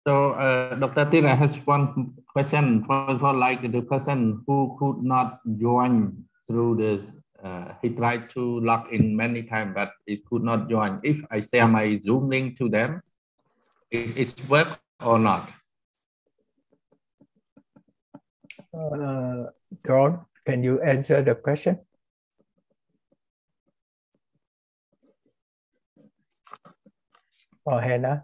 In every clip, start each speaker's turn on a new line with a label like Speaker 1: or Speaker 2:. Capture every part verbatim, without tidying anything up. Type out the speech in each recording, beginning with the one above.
Speaker 1: So, uh, Doctor Tira has one question for, for like the person who could not join through this. Uh, he tried to log in many times, but it could not join. If I share my Zoom link to them, is it work or not?
Speaker 2: Uh, John, can you answer the question? Or Hannah?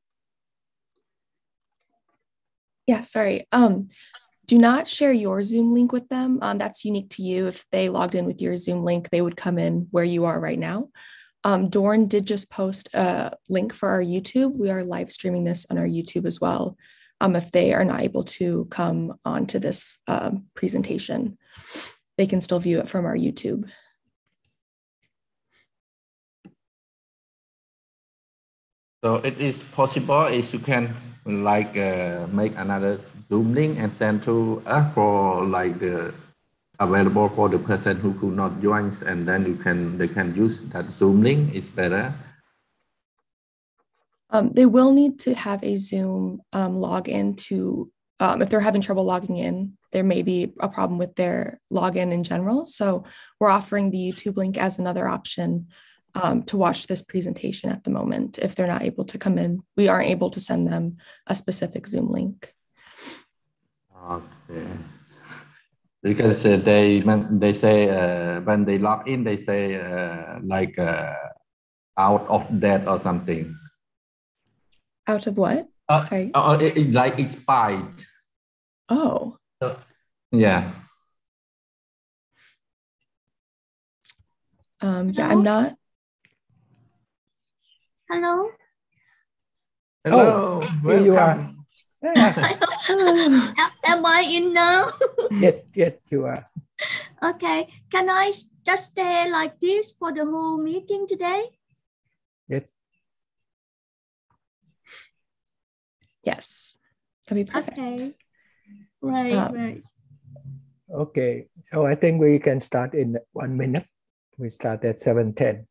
Speaker 3: Yeah, sorry. Um, do not share your Zoom link with them. Um, that's unique to you. If they logged in with your Zoom link, they would come in where you are right now. Um, Dorn did just post a link for our YouTube. We are live streaming this on our YouTube as well. Um, if they are not able to come onto this um, presentation, they can still view it from our YouTube.
Speaker 1: So it is possible is you can like uh, make another Zoom link and send to us for like the available for the person who could not join, and then you can they can use that Zoom link. Is better.
Speaker 3: Um, they will need to have a Zoom um, login to, um, if they're having trouble logging in, there may be a problem with their login in general. So we're offering the YouTube link as another option um, to watch this presentation at the moment. If they're not able to come in, we aren't able to send them a specific Zoom link.
Speaker 1: Okay. Because uh, they they say uh, when they log in, they say uh, like uh, out of date or something.
Speaker 3: Out of what?
Speaker 1: Uh,
Speaker 3: Sorry.
Speaker 1: Uh, it, it, like expired.
Speaker 3: Oh.
Speaker 1: Uh, yeah.
Speaker 3: Um, yeah, I'm not.
Speaker 4: Hello.
Speaker 1: Hello.
Speaker 2: Oh, here you are. Yeah.
Speaker 4: am, am I in now?
Speaker 2: Yes, yes, you are.
Speaker 4: Okay. Can I just stay like this for the whole meeting today?
Speaker 2: Yes.
Speaker 3: Yes, that'd be perfect.
Speaker 4: Okay. Right,
Speaker 3: um,
Speaker 4: right.
Speaker 2: Okay, so I think we can start in one minute. We start at seven ten.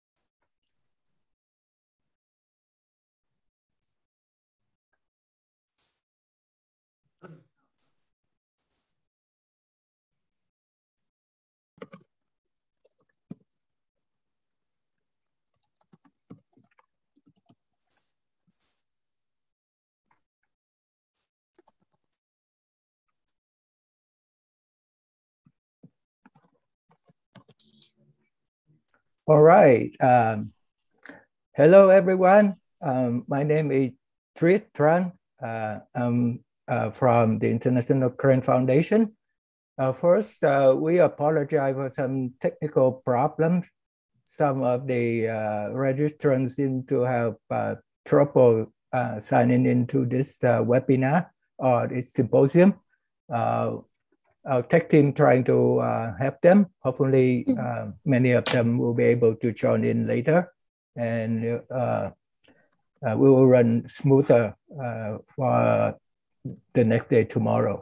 Speaker 2: All right. Um, hello, everyone. Um, my name is Triết Tran. Uh, I'm uh, from the International Korean Foundation. Uh, first, uh, we apologize for some technical problems. Some of the uh, registrants seem to have uh, trouble uh, signing into this uh, webinar or this symposium. Uh, Our tech team trying to uh, help them. Hopefully, uh, many of them will be able to join in later, and uh, uh, we will run smoother uh, for the next day tomorrow.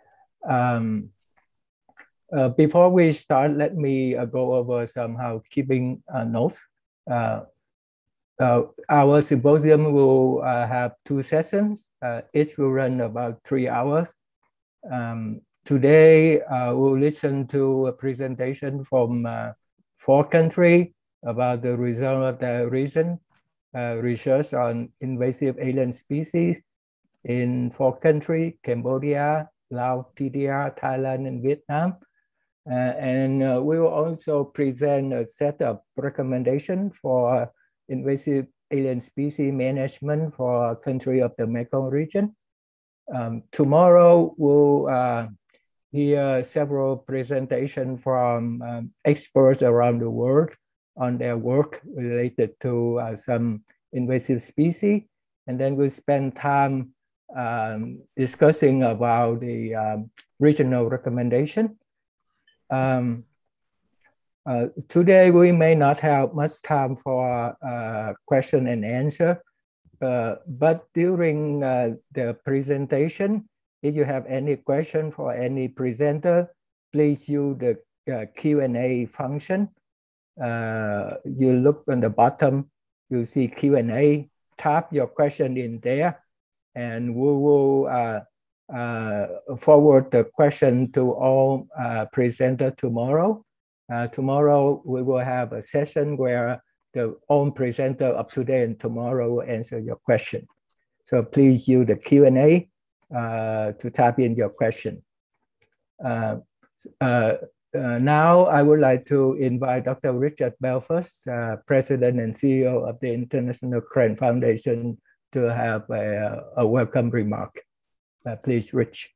Speaker 2: Um, uh, before we start, let me uh, go over some housekeeping uh, notes. Uh, uh, our symposium will uh, have two sessions. Uh, each will run about three hours. Um, Today, uh, we'll listen to a presentation from uh, four countries about the result of the recent uh, research on invasive alien species in four countries: Cambodia, Laos, P D R, Thailand, and Vietnam. Uh, and uh, we will also present a set of recommendations for invasive alien species management for country of the Mekong region. Um, tomorrow, we'll uh, hear several presentations from um, experts around the world on their work related to uh, some invasive species. And then we'll spend time um, discussing about the um, regional recommendation. Um, uh, today, we may not have much time for uh, question and answer, uh, but during uh, the presentation, if you have any question for any presenter, please use the uh, Q and A function. Uh, you look on the bottom, you see Q and A, type your question in there, and we will uh, uh, forward the question to all uh, presenters tomorrow. Uh, tomorrow, we will have a session where the all presenter of today and tomorrow will answer your question. So please use the Q and A uh, to type in your question. Uh, uh, uh, now, I would like to invite Doctor Richard Belfast, uh, President and C E O of the International Crane Foundation, to have a, a welcome remark. Uh, please, Rich.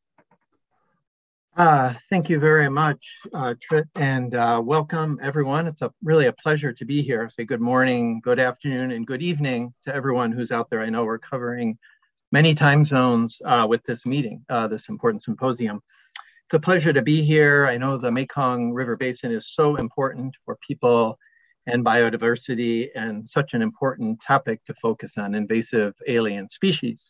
Speaker 5: Uh, thank you very much, uh, Trit, and uh, welcome everyone. It's a, really a pleasure to be here. Say good morning, good afternoon, and good evening to everyone who's out there. I know we're covering many time zones uh, with this meeting, uh, this important symposium. It's a pleasure to be here. I know the Mekong River Basin is so important for people and biodiversity, and such an important topic to focus on: invasive alien species.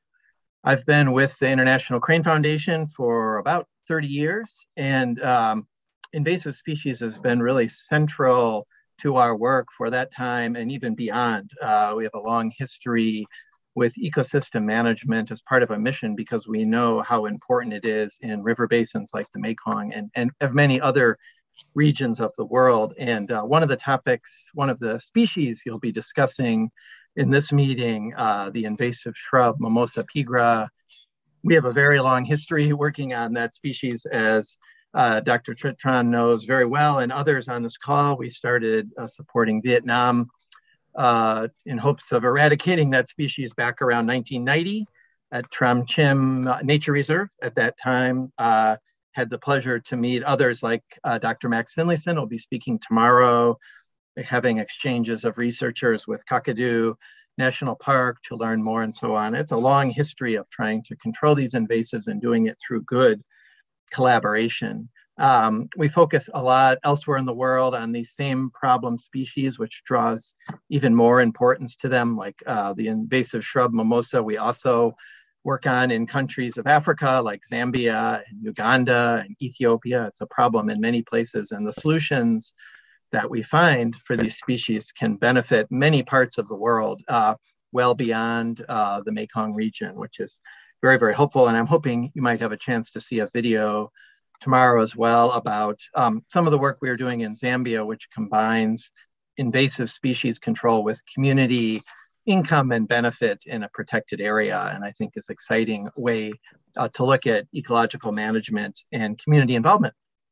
Speaker 5: I've been with the International Crane Foundation for about thirty years, and um, invasive species has been really central to our work for that time and even beyond. Uh, we have a long history with ecosystem management as part of a mission, because we know how important it is in river basins like the Mekong and, and of many other regions of the world. And uh, one of the topics, one of the species you'll be discussing in this meeting, uh, the invasive shrub Mimosa pigra. We have a very long history working on that species, as uh, Doctor Trit Tran knows very well, and others on this call. We started uh, supporting Vietnam uh, in hopes of eradicating that species back around nineteen ninety at Tram Chim Nature Reserve. At that time, uh, had the pleasure to meet others like uh, Doctor Max Finlayson, who will be speaking tomorrow, having exchanges of researchers with Kakadu National Park to learn more and so on. It's a long history of trying to control these invasives and doing it through good collaboration. Um, we focus a lot elsewhere in the world on these same problem species, which draws even more importance to them, like uh, the invasive shrub mimosa. We also work on in countries of Africa, like Zambia and Uganda and Ethiopia. It's a problem in many places, and the solutions that we find for these species can benefit many parts of the world, uh, well beyond uh, the Mekong region, which is very, very hopeful. And I'm hoping you might have a chance to see a video tomorrow as well about um, some of the work we are doing in Zambia, which combines invasive species control with community income and benefit in a protected area. And I think is an exciting way uh, to look at ecological management and community involvement.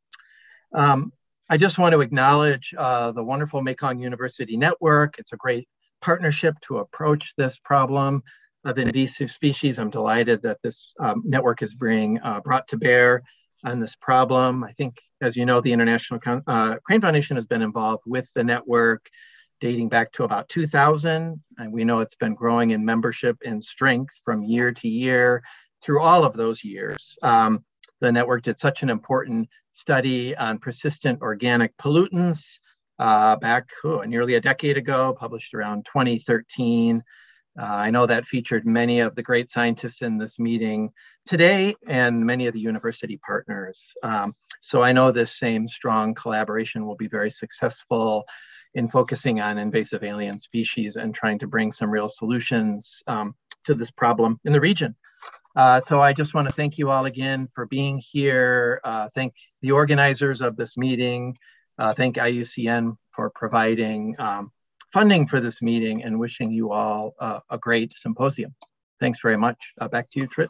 Speaker 5: Um, I just want to acknowledge uh, the wonderful Mekong University Network. It's a great partnership to approach this problem of invasive species. I'm delighted that this um, network is being uh, brought to bear on this problem. I think, as you know, the International uh, Crane Foundation has been involved with the network dating back to about two thousand. And we know it's been growing in membership and strength from year to year through all of those years. Um, the network did such an important study on persistent organic pollutants uh, back oh, nearly a decade ago, published around twenty thirteen. Uh, I know that featured many of the great scientists in this meeting today and many of the university partners. Um, so I know this same strong collaboration will be very successful in focusing on invasive alien species and trying to bring some real solutions um, to this problem in the region. Uh, so I just want to thank you all again for being here. Uh, thank the organizers of this meeting. Uh, thank I U C N for providing um, funding for this meeting, and wishing you all uh, a great symposium. Thanks very much. Uh, back to you, Trit.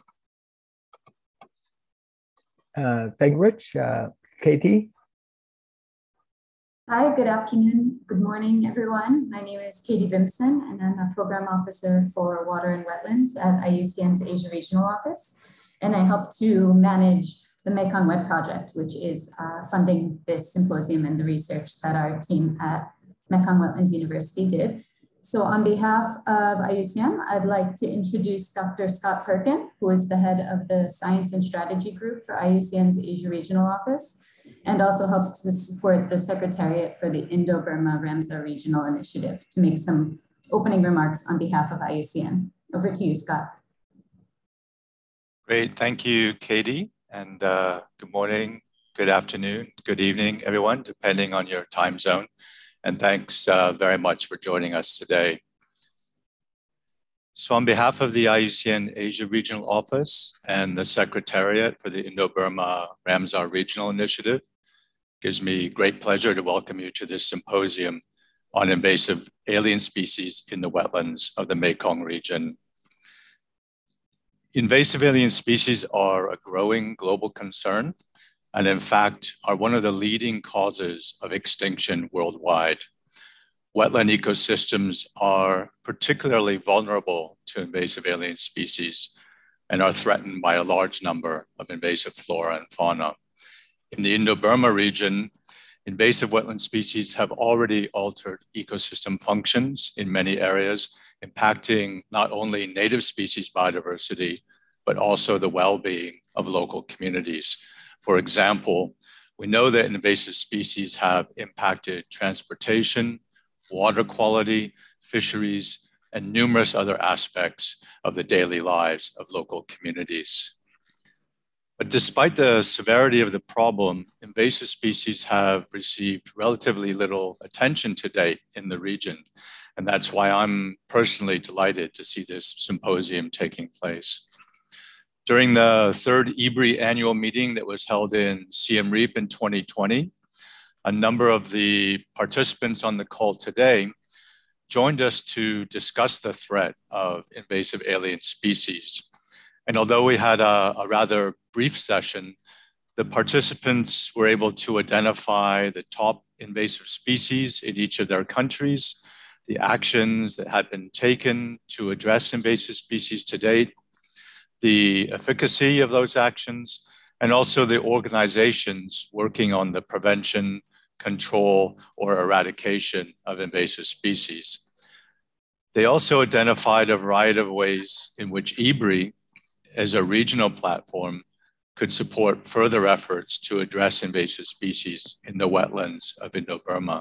Speaker 2: Uh, thank you, Rich. Uh, Katie?
Speaker 6: Hi, good afternoon, good morning, everyone. My name is Katie Bimson, and I'm a program officer for water and wetlands at I U C N's Asia Regional Office. And I help to manage the Mekong Wet Project, which is uh, funding this symposium and the research that our team at Mekong Wetlands University did. So on behalf of I U C N, I'd like to introduce Doctor Scott Perkin, who is the head of the Science and Strategy Group for I U C N's Asia Regional Office, and also helps to support the Secretariat for the Indo-Burma Ramsar Regional Initiative, to make some opening remarks on behalf of I U C N. Over to you, Scott.
Speaker 7: Great, thank you, Katie, and uh, good morning, good afternoon, good evening, everyone, depending on your time zone. And thanks uh, very much for joining us today. So on behalf of the I U C N Asia Regional Office and the Secretariat for the Indo-Burma Ramsar Regional Initiative, it gives me great pleasure to welcome you to this symposium on invasive alien species in the wetlands of the Mekong region. Invasive alien species are a growing global concern, and in fact are one of the leading causes of extinction worldwide. Wetland ecosystems are particularly vulnerable to invasive alien species and are threatened by a large number of invasive flora and fauna. In the Indo-Burma region, invasive wetland species have already altered ecosystem functions in many areas, impacting not only native species biodiversity, but also the well-being of local communities. For example, we know that invasive species have impacted transportation, water quality, fisheries, and numerous other aspects of the daily lives of local communities. But despite the severity of the problem, invasive species have received relatively little attention to date in the region. And that's why I'm personally delighted to see this symposium taking place. During the third I B R I annual meeting that was held in Siem Reap in twenty twenty, a number of the participants on the call today joined us to discuss the threat of invasive alien species. And although we had a, a rather brief session, the participants were able to identify the top invasive species in each of their countries, the actions that had been taken to address invasive species to date, the efficacy of those actions, and also the organizations working on the prevention, control, or eradication of invasive species. They also identified a variety of ways in which I B R I, as a regional platform, could support further efforts to address invasive species in the wetlands of Indo-Burma.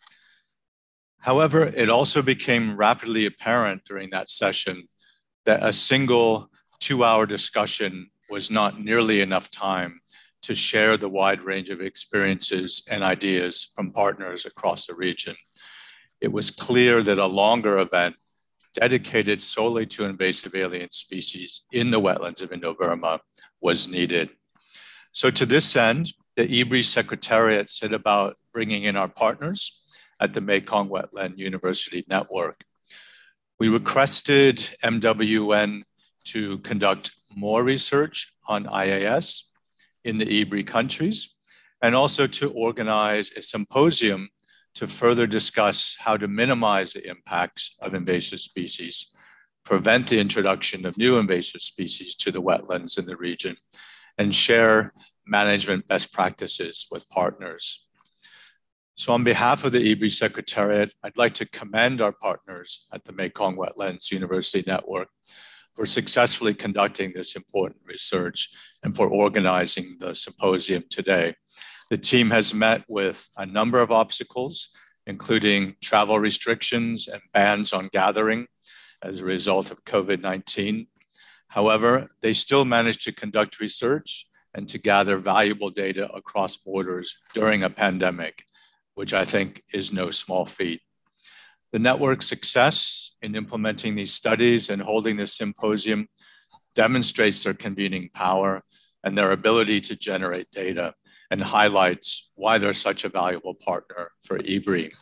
Speaker 7: However, it also became rapidly apparent during that session that a single two-hour discussion was not nearly enough time to share the wide range of experiences and ideas from partners across the region. It was clear that a longer event dedicated solely to invasive alien species in the wetlands of Indo-Burma was needed. So to this end, the I B R I Secretariat set about bringing in our partners at the Mekong Wetland University Network. We requested M W N to conduct more research on I A S in the I B R I countries, and also to organize a symposium to further discuss how to minimize the impacts of invasive species, prevent the introduction of new invasive species to the wetlands in the region, and share management best practices with partners. So on behalf of the I B R I Secretariat, I'd like to commend our partners at the Mekong Wetlands University Network for successfully conducting this important research and for organizing the symposium today. The team has met with a number of obstacles, including travel restrictions and bans on gathering as a result of COVID nineteen. However, they still managed to conduct research and to gather valuable data across borders during a pandemic, which I think is no small feat. The network's success in implementing these studies and holding this symposium demonstrates their convening power and their ability to generate data, and highlights why they're such a valuable partner for I B R I.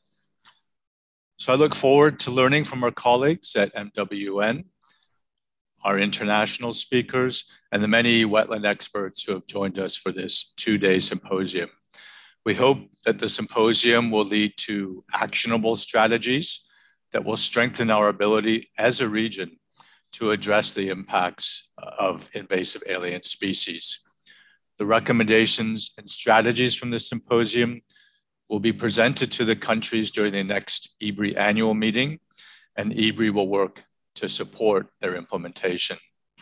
Speaker 7: So I look forward to learning from our colleagues at M W N, our international speakers, and the many wetland experts who have joined us for this two-day symposium. We hope that the symposium will lead to actionable strategies that will strengthen our ability as a region to address the impacts of invasive alien species. The recommendations and strategies from the symposium will be presented to the countries during the next I B R I annual meeting, and I B R I will work to support their implementation.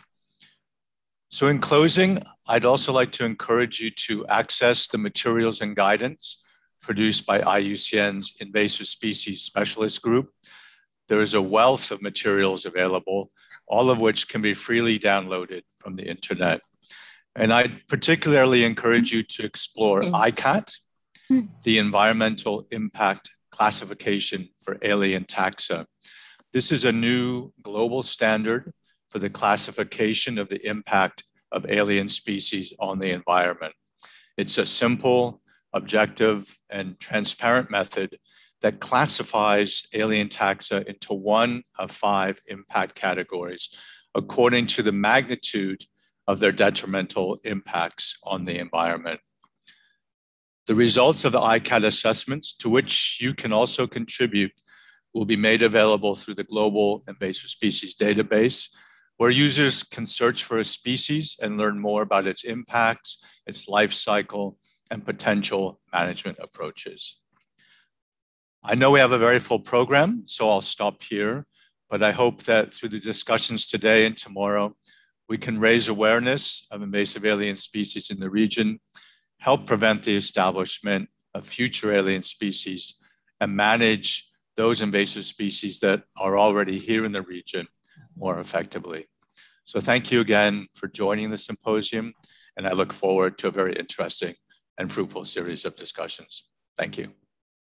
Speaker 7: So in closing, I'd also like to encourage you to access the materials and guidance produced by I U C N's Invasive Species Specialist Group. There is a wealth of materials available, all of which can be freely downloaded from the internet. And I'd particularly encourage you to explore I CAT, the Environmental Impact Classification for Alien Taxa. This is a new global standard for the classification of the impact of alien species on the environment. It's a simple, objective, and transparent method that classifies alien taxa into one of five impact categories according to the magnitude of their detrimental impacts on the environment. The results of the I C A D assessments, to which you can also contribute, will be made available through the Global Invasive Species Database, where users can search for a species and learn more about its impacts, its life cycle, and potential management approaches. I know we have a very full program, so I'll stop here, but I hope that through the discussions today and tomorrow, we can raise awareness of invasive alien species in the region, help prevent the establishment of future alien species, and manage those invasive species that are already here in the region more effectively. So thank you again for joining the symposium, and I look forward to a very interesting and fruitful series of discussions. Thank you.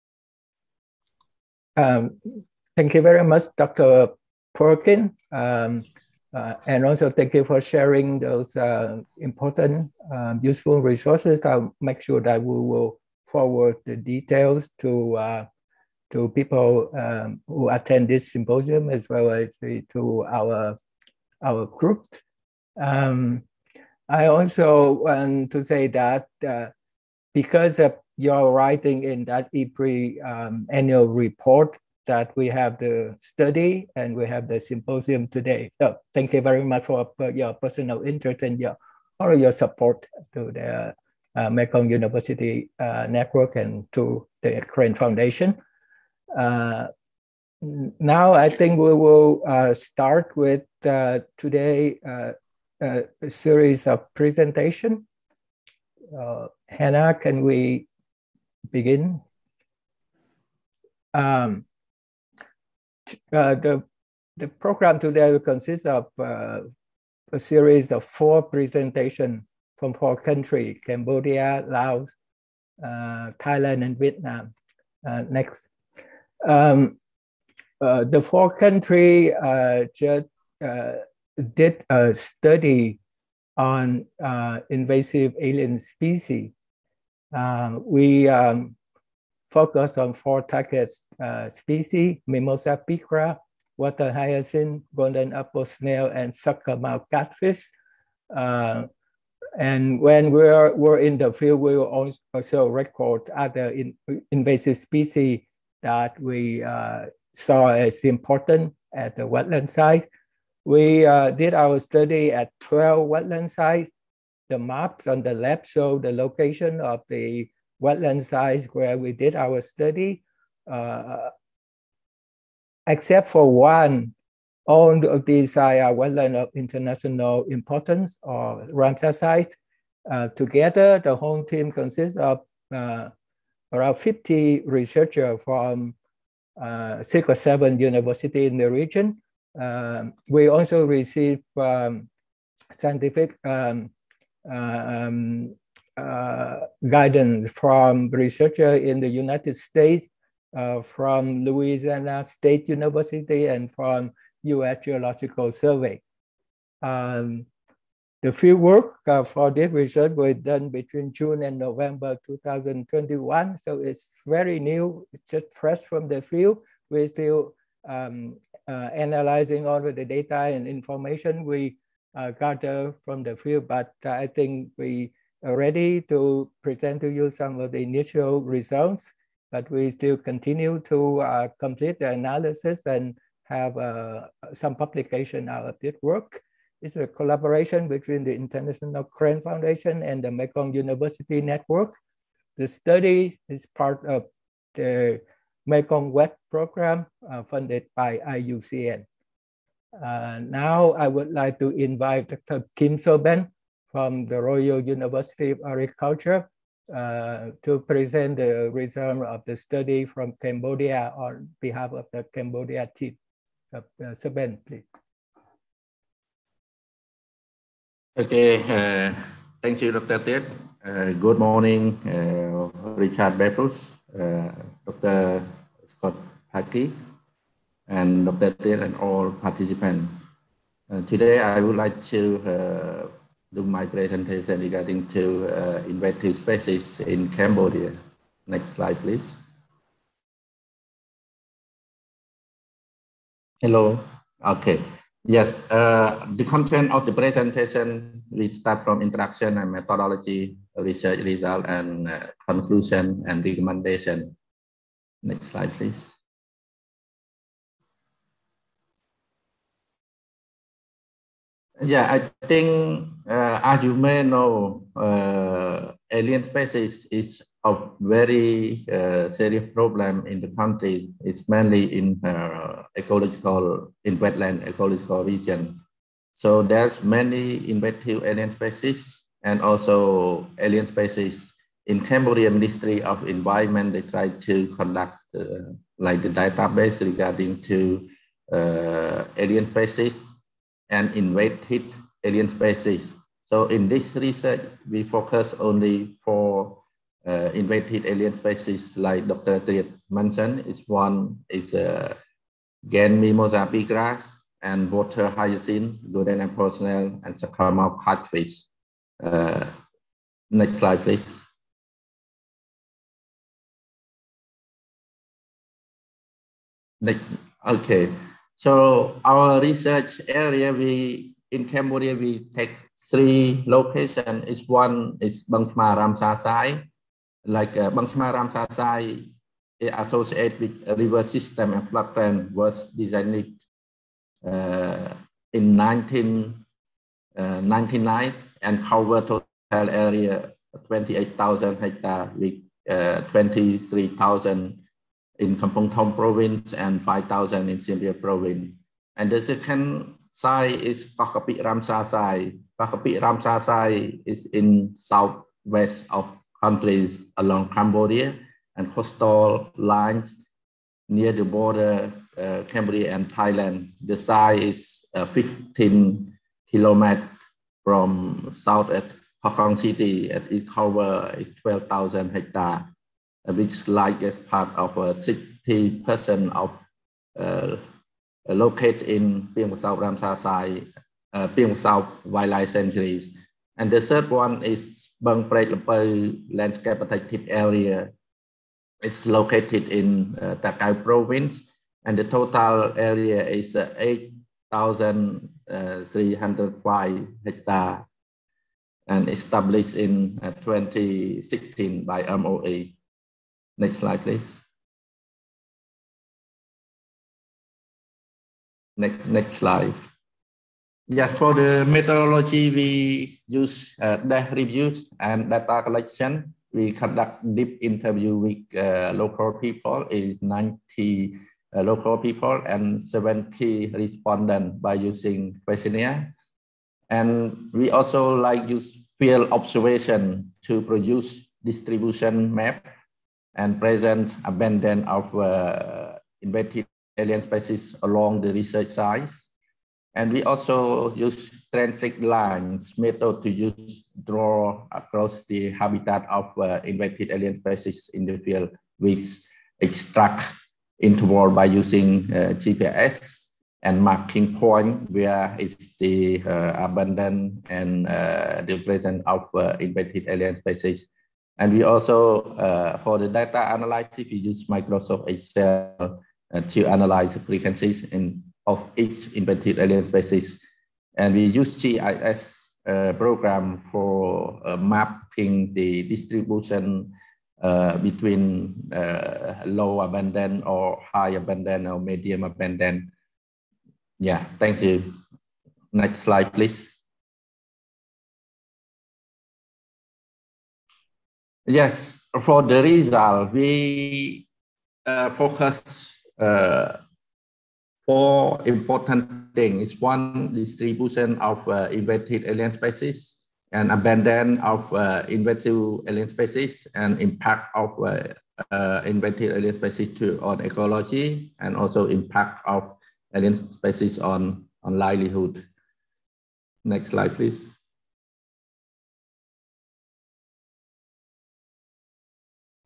Speaker 2: Um, thank you very much, Doctor Perkin. Um, uh, and also thank you for sharing those uh, important, uh, useful resources. I'll make sure that we will forward the details to, uh, to people um, who attend this symposium, as well as to our, our group. Um, I also want to say that uh, because of your writing in that I P R I um, annual report, that we have the study and we have the symposium today. So thank you very much for your personal interest and your, all your support to the uh, Mekong University uh, Network and to the Crane Foundation. Uh, now I think we will uh, start with uh, today uh, uh, a series of presentation. Uh, Hannah, can we begin? Um, uh, the, the program today will consist of uh, a series of four presentations from four countries: Cambodia, Laos, uh, Thailand, and Vietnam. Uh, next. Um, uh, the four countries uh, just uh, did a study on uh, invasive alien species. Uh, we um, focus on four target uh, species: Mimosa picra, water hyacinth, golden apple snail, and sucker mouth catfish. Uh, and when we're, we're in the field, we will also record other in, invasive species that we uh, saw as important at the wetland site. We uh, did our study at twelve wetland sites. The maps on the left show the location of the wetland sites where we did our study. Uh, except for one, all of these are wetland of international importance or Ramsar sites. Uh, together, the whole team consists of uh, around fifty researchers from uh, six or seven universities in the region. Um, we also received um, scientific um, um, uh, guidance from researchers in the United States, uh, from Louisiana State University, and from U S Geological Survey. Um, the field work uh, for this research was done between June and November two thousand twenty-one, so it's very new, it's just fresh from the field. We're still um, uh, analyzing all of the data and information we uh, gather from the field, but uh, I think we are ready to present to you some of the initial results, but we still continue to uh, complete the analysis and have uh, some publication out of this work. It's a collaboration between the International Crane Foundation and the Mekong University Network. The study is part of the Mekong W E T program uh, funded by I U C N. Uh, now I would like to invite Doctor Kim So-ben from the Royal University of Agriculture uh, to present the result of the study from Cambodia on behalf of the Cambodia team. Uh, So-ben, please.
Speaker 1: Okay, uh, thank you, Doctor Tet. Uh, good morning, uh, Richard Bedford, uh, Doctor Scott Harkey, and Doctor Tit and all participants. Uh, today, I would like to uh, do my presentation regarding to uh, invasive species in Cambodia. Next slide, please. Hello. Okay. Yes, uh, the content of the presentation, we start from introduction and methodology, research result, and uh, conclusion and recommendation. Next slide, please. Yeah, I think, uh, as you may know, uh, alien species is a very uh, serious problem in the country. It's mainly in uh, ecological, in wetland ecological region. So there's many invasive alien species and also alien species. In Cambodia Ministry of Environment, they try to conduct uh, like the database regarding to uh, alien species and invasive alien species. So in this research, we focus only for uh, invasive alien species like Doctor Triet mentioned. Is one is uh, Gan mimosa grass and water hyacinth, golden apple snail, and Saccharomyces catfish. Uh, next slide, please. Next, okay. So our research area, we in Cambodia, we take three locations. Is one is Bang Sma Ramsar Sai, like uh, Bang Sma Ramsar Sai associated with a river system and floodplain was designed uh, in nineteen ninety-nine and cover total area twenty-eight thousand hectares with uh, twenty-three thousand in Kampong Thom province and five thousand in Siem Reap province. And the second site is Pakapik Ramsar Sai. Pakapik Ramsar Sai is in southwest of countries along Cambodia and coastal lines near the border uh, Cambodia and Thailand. The site is uh, fifteen kilometers from south at Pakong City. It covers twelve thousand hectares. Which like as part of uh, sixty percent of uh, located in Pieng South Ramsar Sai, uh, Pieng South Wildlife Sanctuaries. And the third one is Bang Prek Lepeu Landscape Protected Area. It's located in uh, Ta Kau province, and the total area is uh, eight thousand three hundred five hectares and established in uh, twenty sixteen by M O A. Next slide, please. Next, next slide. Yes, for the methodology, we use uh, data reviews and data collection. We conduct deep interview with uh, local people, is ninety uh, local people and seventy respondents by using questionnaire. And we also like use field observation to produce distribution map and present abundance of uh, invasive alien species along the research sites. And we also use transit lines method to use draw across the habitat of uh, invasive alien species in the field, which extract interval by using uh, G P S and marking point where is the uh, abundance and uh, the presence of uh, invasive alien species. And we also, uh, for the data analysis, we use Microsoft Excel uh, to analyze the frequencies in, of each invasive alien species. And we use G I S uh, program for uh, mapping the distribution uh, between uh, low abundant or high abundant or medium abundant. Yeah, thank you. Next slide, please. Yes, for the result, we uh, focus uh, four important things. One, distribution of uh, invasive alien species and abundance of uh, invasive alien species and impact of uh, uh, invasive alien species to, on ecology and also impact of alien species on, on livelihood. Next slide, please.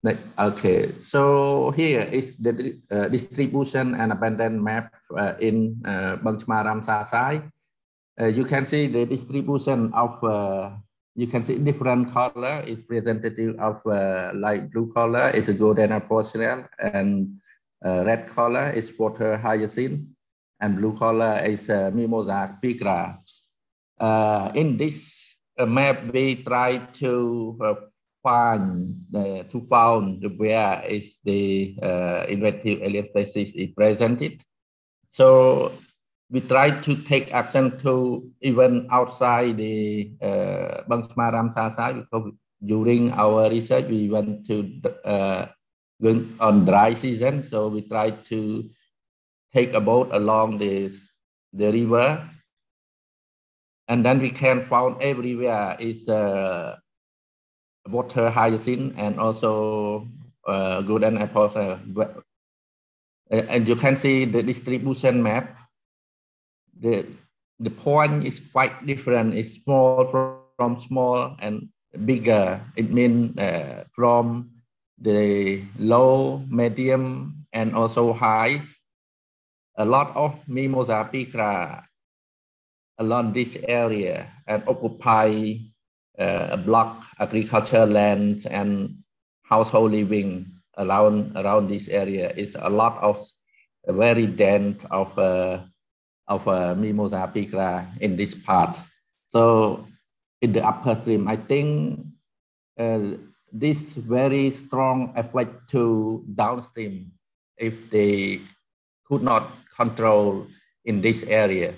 Speaker 1: Okay, so here is the uh, distribution and abandoned map uh, in uh, Bang Chma Ramsar side. Uh, you can see the distribution of, uh, you can see different color is representative of uh, light blue color is a golden apportionment, and uh, red color is water hyacinth, and blue color is uh, Mimosa pigra. Uh, in this uh, map, we try to uh, find uh, to found where is the uh, invasive alien species is presented. So we try to take action to even outside the uh, Bang Chma Ramsar side, because during our research we went to uh, going on dry season, so we try to take a boat along this the river, and then we can find everywhere is uh, water hyacinth and also uh, golden apple. Uh, and you can see the distribution map. The, the point is quite different. It's small from, from small and bigger. It means uh, from the low, medium, and also high. A lot of Mimosa pigra along this area and occupy uh, block agriculture lands and household living around around this area. Is a lot of uh, very dense of uh, of uh, Mimosa pigra in this part. So in the upper stream, I think uh, this very strong effect to downstream if they could not control in this area.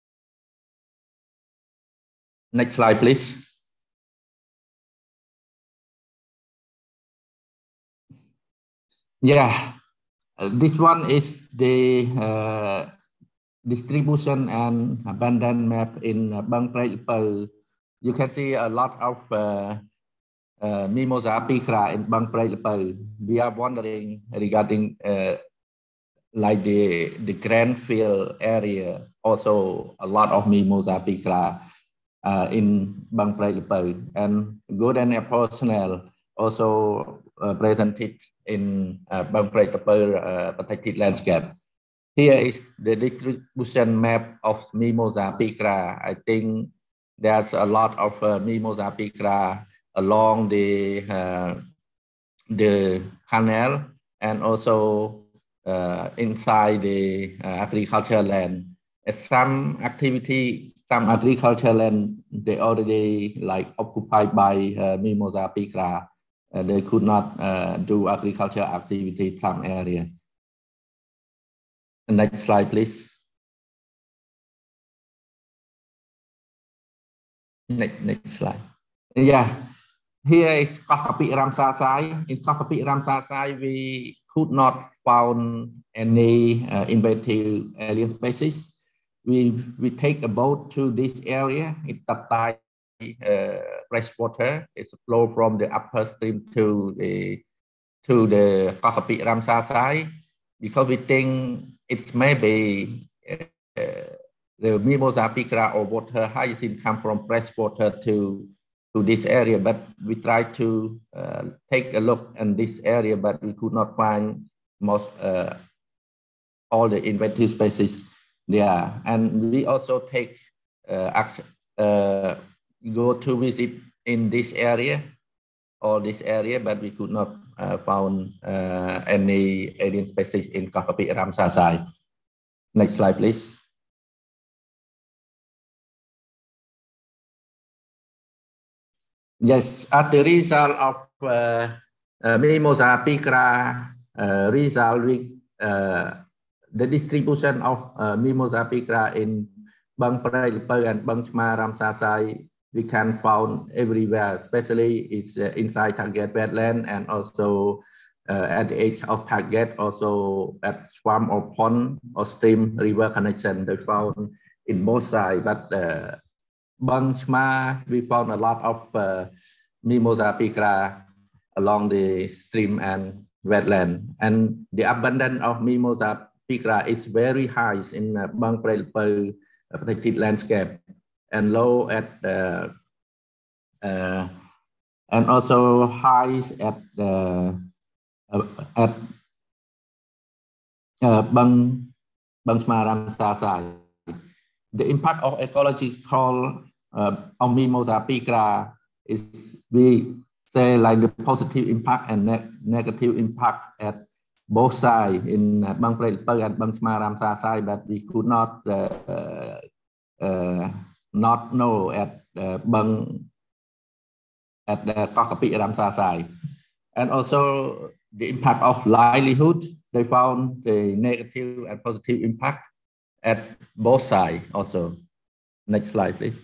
Speaker 1: Next slide, please. Yeah, uh, this one is the uh, distribution and abandoned map in uh, Bang Prey Lpa. You can see a lot of uh, uh, Mimosa pigra in Bang Prey Lpa. We are wondering regarding uh, like the, the Grandfield area, also a lot of Mimosa pigra uh, in Bang Prey Lpa, and golden apple snail also uh, presented in uh, Bang Prey Lpa uh, protected landscape. Here is the distribution map of Mimosa pigra. I think there's a lot of uh, Mimosa pigra along the uh, the canal and also uh, inside the uh, agricultural land. Some activity, some agricultural land, they already like occupied by uh, Mimosa pigra. Uh, they could not uh, do agricultural activity in some area. Next slide, please. Next, next slide. Yeah, here is Kok Kapik Ramsar side. In Kok Kapik Ramsar side, we could not found any uh, invasive alien species. We we take a boat to this area. It Tatai uh, fresh water. It's flow from the upper stream to the to the Kok Kapik Ramsar side, because we think it may be uh, the Mimosa pigra or water hyacinth come from fresh water to to this area, but we tried to uh, take a look in this area, but we could not find most uh, all the invasive species there. And we also take uh, uh, go to visit in this area or this area, but we could not uh, found uh, any alien species in Kok Kapik Ramsar side. Next slide, please. Yes, as the result of uh, uh, Mimosa pigra uh, result with uh, the distribution of uh, Mimosa pigra in Bang Prey Lpa and Bang Chma Ramsar side, we can found everywhere, especially it's uh, inside target wetland and also uh, at the edge of target, also at swamp or pond or stream river connection. They found in both sides, but uh, Bang Chma, we found a lot of uh, Mimosa pigra along the stream and wetland, and the abundance of Mimosa pigra is very high in uh, Bang Prey Lpa protected landscape and low at uh, uh, and also high at the uh, at uh, Bang Bang Smar Ramsar Sai. The impact of ecological uh, of Mimosa pigra is, we say, like the positive impact and ne negative impact at both sides in uh, Bang Prey and Bang Smar Ramsar Sai, that we could not uh, uh, uh, not know at uh, Bang at the Kokapi Ramsar Sai. And also the impact of livelihood, they found the negative and positive impact at both sides also. Next slide, please.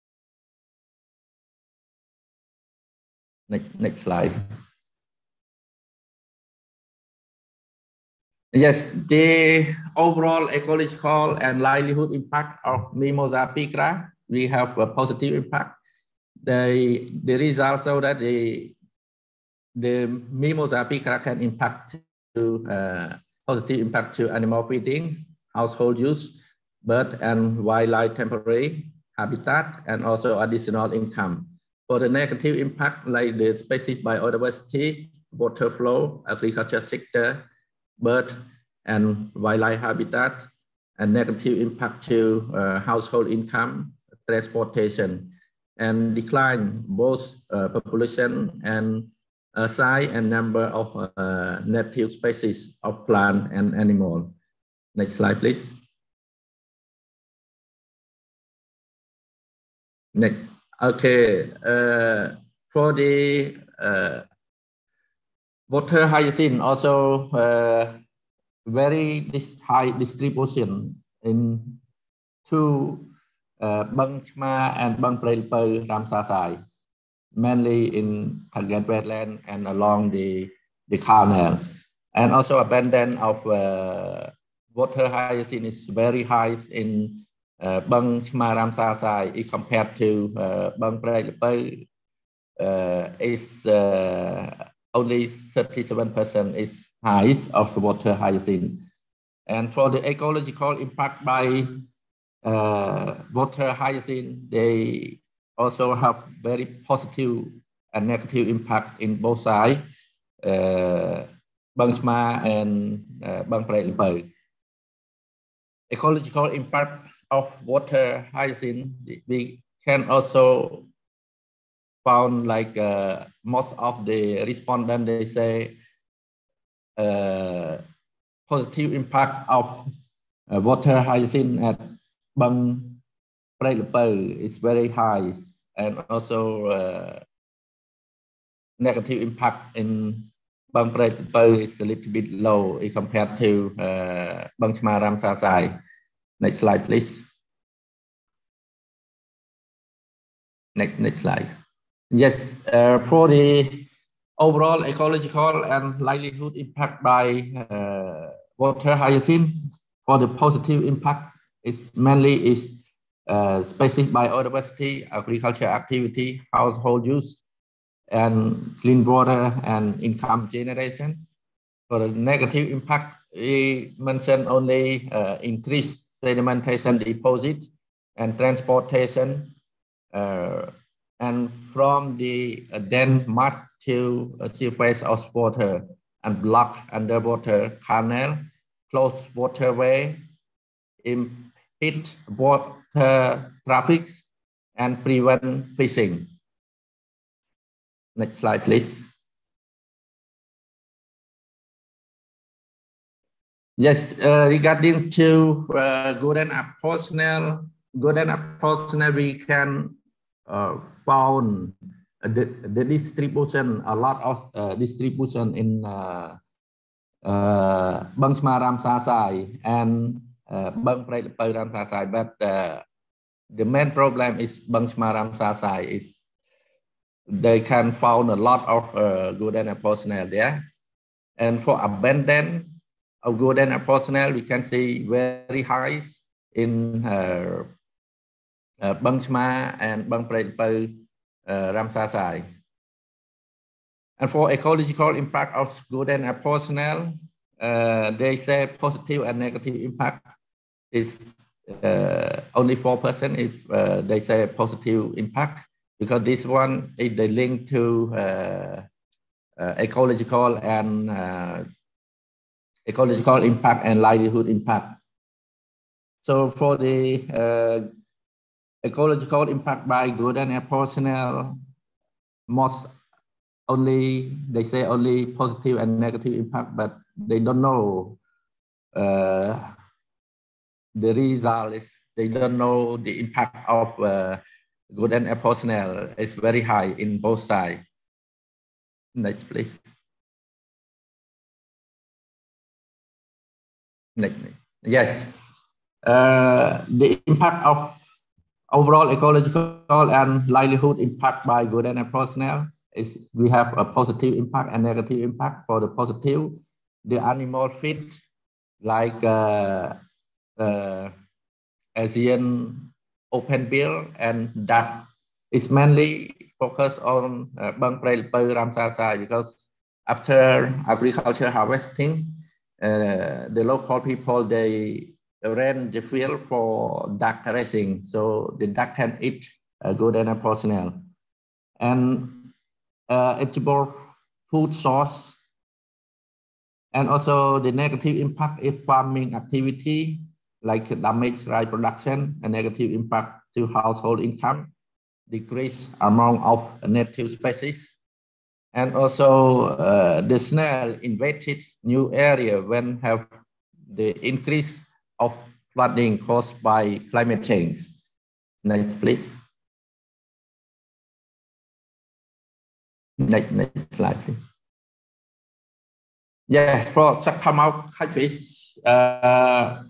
Speaker 1: Next, next slide. Yes, the overall ecological and livelihood impact of Mimosa pigra, we have a positive impact. The, the results show that the, the Mimosa pigra can impact to uh, positive impact to animal feeding, household use, bird and wildlife temporary habitat, and also additional income. For the negative impact, like the species biodiversity, water flow, agriculture sector, bird and wildlife habitat, and negative impact to uh, household income, transportation, and decline both uh, population and uh, size and number of uh, native species of plant and animal. Next slide, please. Next. Okay, uh, for the uh, water hyacinth, also uh, very high distribution in two uh, Bang Smar and Bang Prey Ramsar Sai, mainly in Khaget wetland and along the, the canal. And also abundance of uh, water hyacinth is very high in uh, Bang Smar Ramsar Sai compared to uh, Bang Prey uh, is uh, only thirty-seven percent is highest of the water hyacinth. And for the ecological impact by uh, water hyacinth, they also have very positive and negative impact in both sides, uh, Bang Smar and uh, Bang Prey. Ecological impact of water hyacinth, we can also found like uh, most of the respondents, they say uh, positive impact of uh, water hyacinth at Bang Prey is very high, and also uh, negative impact in Bang Prey is a little bit low compared to uh, Bang Smar Ramsar Sai. Next slide, please. Next, next slide. Yes, uh, for the overall ecological and livelihood impact by uh, water hyacinth, for the positive impact, it's mainly is uh, species biodiversity, agriculture activity, household use, and clean water and income generation. For the negative impact, we mentioned only uh, increased sedimentation deposit and transportation, uh, and from the uh, then mass to a surface of water and block underwater canal, close waterway, impede water traffic, and prevent fishing. Next slide, please. Yes, uh, regarding to uh, golden apple snail, golden apple snail, we can uh, found the, the distribution, a lot of uh, distribution in uh, uh, Bang Smar Ramsar Sai and uh, Bang Prey Ramsar Sai, but uh, the main problem is Bang Smar Ramsar Sai is they can found a lot of uh, golden apple snail there, and for abundance of golden apple snail, we can see very high in uh, uh, Bang Smar and Bang Prey uh, Ramsar Sai. And for ecological impact of golden apple snail, uh, they say positive and negative impact is uh, only four percent if uh, they say positive impact, because this one is the link to uh, uh, ecological and uh, ecological impact and livelihood impact. So for the uh, ecological impact by Golden Air personnel, most only, they say only positive and negative impact, but they don't know uh, the result is, they don't know the impact of uh, Golden Air personnel is very high in both sides. Next, please. Next. Yes. Uh, the impact of overall ecological and livelihood impact by Golden Air personnel is we have a positive impact and negative impact. For the positive, the animal feed like uh, uh, Asian open bill and duck is mainly focused on uh, Bang Prel Pau Ramsar Sai, because after agriculture harvesting, uh, the local people, they rent the field for duck racing, so the duck can eat uh, Golden Air personnel. And uh, it's about food source. And also the negative impact is farming activity, like damage rice production, a negative impact to household income, decrease amount of native species. And also uh, the snail invaded new area when have the increase of flooding caused by climate change. Next, please. Next, next slide, please. Yes, for subcamount catfish, uh,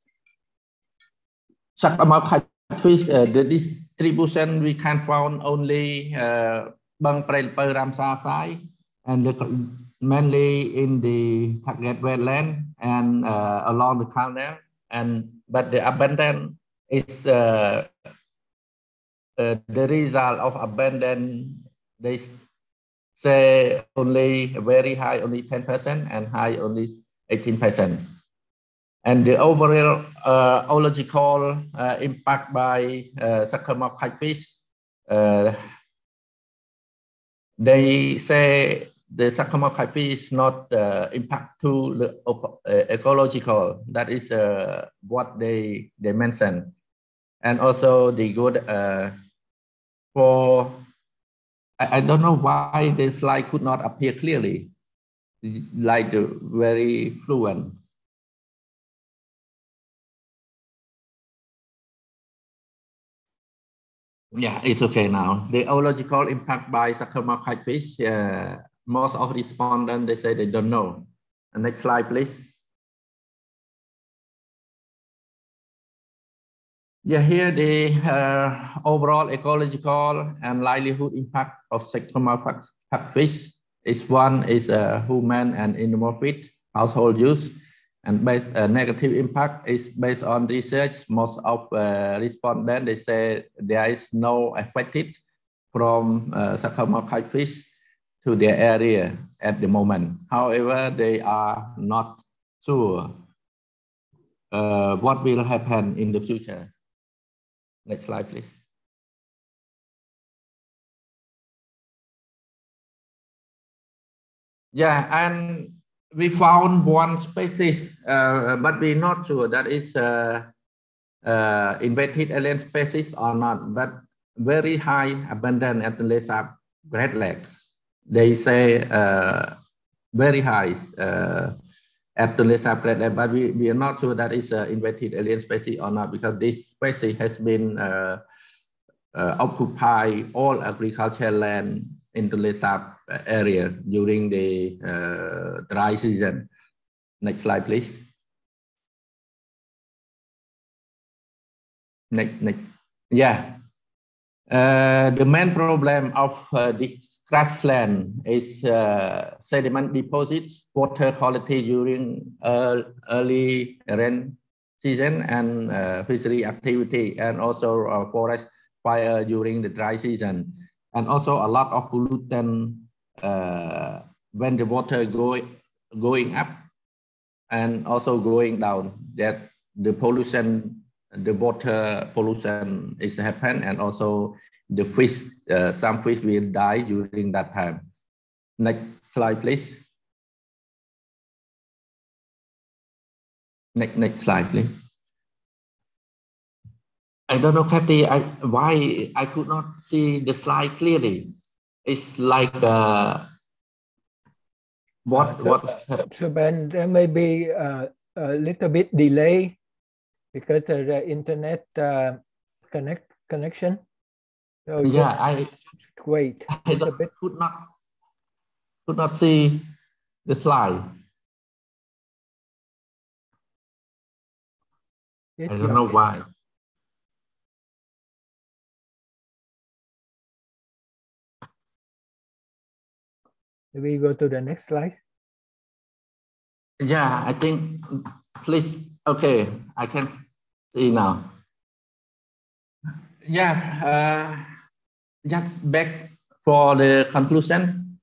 Speaker 1: subcamount catfish, uh, the distribution we can find only uh, Bang Prel Pau Ramsar Sai, and the, mainly in the target wetland and uh, along the canal. And but the abandon is uh, uh, the result of abandon. They say only very high, only ten percent, and high only eighteen percent. And the overall uh, ecological uh, impact by uh, suckermouth catfish, uh, they say the suckermouth catfish is not uh, impact to the uh, ecological. That is uh, what they they mentioned. And also the good uh, for, I, I don't know why this slide could not appear clearly, like the very fluent. Yeah, it's okay now. The ecological impact by suckermouth catfish, uh, most of respondents, they say they don't know. And next slide, please. Yeah, here the uh, overall ecological and livelihood impact of suckermouth catfish is one is uh, human and animal feed, household use, and based uh, negative impact is based on research. Most of uh, respondents, they say there is no affected from uh, suckermouth catfish to their area at the moment. However, they are not sure uh, what will happen in the future. Next slide, please. Yeah, and we found one species, uh, but we're not sure that is uh, uh, invaded alien species or not, but very high abundant at the Lesab Great Lakes. They say uh, very high uh, at the Lesab Great Lakes, but we, we are not sure that is uh, invaded alien species or not, because this species has been uh, uh, occupy all agricultural land in the Lesab area during the uh, dry season. Next slide, please. Next, next. Yeah. Uh, the main problem of uh, this grassland is uh, sediment deposits, water quality during uh, early rain season, and uh, fishery activity, and also uh, forest fire during the dry season. And also a lot of pollutant uh, when the water go, going up and also going down, that the pollution, the water pollution is happen, and also the fish, uh, some fish will die during that time. Next slide, please. Next, next slide, please. I don't know, Kathy, I, why I could not see the slide clearly. It's like uh, what
Speaker 2: uh, so,
Speaker 1: what.
Speaker 2: So, so Ben, there may be uh, a little bit delay because of the internet uh, connect connection. So
Speaker 1: yeah, I
Speaker 2: wait.
Speaker 1: I don't, bit. could not could not see the slide.
Speaker 2: It's
Speaker 1: I don't know why.
Speaker 2: We go to the next slide.
Speaker 1: Yeah, I think, please, okay, I can see now. Yeah, uh, just back for the conclusion.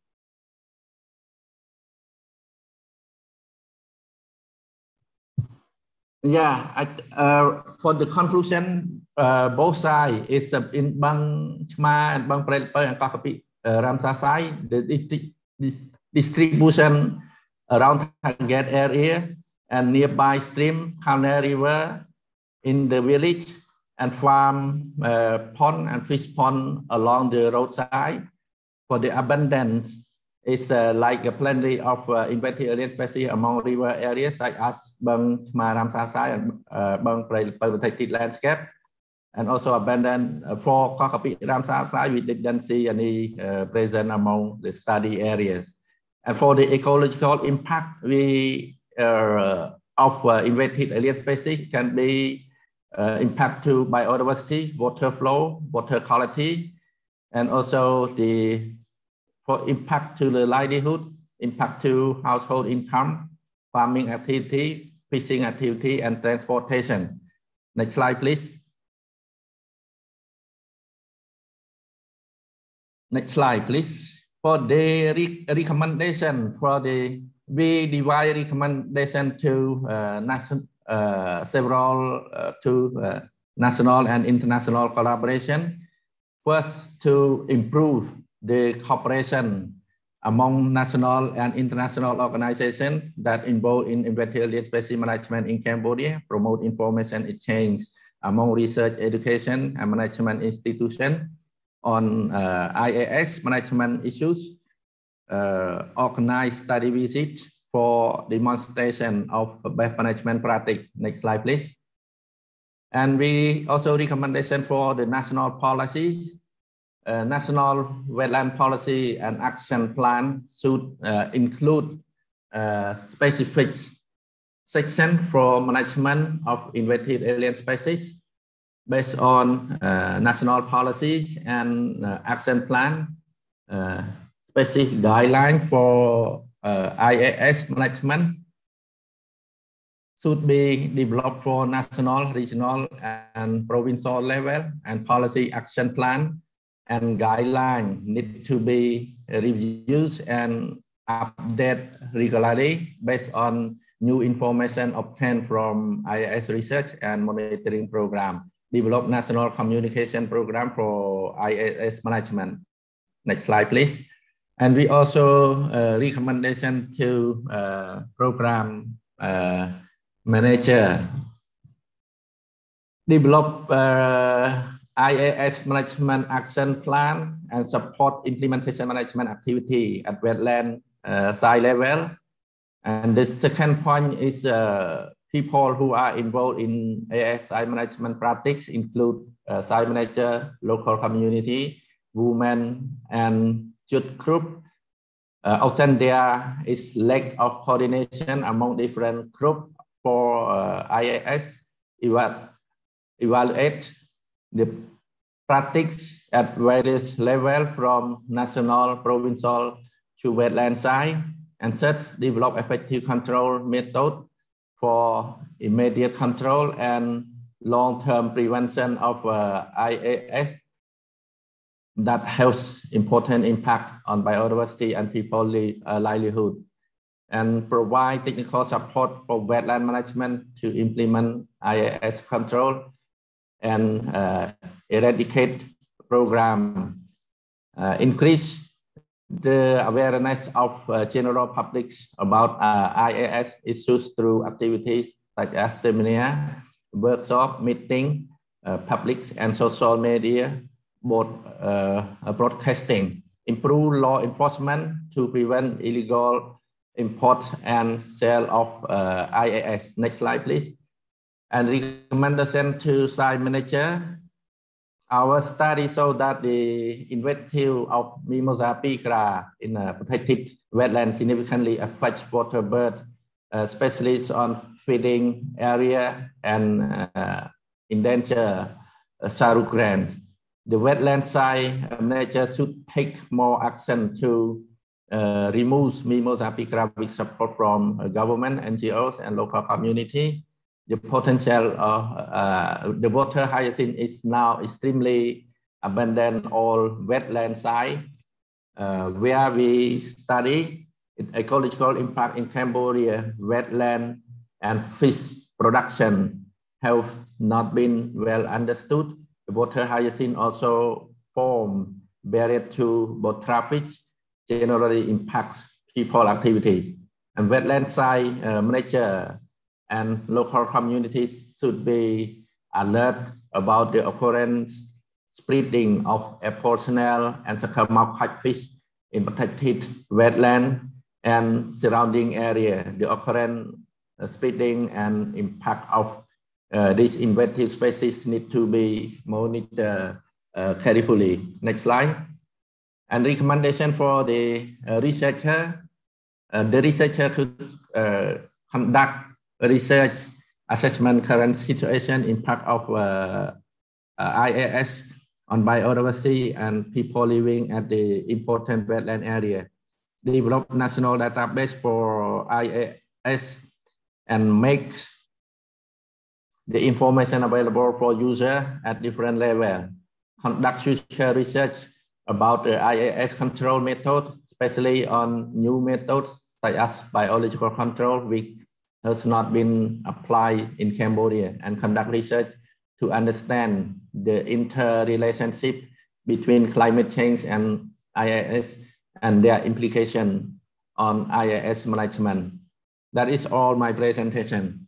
Speaker 1: Yeah, I, uh, for the conclusion, uh, both sides is uh, in Bang Chma and Bang Prel and Kakapi uh, Ramsar side, the distribution around Target area and nearby stream, Khao River in the village, and farm uh, pond and fish pond along the roadside. For the abundance, it's uh, like a plenty of uh, invasive alien species among river areas such as Bang Chma Ramsar side and uh, Bang protected landscape, and also abandoned uh, for Kakapi Ramsar side. We didn't see any uh, present among the study areas. And for the ecological impact, we uh, of uh, invasive alien species can be uh, impact to biodiversity, water flow, water quality, and also the for impact to the livelihood, impact to household income, farming activity, fishing activity, and transportation. Next slide, please. Next slide, please. For the re recommendation for the, we divide recommendation to uh, national, uh, several uh, to uh, national and international collaboration. First, to improve the cooperation among national and international organizations that involve in invasive alien species management in Cambodia, promote information exchange among research, education, and management institutions on uh, I A S management issues, uh, organize study visits for demonstration of best management practice. Next slide, please. And we also recommendation for the national policy. Uh, national wetland policy and action plan should uh, include uh, specific section for management of invasive alien species based on uh, national policies and uh, action plan, uh, specific guideline for uh, I A S management should be developed for national, regional, and provincial level, and policy action plan and guidelines need to be reviewed and updated regularly based on new information obtained from I A S research and monitoring program. Develop national communication program for I A S management. Next slide, please. And we also uh, recommendation to uh, program uh, manager develop uh, I A S management action plan and support implementation management activity at wetland uh, site level. And the second point is uh, people who are involved in A S I management practice include uh, site manager, local community, women, and youth group. Uh, often there is lack of coordination among different groups for uh, I A S eval evaluate the practice at various levels from national, provincial to wetland site, and thus develop effective control method for immediate control and long-term prevention of uh, I A S that has important impact on biodiversity and people li uh, livelihood, and provide technical support for wetland management to implement I A S control and uh, eradicate program, uh, increase the awareness of uh, general publics about uh, I A S issues through activities such as seminar, workshop, meeting, uh, public and social media, both uh, broadcasting, improve law enforcement to prevent illegal import and sale of uh, I A S. Next slide, please. And recommendation to site manager. Our study showed that the invasive of Mimosa pigra in a protected wetland significantly affects water birds, uh, especially on feeding area and uh, endangered uh, sarugran. The wetland site manager should take more action to uh, remove Mimosa pigra with support from uh, government, N G Os, and local community. The potential of uh, the water hyacinth is now extremely abundant all wetland site uh, where we study ecological impact in Cambodia, wetland and fish production have not been well understood. The water hyacinth also form barrier to boat traffic, generally impacts people activity, and wetland site uh, manager and local communities should be alert about the occurrence, spreading of airport snail and smallmouth catfish in protected wetland and surrounding area. The occurrence, uh, spreading and impact of uh, these invasive species need to be monitored uh, carefully. Next slide. And recommendation for the uh, researcher. Uh, the researcher could uh, conduct research assessment current situation impact of uh, uh, I A S on biodiversity and people living at the important wetland area. Develop national database for I A S and make the information available for user at different level. Conduct future research about the I A S control method, especially on new methods such as biological control, which has not been applied in Cambodia, and conduct research to understand the interrelationship between climate change and I A S and their implication on I A S management. That is all my presentation.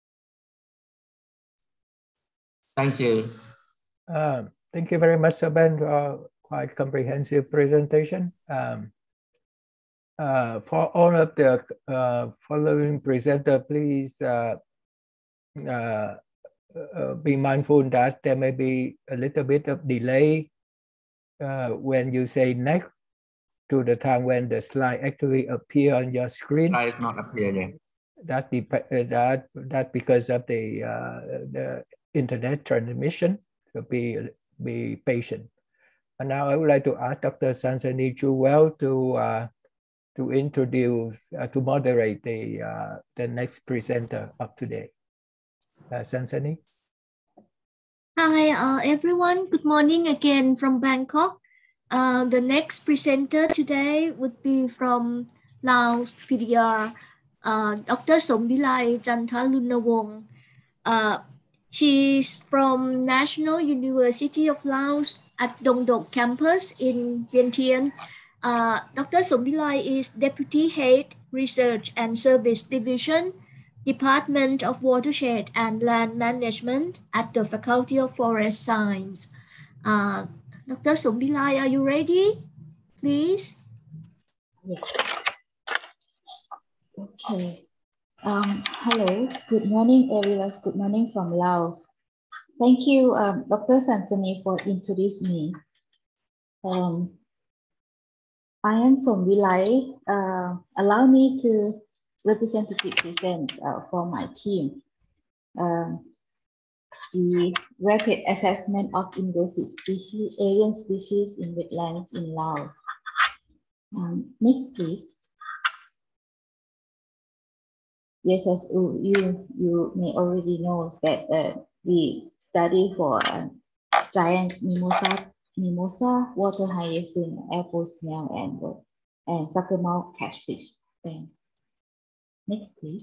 Speaker 1: Thank you.
Speaker 2: Uh, thank you very much, Saban, for a quite comprehensive presentation. Um, Uh, for all of the uh, following presenter, please uh, uh, uh, be mindful that there may be a little bit of delay uh, when you say next to the time when the slide actually appear on your screen.
Speaker 1: Slide is not appear yet.
Speaker 2: That that that because of the uh, the internet transmission. So be be patient. And now I would like to ask Doctor Sansani Jewell to uh, to introduce, uh, to moderate the, uh, the next presenter of today. Uh, Sansani.
Speaker 4: Hi, uh, everyone. Good morning again from Bangkok. Uh, the next presenter today would be from Laos, P D R, uh, Doctor Somvilai Chantalunawong. Uh, she's from National University of Laos at Dong Dok campus in Vientiane. Uh, Doctor Somvilai is Deputy Head, Research and Service Division, Department of Watershed and Land Management at the Faculty of Forest Science. Uh, Doctor Somvilai, are you ready? Please.
Speaker 8: Yes. Okay. Um, hello. Good morning, everyone. Good morning from Laos. Thank you, um, Doctor Sansani, for introducing me. Um, I am Somvilai. Uh, allow me to representative present uh, for my team. Um, the rapid assessment of invasive species, alien species in wetlands in Laos. Um, next, please. Yes, as you, you may already know that uh, we study for uh, giant mimosa, mimosa, water hyacinth, apple snail, and, uh, and smallmouth catfish. Thanks. Next, please.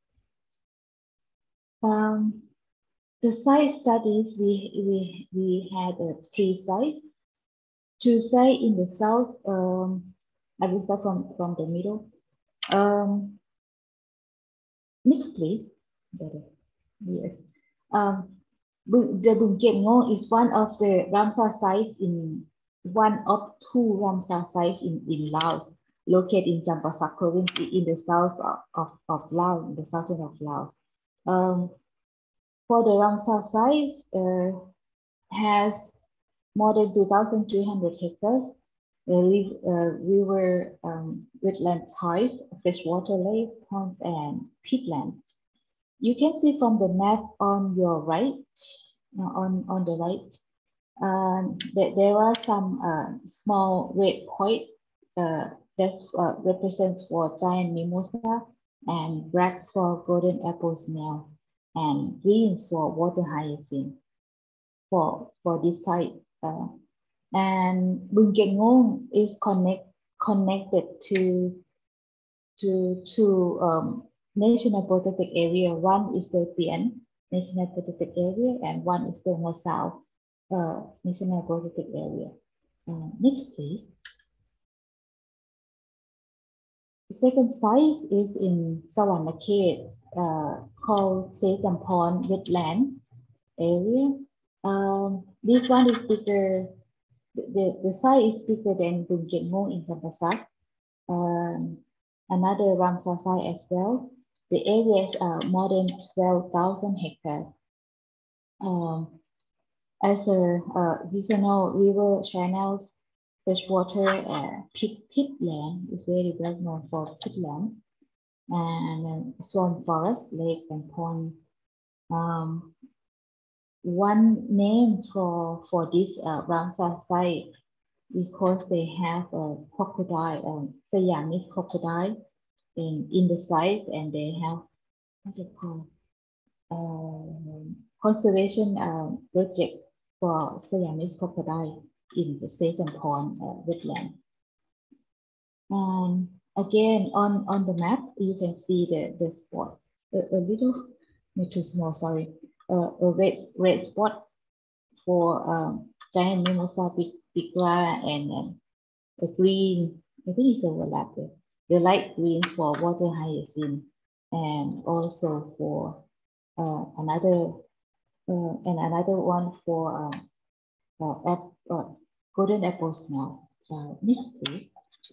Speaker 8: Um, the site studies, we, we, we had uh, three sites. Two sites in the south, um, I will start from, from the middle. Um, next, please. Yes. Um, the Bukit Ngo is one of the Ramsar sites in one of two Ramsar sites in, in Laos, located in Champasak province in the south of, of, of Laos, in the southern of Laos. Um, for the Ramsar site, uh, has more than two thousand three hundred hectares, the uh, river, um, wetland type, freshwater lake, ponds, and peatland. You can see from the map on your right, uh, on, on the right, um, that there are some uh, small red point uh, that uh, represents for giant mimosa, and black for golden apple snail, and greens for water hyacinth for, for this site. Uh, and Bukit Ngo is connect, connected to, to, to um, National Protected Area. One is the Pian National Protected Area, and one is the Ngo Sao uh, National Protected Area. Uh, next, please. The second site is in Sawanakhet, uh, called Se Champon Wetland Area. Um, this one is bigger. The, the site is bigger than Bukit Ngo in Champasak. Um, another Ramsar site as well. The area is uh, more than twelve thousand hectares. Um, as a uh, seasonal river channels, freshwater uh, pit, peatland is very well known for peatland, and uh, swamp forest, lake, and pond. Um, one name for for this uh, Ramsar site, because they have a crocodile, um, Siamese crocodile in, in the site, and they have what they call uh, conservation uh, project for Siamese crocodile in the Se Champon uh, wetland. And again, on, on the map, you can see the, the spot, a, a little, not too small, sorry, uh, a red, red spot for um, giant mimosa pigra, and um, a green, I think it's overlapped, the, the light green for water hyacinth, and also for uh, another, uh, and another one for uh, uh, ap uh, golden apple snail. Uh, next, please.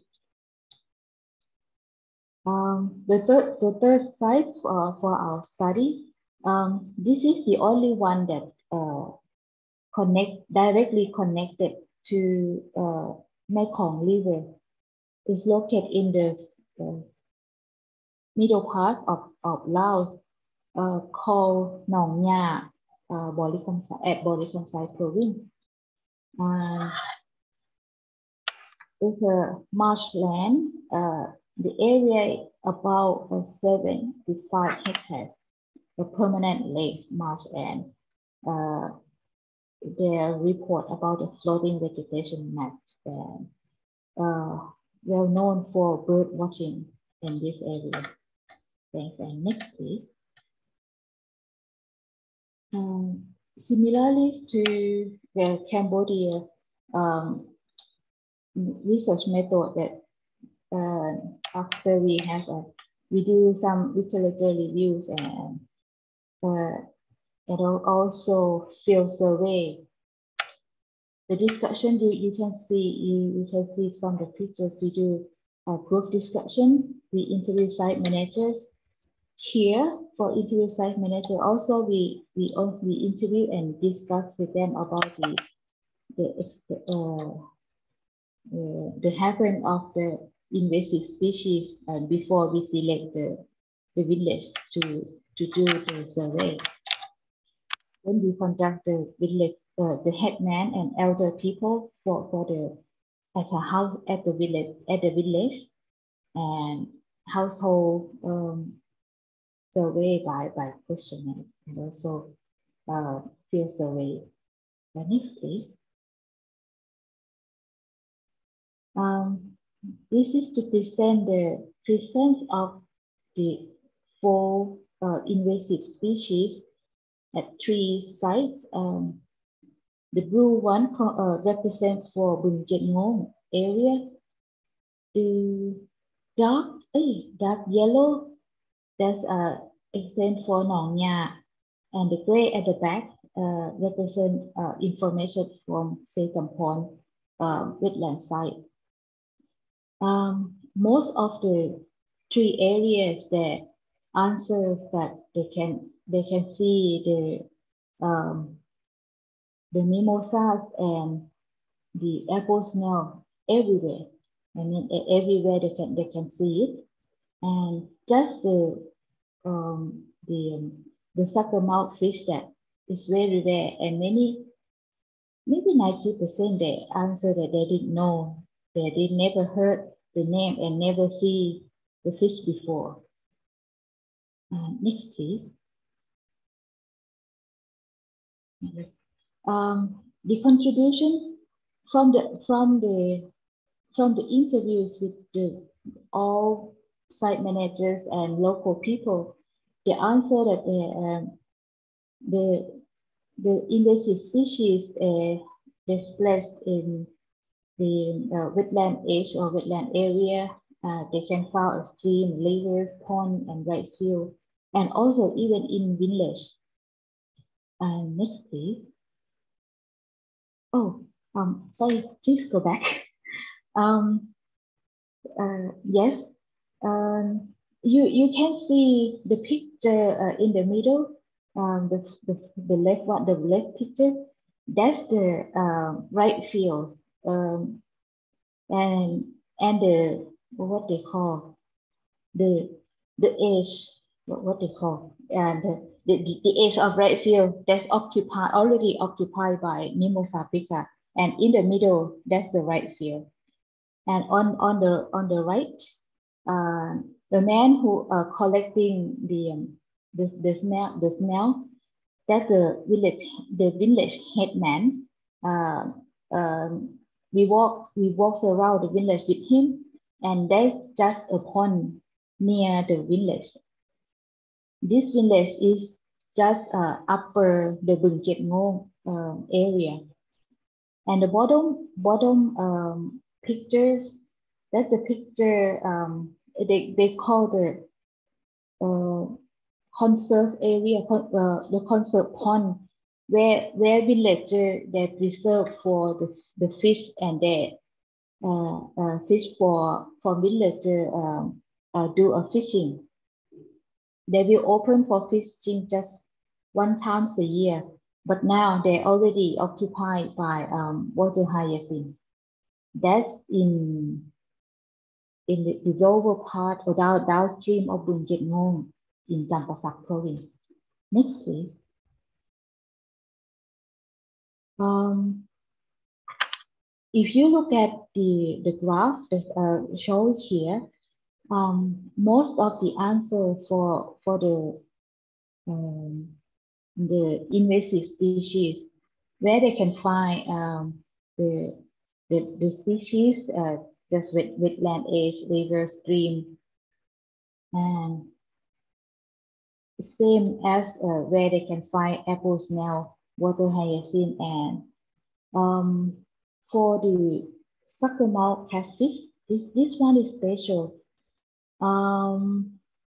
Speaker 8: Um, the third, the third site uh, for our study, um, this is the only one that uh, connect directly connected to uh, Mekong River. Is located in the uh, middle part of, of Laos, uh, called Nong Nha, uh, Borikamsai, at Borikamsai province. Uh, it's a marshland. Uh, the area about uh, seventy-five hectares, a permanent lake marshland. Uh, their report about the floating vegetation map. And, uh, well known for bird watching in this area. Thanks. And next, please. Um, similarly to the Cambodia um, research method, that uh, after we have a, we do some literature reviews and uh, and also field survey. The discussion you, you can see you, you can see from the pictures. We do a group discussion. We interview site managers. Here for interview site manager, also we we we interview and discuss with them about the the uh, uh, the happen of the invasive species uh, before we select the the village to to do the survey. When we conduct the village, uh, the headman and elder people for for the at a house at the village at the village and household um, survey by by questionnaire, and also uh, field survey. The next, please. Um, this is to present the presence of the four uh, invasive species at three sites. Um, the blue one uh, represents for Bukit Ngo area. the dark, eh, dark yellow, that's uh, explained for Nong Nha, and the gray at the back uh, represent uh, information from Se Champon uh, wetland site. Um, most of the three areas that answers that they can they can see the um, the mimosas and the apple snail everywhere. I mean, everywhere they can they can see it, and just the um, the um, the suckermouth fish that is very rare, and many maybe ninety percent they answer that they didn't know, that they never heard the name and never see the fish before. Uh, next, please. Yes. Um, the contribution from the from the from the interviews with the all site managers and local people, the answer that the um, the the invasive species uh, displaced in the uh, wetland edge or wetland area, uh, they can find a stream, rivers, pond, and rice field, and also even in village. Uh, next, please. Oh, um, sorry, please go back. Um, uh, yes, um, you you can see the picture uh, in the middle. Um, the, the the left one, the left picture, that's the uh, right field. Um, and and the what they call the the edge, what, what they call and the, the the edge of right field that's occupied already occupied by Mimosa pica, and in the middle that's the right field. And on on the on the right, uh, the man who are uh, collecting the um, the the smell the smell that the village the village headman. Uh, um, we walk we walk around the village with him, and there's just a pond near the village. This village is just uh, upper the Bung Ket Ngong uh, area, and the bottom bottom um, pictures, that's the picture um, they they call the uh, conserve area, uh, the conserve pond, where where villagers they preserve for the, the fish, and they uh, uh, fish for for villagers um, uh, do a fishing. They will open for fishing just one time a year, but now they're already occupied by um, water hyacinth. That's in in the, the lower part or down, downstream of Bung Ket Ngong in Champasak province. Next, please. Um, if you look at the, the graph that's uh, shown here, um, most of the answers for, for the, um, the invasive species, where they can find um, the, the, the species uh, just with wetland edge, river, stream, and same as uh, where they can find apple snail, water hyacinth, and um, for the suckermouth catfish, this this one is special. Um,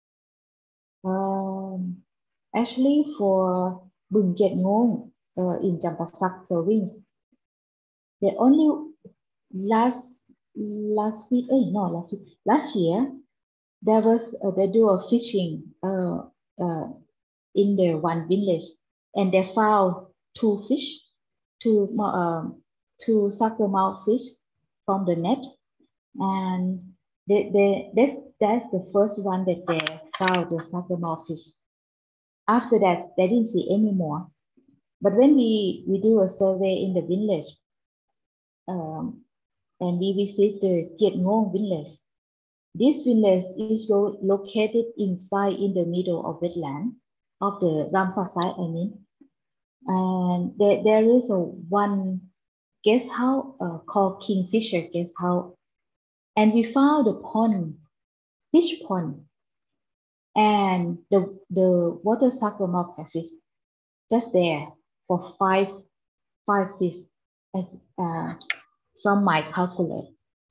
Speaker 8: um, actually, for Bung Ket Ngong uh, in Champasak province, the only last last week, eh, no, last week, last year, there was uh, they do a fishing uh, uh, in the one village, and they found two fish, two um, two suckermouth fish from the net, and they, they, that's, that's the first one that they found, the suckermouth fish. After that, they didn't see any more. But when we, we do a survey in the village, um, and we visit the Kiet Ngong village, this village is lo located inside in the middle of wetland of the Ramsar site, I mean. And there, there is a one guest house uh, called Kingfisher Guest House. And we found the pond, fish pond, and the, the water suckermouth catfish just there for five, five fish as, uh, from my calculate.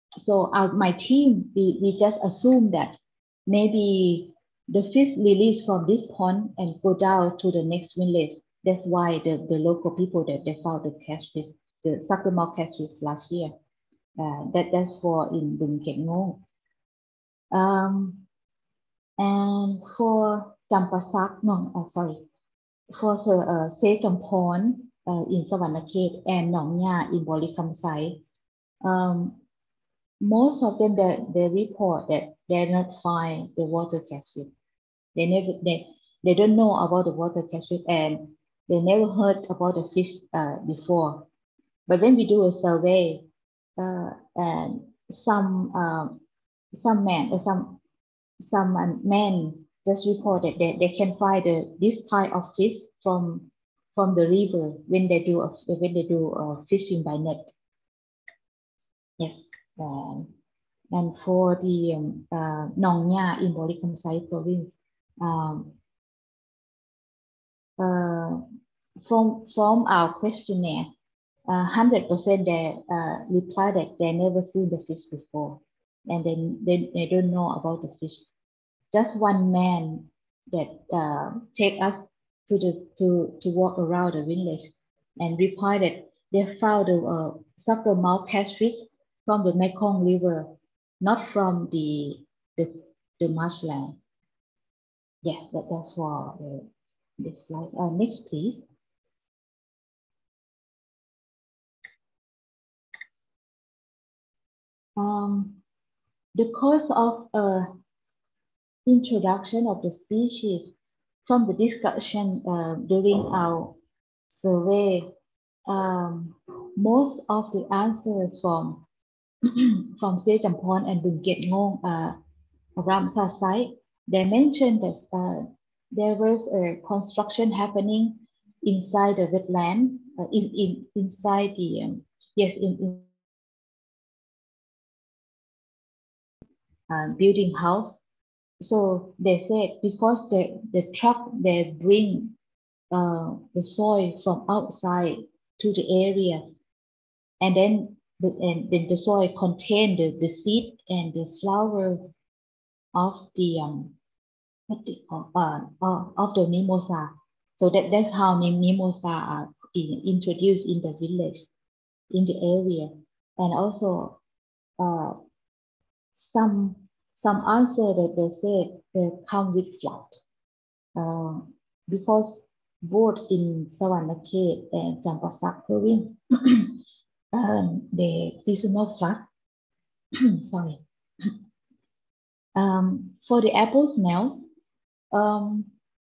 Speaker 8: so our, my team, we, we just assume that maybe the fish released from this pond and go down to the next village. That's why the, the local people that they found the catfish, the sucker-mouth catfish last year. Uh, that that's for in Bung Ket Ngong. Um, and for Champasak, no, uh, sorry, for uh, Se Champon uh, in Savannakhet and Nong Nha in Boli Kamsai, um, most of them they, they report that they not find the water catfish. They never they, they don't know about the water catfish and they never heard about the fish uh, before. But when we do a survey, uh, and some um, some men or some some men just reported that they can find the, this kind of fish from from the river when they do a, when they do uh, fishing by net. Yes, um, and for the um, uh, Nong Nha in Boli Kamsai province, um, uh, from from our questionnaire, one hundred percent they uh, reply that they never seen the fish before, and then they, they don't know about the fish. Just one man that uh, take us to the to to walk around the village and replied that they found the uh, sucker-mouth catfish from the Mekong River, not from the the, the marshland. Yes, that, that's for the, this slide. Uh, next, please. Um, the cause of uh, introduction of the species from the discussion uh, during our survey, um, most of the answers from from Se Champon and Bung Ket Ngong uh, Ramsar site, they mentioned that uh, there was a construction happening inside the wetland, uh, in, in inside the um, yes in, in uh, building house. So they said because the the truck they bring uh, the soil from outside to the area, and then the and then the soil contain the, the seed and the flower of the um what they call uh, uh, of the mimosa. So that that's how mimosa are in, introduced in the village, in the area, and also uh, some some answer that they said they come with flood, uh, because both in Savannakhet and Champasak province, um, the seasonal flood. Sorry. Um, for the apple snails, um,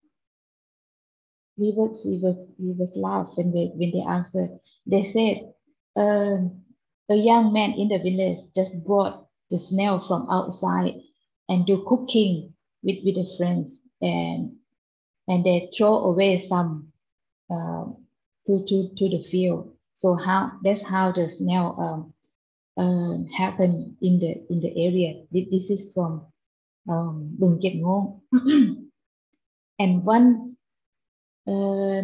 Speaker 8: we was we was we was laugh when they when they answered. They said uh, a young man in the village just brought the snail from outside and do cooking with with the friends, and and they throw away some uh, to to to the field. So how that's how the snail um, uh, happen in the in the area. This is from um, Bung Ket Ngong. And one uh,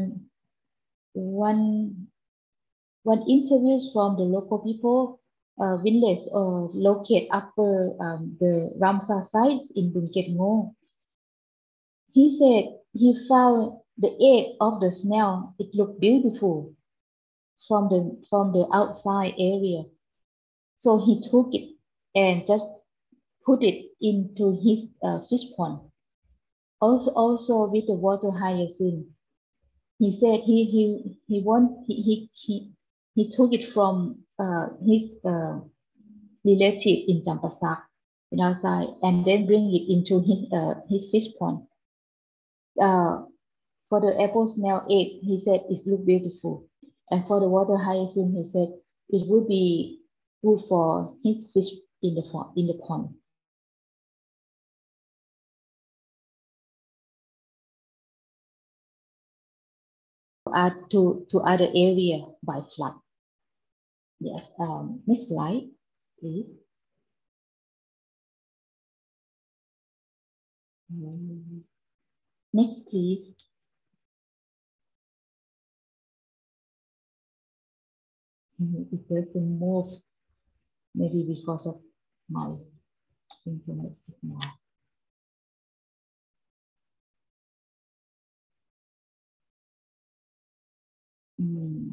Speaker 8: one one interviews from the local people, uh, village uh, located upper um, the Ramsar sites in Bung Ket Ngong. He said he found the egg of the snail. It looked beautiful from the from the outside area. So he took it and just put it into his uh, fish pond. Also, also with the water hyacinth. He said he he he want he he he, he took it from uh, his uh, relative in Champasak, in outside, and then bring it into his uh, his fish pond. Uh, for the apple snail egg, he said it looked beautiful, and for the water hyacinth, he said it would be good for his fish in the in the pond. Add to, to other area by flood. Yes, um, next slide, please. Um, next, please. It doesn't move, maybe because of my internet signal. Mm.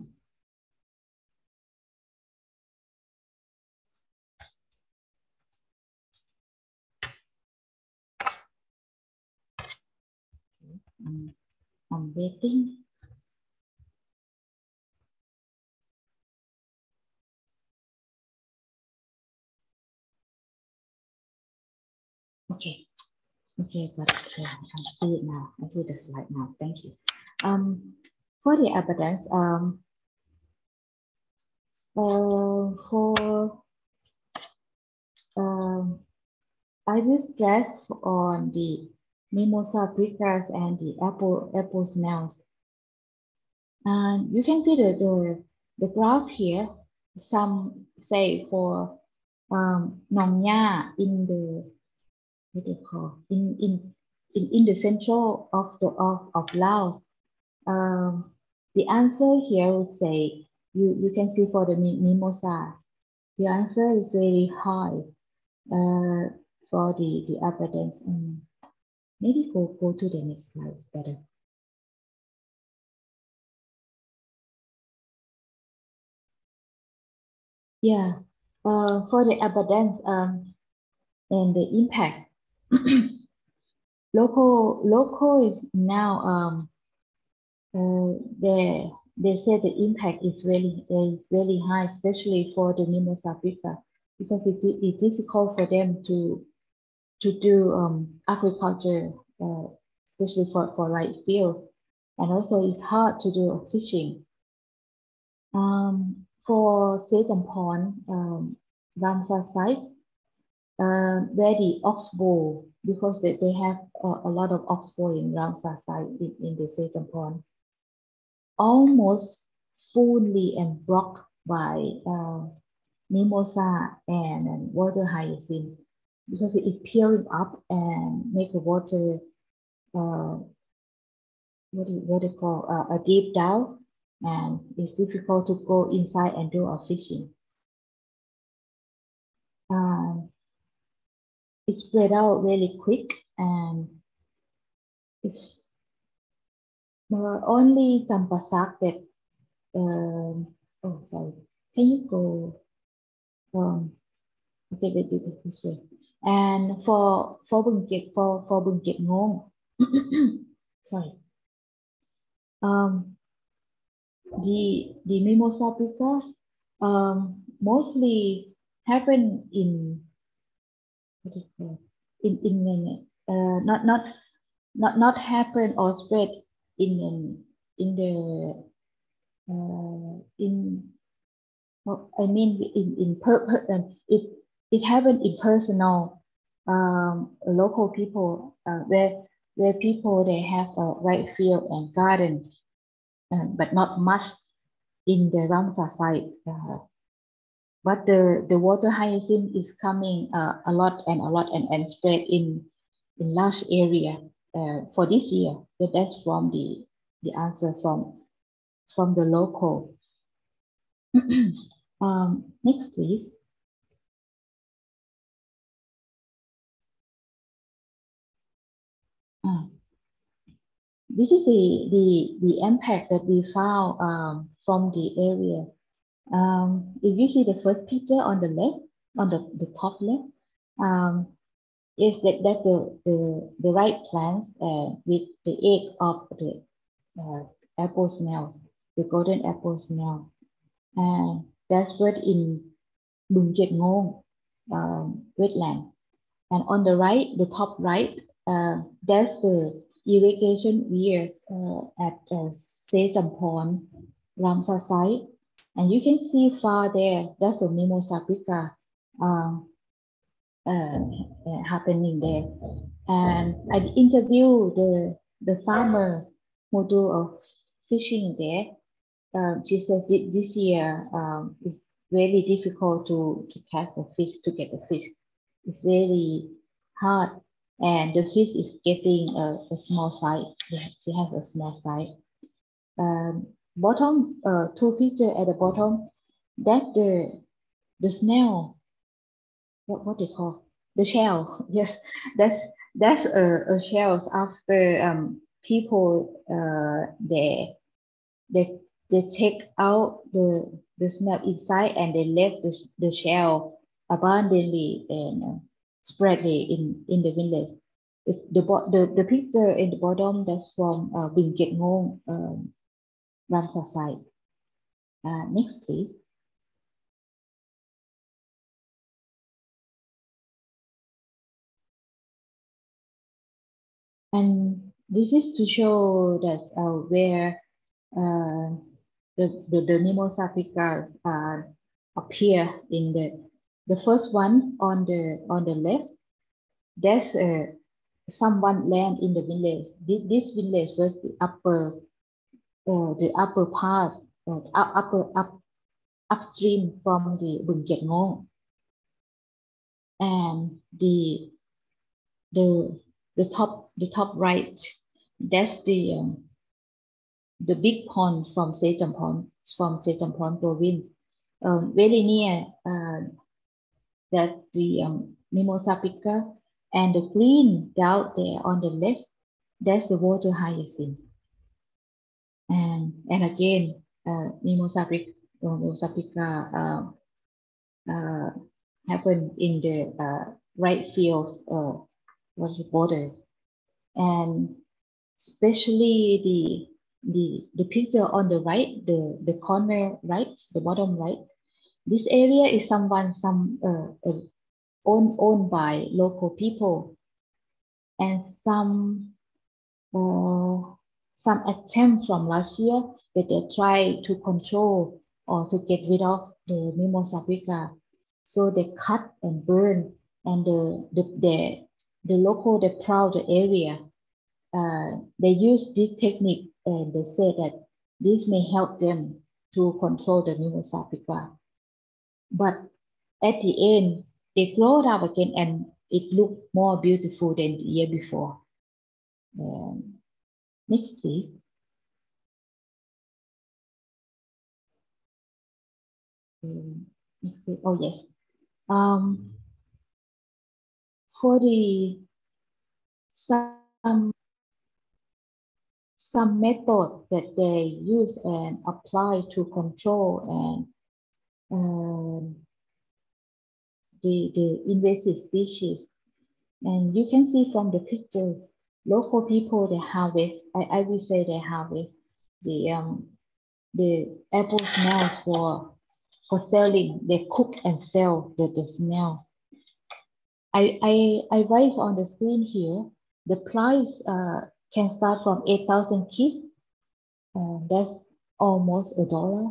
Speaker 8: Um, I'm waiting. Okay. Okay, got it. Yeah, I can see it now. I see the slide now. Thank you. Um, for the abundance, um, uh, for um, I will stress on the Mimosa africans and the apple apple smells. And you can see the the, the graph here. Some say for um, Nong Nha in the what they call in in in, in the central of the of, of Laos. Um, the answer here will say you you can see for the mimosa, the answer is very high uh, for the the abundance. Um, maybe go go to the next slide, it's better. Yeah, uh, for the abundance um, and the impact. local local is now um, uh, they they say the impact is really is really high, especially for the Mimosa africa, because it, it's difficult for them to to do um, agriculture, uh, especially for for right fields, and also it's hard to do fishing. Um, for Sejamphon, um, Ramsar sites, uh, where the oxbow, because they, they have a, a lot of oxbow in Ramsar site in, in the Sejamphon, almost fully and blocked by uh, mimosa and, and water hyacinth, because it is peeling up and make the water uh, what do you, what do you call uh, a deep down, and it's difficult to go inside and do a fishing. Um, it's spread out really quick, and it's uh, only Champasak that um, oh sorry, can you go um okay they did it this way. And for for Bung Kiet for for Bung Kiet Ngong sorry um the the Mimosa africa um mostly happen in what do you call in in uh not not not not happen or spread in in the uh in well, I mean in in per, per it it happened in personal um local people uh, where where people they have a right field and garden, uh, but not much in the Ramsar site. Uh, but the, the water hyacinth is coming uh, a lot and a lot and, and spread in, in large area uh, for this year. But that's from the, the answer from, from the local. um, next, please. Uh, this is the, the, the impact that we found um, from the area. Um, if you see the first picture on the left, on the, the top left, um, is that, that the, the, the right plants uh, with the egg of the uh, apple snails, the golden apple snail. And that's what in Bung Kiet Ngong um, wetland. And on the right, the top right, uh, that's the irrigation weirs uh, at uh, Sejamphon, Ramsar site. And you can see far there, that's the Mimosa africa um, uh, uh, happening there. And I interviewed the, the farmer who do a fishing there. Um, she said this year um, it's very difficult to, to catch a fish, to get a fish. It's very hard, and the fish is getting a, a small size. She has a small size. Um, bottom, uh, two pictures at the bottom, that the the snail what what they call the shell. Yes, that's that's a, a shells after um, people uh, they they they take out the the snail inside and they left the, the shell abundantly and uh, spreadly in in the village. It's the the the picture in the bottom that's from uh, Bình Kiệt Ngôn, um, Ramsar site. Uh, next, please. And this is to show that uh, where uh, the, the, the Mimosa africans uh, appear in the the first one on the on the left. There's uh, someone land in the village. This, this village was the upper uh, the upper part, uh, upper up upstream from the Bình Kiệt Ngôn, and the the the top the top right, that's the um, the big pond from Sechampon, from Sechampon province, um, very near uh, that the um, Mimosa africa, and the green down there on the left, that's the water hyacinth. And and again, uh, Mimosa africa, Mimosa africa uh, uh, happened in the uh, right field, uh, what's the border, and especially the the the picture on the right, the the corner right, the bottom right. This area is someone some uh, uh, owned owned by local people, and some uh, some attempt from last year that they try to control or to get rid of the Mimosa africa. So they cut and burn, and the the the, the local they plow the area. Uh, they use this technique, and they say that this may help them to control the Mimosa africa. But at the end, they grow up again, and it looked more beautiful than the year before. Um, next, please. Um, next, please. Oh yes. Um, for the some some method that they use and apply to control and um, the the invasive species, and you can see from the pictures, local people they harvest. I, I will say they harvest the um the apple snails for for selling. They cook and sell the, the snail. I, I, I write on the screen here, the price uh, can start from eight thousand kip. Uh, that's almost a dollar,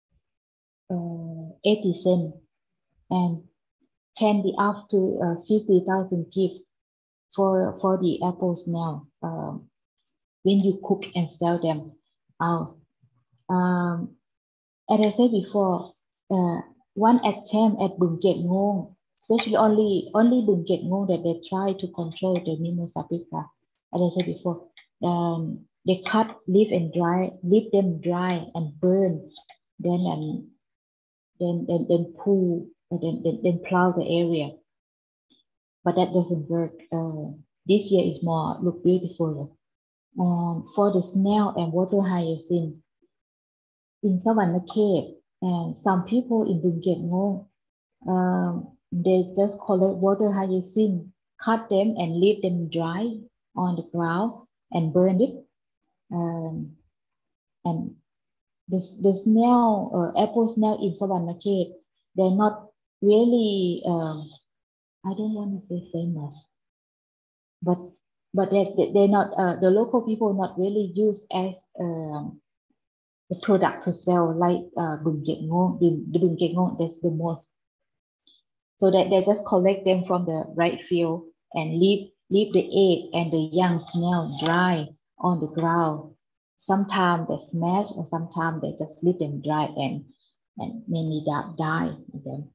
Speaker 8: uh, eighty cents, and can be up to uh, fifty thousand kip for, for the apple snail um, when you cook and sell them out. Um, as I said before, uh, one attempt at Bình Kiệt Ngôn, especially only only Bình Kiệt Ngôn, that they try to control the Mimosa africa. As I said before, um, they cut, leave and dry, leave them dry and burn, then and then then then pull, then then, then plow the area. But that doesn't work. Uh, this year is more look beautiful. Um, for the snail and water hyacinth in Savannah Cave, and some people in Bình Kiệt Ngôn, um, they just collect water hyacinth, cut them and leave them dry on the ground and burn it. Um, and the, the snail, uh, apple snail in Savannah Cave, they're not really, um, I don't want to say famous, but but they, they're not, uh, the local people not really used as um, the product to sell like uh, Bình Kiệt Ngôn. The, the Bình Kiệt Ngôn, that's the most. So that they just collect them from the right field and leave, leave the egg and the young snail dry on the ground. Sometimes they smash, and sometimes they just leave them dry and, and maybe die again.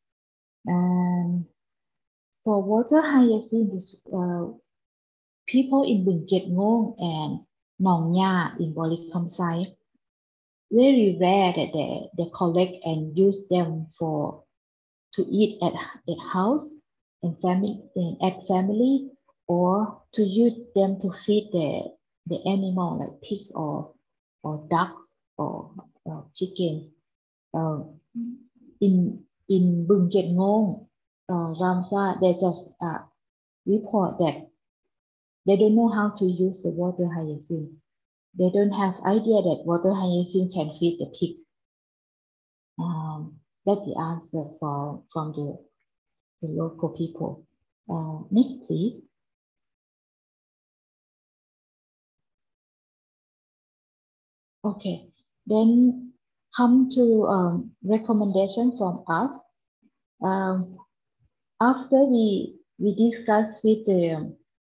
Speaker 8: And for water hyacinth, uh, people in Bình Kiệt Ngôn and Nong Nha in Bolikamsai, very rare that they, they collect and use them for to eat at, at house and family and at family, or to use them to feed the, the animal like pigs or, or ducks or, or chickens. Uh, in in Bung Ket Ngong, uh, Ramsar, they just uh, report that they don't know how to use the water hyacinth. They don't have idea that water hyacinth can feed the pig. Um, that's the answer for, from the, the local people. Uh, next, please. Okay, then come to um, recommendation from us. Um, after we, we discuss with the um,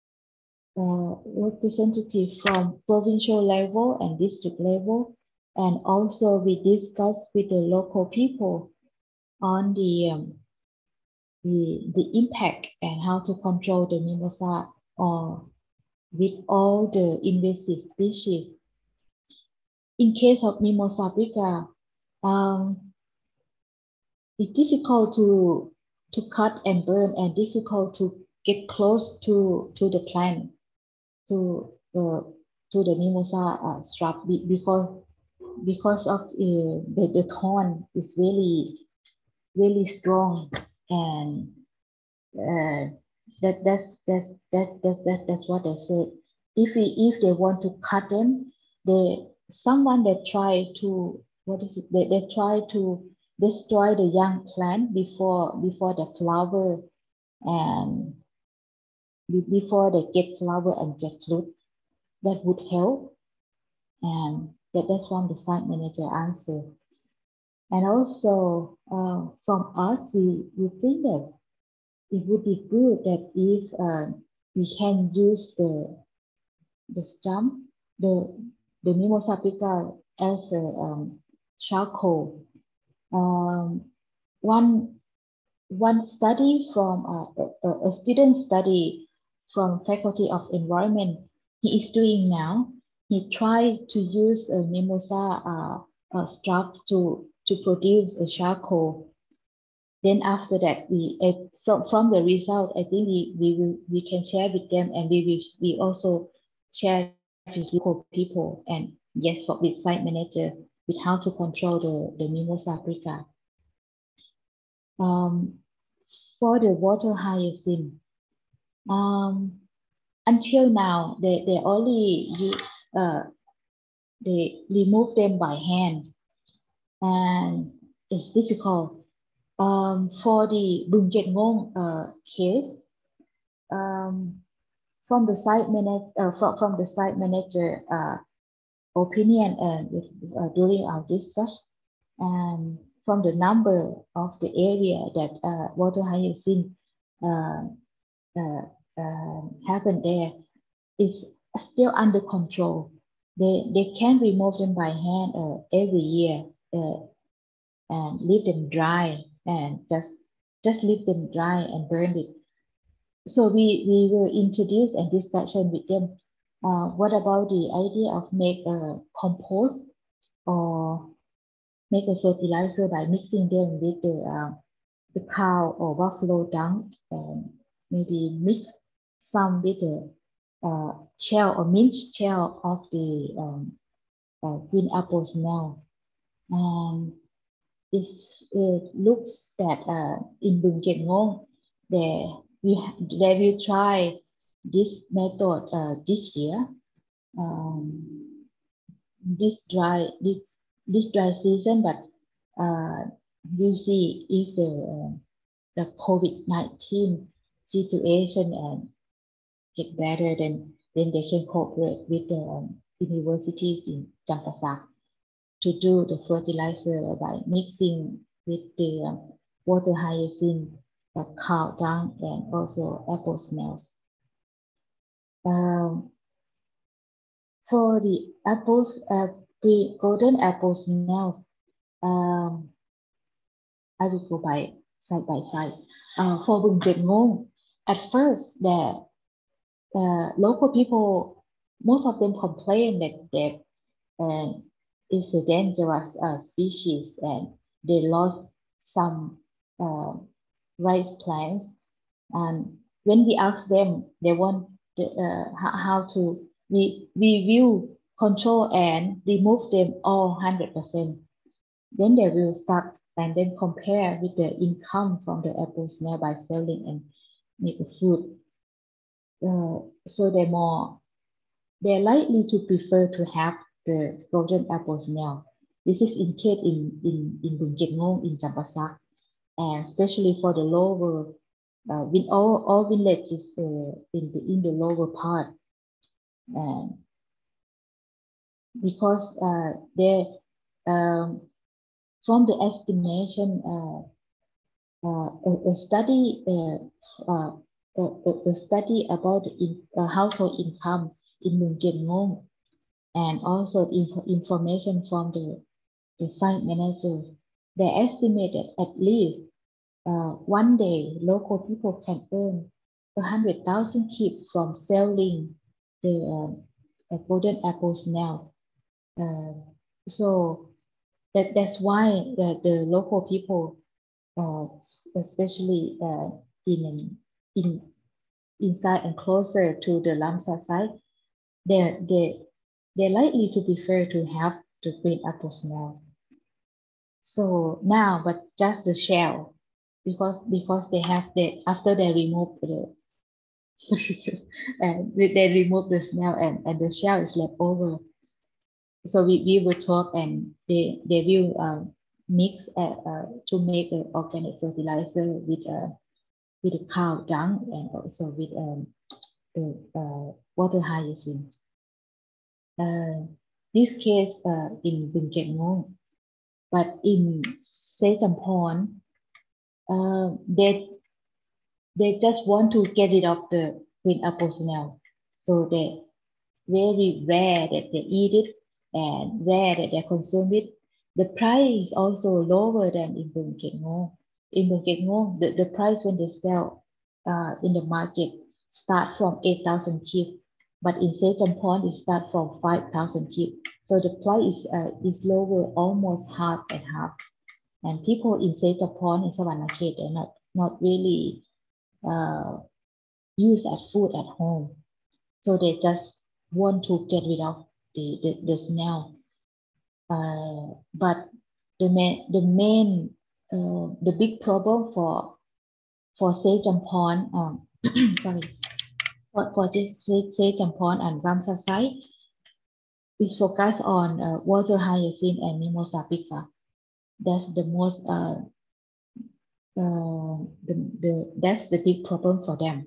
Speaker 8: Uh, representative from provincial level and district level, and also we discussed with the local people on the um, the, the impact and how to control the mimosa or with all the invasive species. In case of Mimosa africa, um, it's difficult to to cut and burn and difficult to get close to to the plant. To uh, to the mimosa uh, shrub because because of uh, the the thorn is really really strong, and uh, that that's that's that that, that that's what I said. If we, if they want to cut them, they someone that try to what is it? They they try to destroy the young plant before before the flower and before they get flower and get fruit. That would help, and that, that's from the site manager answer. And also uh, from us, we, we think that it would be good that if uh, we can use the the stump, the the Mimosa africa as a um, charcoal. Um, one one study from uh, a, a student study from Faculty of Environment, he is doing now. He tried to use a mimosa uh, uh, strap to, to produce a charcoal. Then after that, we uh, from, from the result, I think we, we, will, we can share with them, and we will we also share with local people, and yes, for, with site manager, with how to control the, the Mimosa africa. Um, for the water hyacinth, um, until now, they, they only uh, they remove them by hand, and it's difficult. Um, for the Bung Ket Ngong uh, case, um, from the site manager, uh, from, from the site manager uh, opinion and uh, during our discussion, and from the number of the area that uh, water hyacinth uh, uh, uh, happen there is still under control. They, they can remove them by hand uh, every year uh, and leave them dry, and just, just leave them dry and burn it. So we, we will introduce a discussion with them. Uh, what about the idea of make a compost or make a fertilizer by mixing them with the, uh, the cow or buffalo dung, and maybe mix some with the uh, shell or minced shell of the um, uh, green apple snail. And it's, it looks that uh, in Bung Ket Ngong, they, we, they will try this method uh, this year. Um, this dry this, this dry season, but uh, we'll see if the uh, the COVID nineteen situation and get better, then then they can cooperate with the um, universities in Champasak to do the fertilizer by mixing with the um, water hyacinth, uh, cow dung, and also apple snails. Um, for the apples, uh, the golden apple snails, um, I will go by side by side. Uh, for Bung Ket Ngong, at first the uh, local people, most of them complain that that uh, it's a dangerous uh, species, and they lost some uh, rice plants. And when we ask them, they want the, uh, how to re review, control, and remove them all one hundred percent. Then they will start and then compare with the income from the apple snail by selling and make a food. Uh, so they're more, they're likely to prefer to have the golden apple snail. This is in case in in in Bun Kiet Ngong in Champasak, and especially for the lower, uh, with all all villages uh, in the in the lower part, and because uh, they um, from the estimation, uh, uh, a, a study uh, uh, a, a study about the in, uh, household income in Bun Kiet Ngong, and also inf information from the the site manager, they estimated at least uh, one day local people can earn a hundred thousand kip from selling the uh, golden apple snails. Uh, so that that's why the, the local people, uh, especially uh, in in inside and closer to the Ramsar site, they they they're likely to prefer to have the green apple snail. So now, but just the shell, because because they have the after they remove the and they remove the snail and, and the shell is left over. So we, we will talk and they they will um, mix uh, uh, to make an organic fertilizer with uh, with the cow dung and also with um, the uh, water hyacinth. Uh, this case uh, in Bun Kiet Ngong, but in Se Champon, uh, they they just want to get rid of the green apple snail, so they very rare that they eat it and rare that they consume it. The price is also lower than in Bun Kiet Ngong. In Bun Kiet Ngong, the, the price when they sell uh, in the market start from eight thousand kip, but in Se Champon it start from five thousand kip. So the price is, uh, is lower, almost half and half. And people in Se Champon, in Savannakhet, they're not, not really uh, use as food at home. So they just want to get rid of the, the, the snail. Uh, but the main, the main, uh, the big problem for for Se Champon, um, sorry, for, for this Se Champon and Ramsar site is focused on uh, water hyacinth and Mimosa Pica. That's the most, uh, uh, the, the, that's the big problem for them.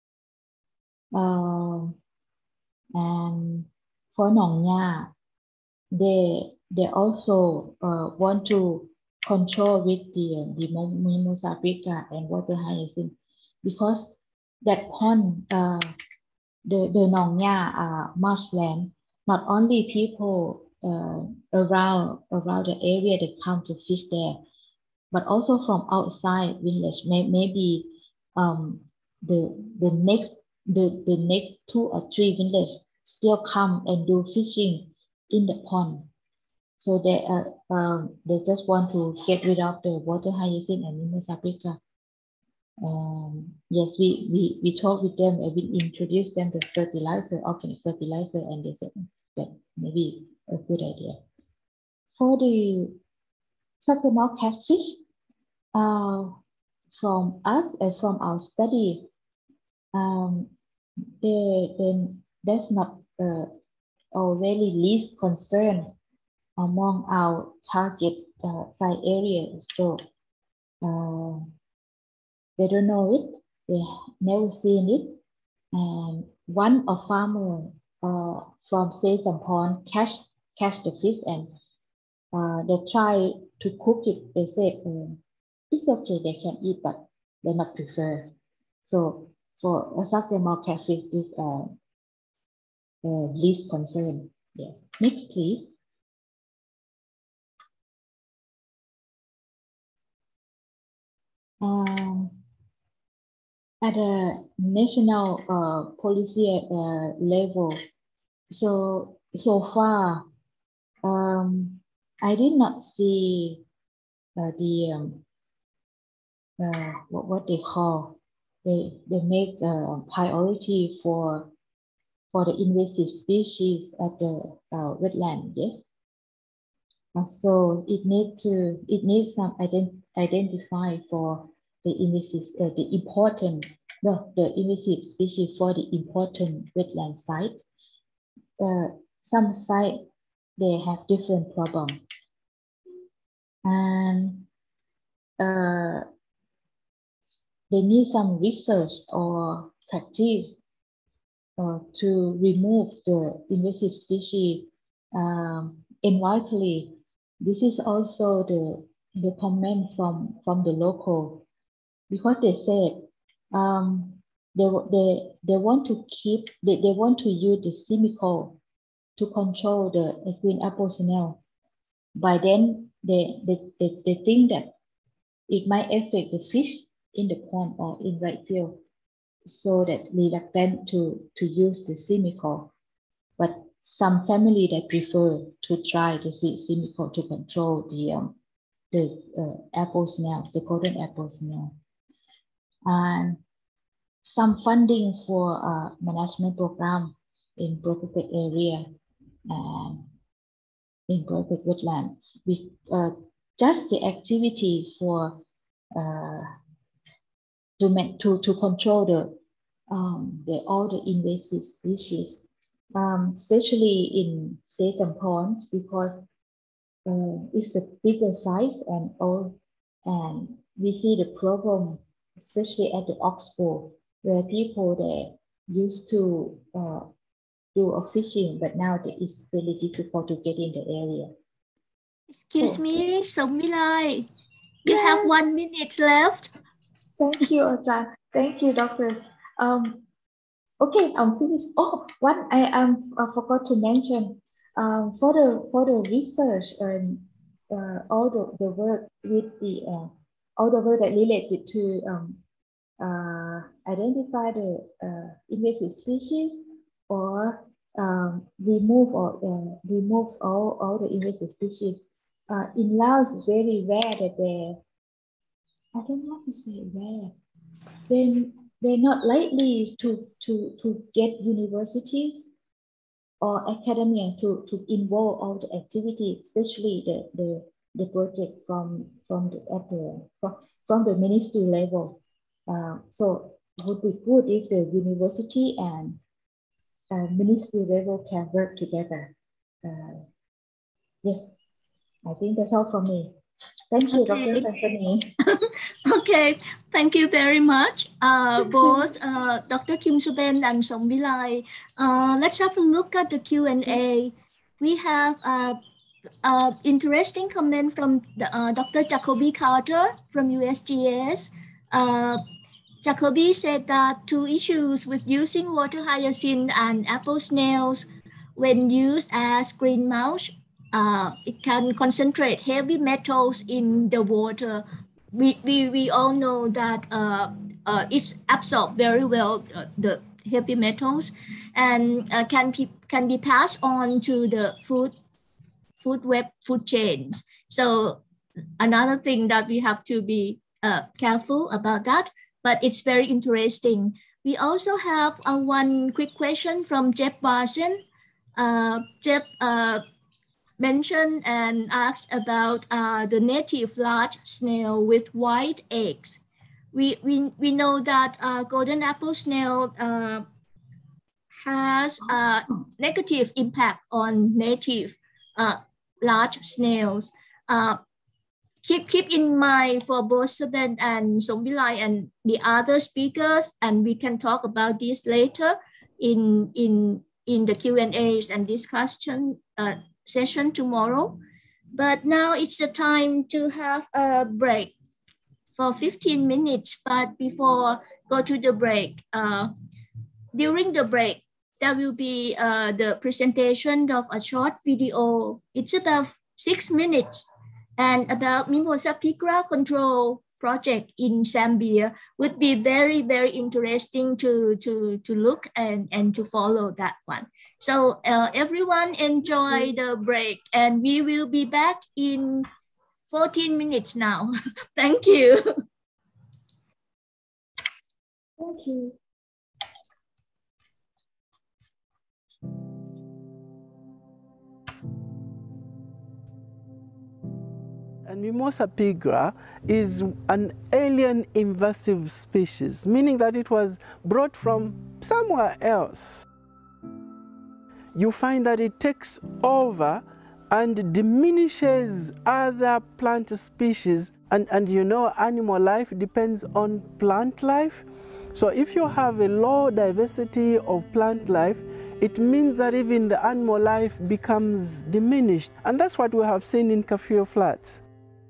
Speaker 8: Um, and for Nong Nha, they they also uh, want to control with the the Mimosa Africa and water hyacinth, because that pond, uh, the the Nong Nha uh, marshland, not only people uh, around around the area that come to fish there, but also from outside village, may, maybe um, the the next the the next two or three villages still come and do fishing in the pond. So they uh, um, they just want to get rid of the water hyacinth and Mimosa Africa. Um, yes, we, we, we talked with them and we introduced them to fertilizer, organic fertilizer, and they said that maybe a good idea. For the suckermouth catfish, uh, from us and from our study, um, they, they, that's not uh, our really least concern among our target uh, site areas. So uh, they don't know it, they never seen it. And one of farmer uh, from Se Champon catch catch the fish and uh, they try to cook it. They said um, it's okay, they can eat, but they not prefer. So for a suckermouth catfish is uh, uh, least concern. Yes. Next, please. Um, at a national uh, policy uh, level, so so far, um, I did not see uh, the um, uh, what, what they call, they, they make a priority for, for the invasive species at the uh, wetland, yes. And so it needs to, it needs some ident identify for the invasive, uh, the important, the, the invasive species for the important wetland sites. Uh, some sites, they have different problems. And uh, they need some research or practice uh, to remove the invasive species um, environmentally. This is also the, the comment from, from the local, because they said um, they, they, they want to keep, they, they want to use the chemical to control the green apple snail. By then, they, they, they, they think that it might affect the fish in the pond or in right field, so that reluctant to, to use the chemical. But some family that prefer to try the chemical to control the, um, the uh, apple snail, the golden apple snail. And some fundings for uh, management program in protected area and in protected wetland. We, uh, just the activities for uh, to, to, to control the, um, the all the invasive species, um, especially in Sejam ponds, because uh, it's the bigger size and all, and we see the problem, especially at the Oxbow, where people they used to uh, do fishing, but now it is very difficult to get in the area.
Speaker 4: Excuse
Speaker 8: so,
Speaker 4: me, Somvilai, you yes. have one minute left.
Speaker 8: Thank you, Ajahn. Thank you, doctors. Um, okay, I'm finished. Oh, one I um I forgot to mention. Um, for the for the research and uh, all the, the work with the uh, all the work that related to um uh identify the uh, invasive species or um remove or uh, remove all all the invasive species. Uh, in Laos, it's very rare that they. I don't know how to say rare. Then they're not likely to, to, to get universities or academia to, to involve all the activity, especially the, the, the project from, from, the, at the, from, from the ministry level. Uh, so it would be good if the university and uh, ministry level can work together. Uh, yes, I think that's all from me. Thank you, okay. Doctor Stephanie.
Speaker 4: Okay, thank you very much, uh, both uh, Doctor Kim Su-ben and Somvilai. Uh, let's have a look at the Q and A. We have an uh, uh, interesting comment from the, uh, Doctor Jacoby Carter from U S G S. Uh, Jacoby said that two issues with using water hyacinth and apple snails when used as green mulch. Uh, it can concentrate heavy metals in the water. We, we, we all know that uh, uh, it's absorbed very well, uh, the heavy metals, and uh, can, be, can be passed on to the food, food web, food chains. So another thing that we have to be uh, careful about that, but it's very interesting. We also have uh, one quick question from Jeff Barson. Uh, Jeff, uh, mentioned and asked about uh, the native large snail with white eggs. We, we, we know that uh, golden apple snail uh, has a negative impact on native uh, large snails. Uh, keep, keep in mind for both Su-ben and Somvilai and the other speakers, and we can talk about this later in, in, in the Q and A's and discussion uh, session tomorrow. But now it's the time to have a break for fifteen minutes. But before go to the break, uh, during the break, there will be uh, the presentation of a short video. It's about six minutes and about Mimosa pigra control project in Zambia. Would be very, very interesting to, to, to look and, and to follow that one. So uh, everyone enjoy the break, and we will be back in fourteen minutes now. Thank you. Thank you.
Speaker 9: And Mimosa pigra is an alien invasive species, meaning that it was brought from somewhere else. You find that it takes over and diminishes other plant species. And, and you know, animal life depends on plant life. So if you have a low diversity of plant life, it means that even the animal life becomes diminished. And that's what we have seen in Kafue Flats.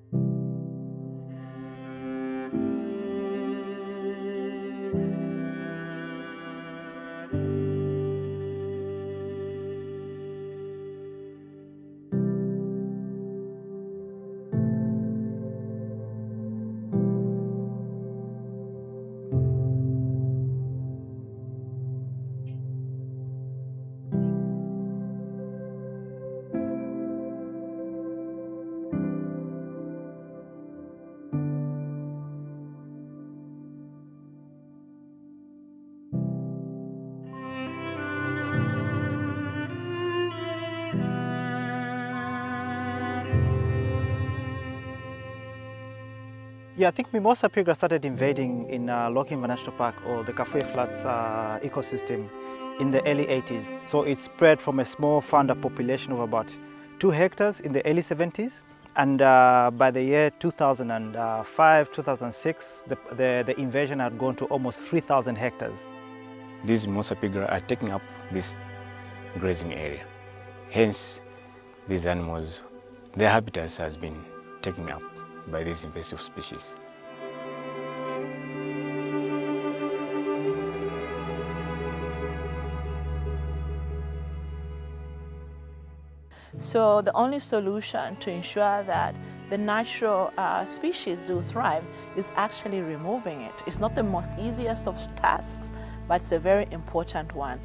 Speaker 10: Yeah, I think Mimosa pigra started invading in uh, Lochinvar National Park or the Kafue Flats uh, ecosystem in the early eighties. So it spread from a small founder population of about two hectares in the early seventies. And uh, by the year two thousand five, two thousand six, the, the, the invasion had gone to almost three thousand hectares.
Speaker 11: These Mimosa pigra are taking up this grazing area. Hence, these animals, their habitats has been taken up by these invasive species.
Speaker 12: So the only solution to ensure that the natural uh, species do thrive is actually removing it. It's not the most easiest of tasks, but it's a very important one.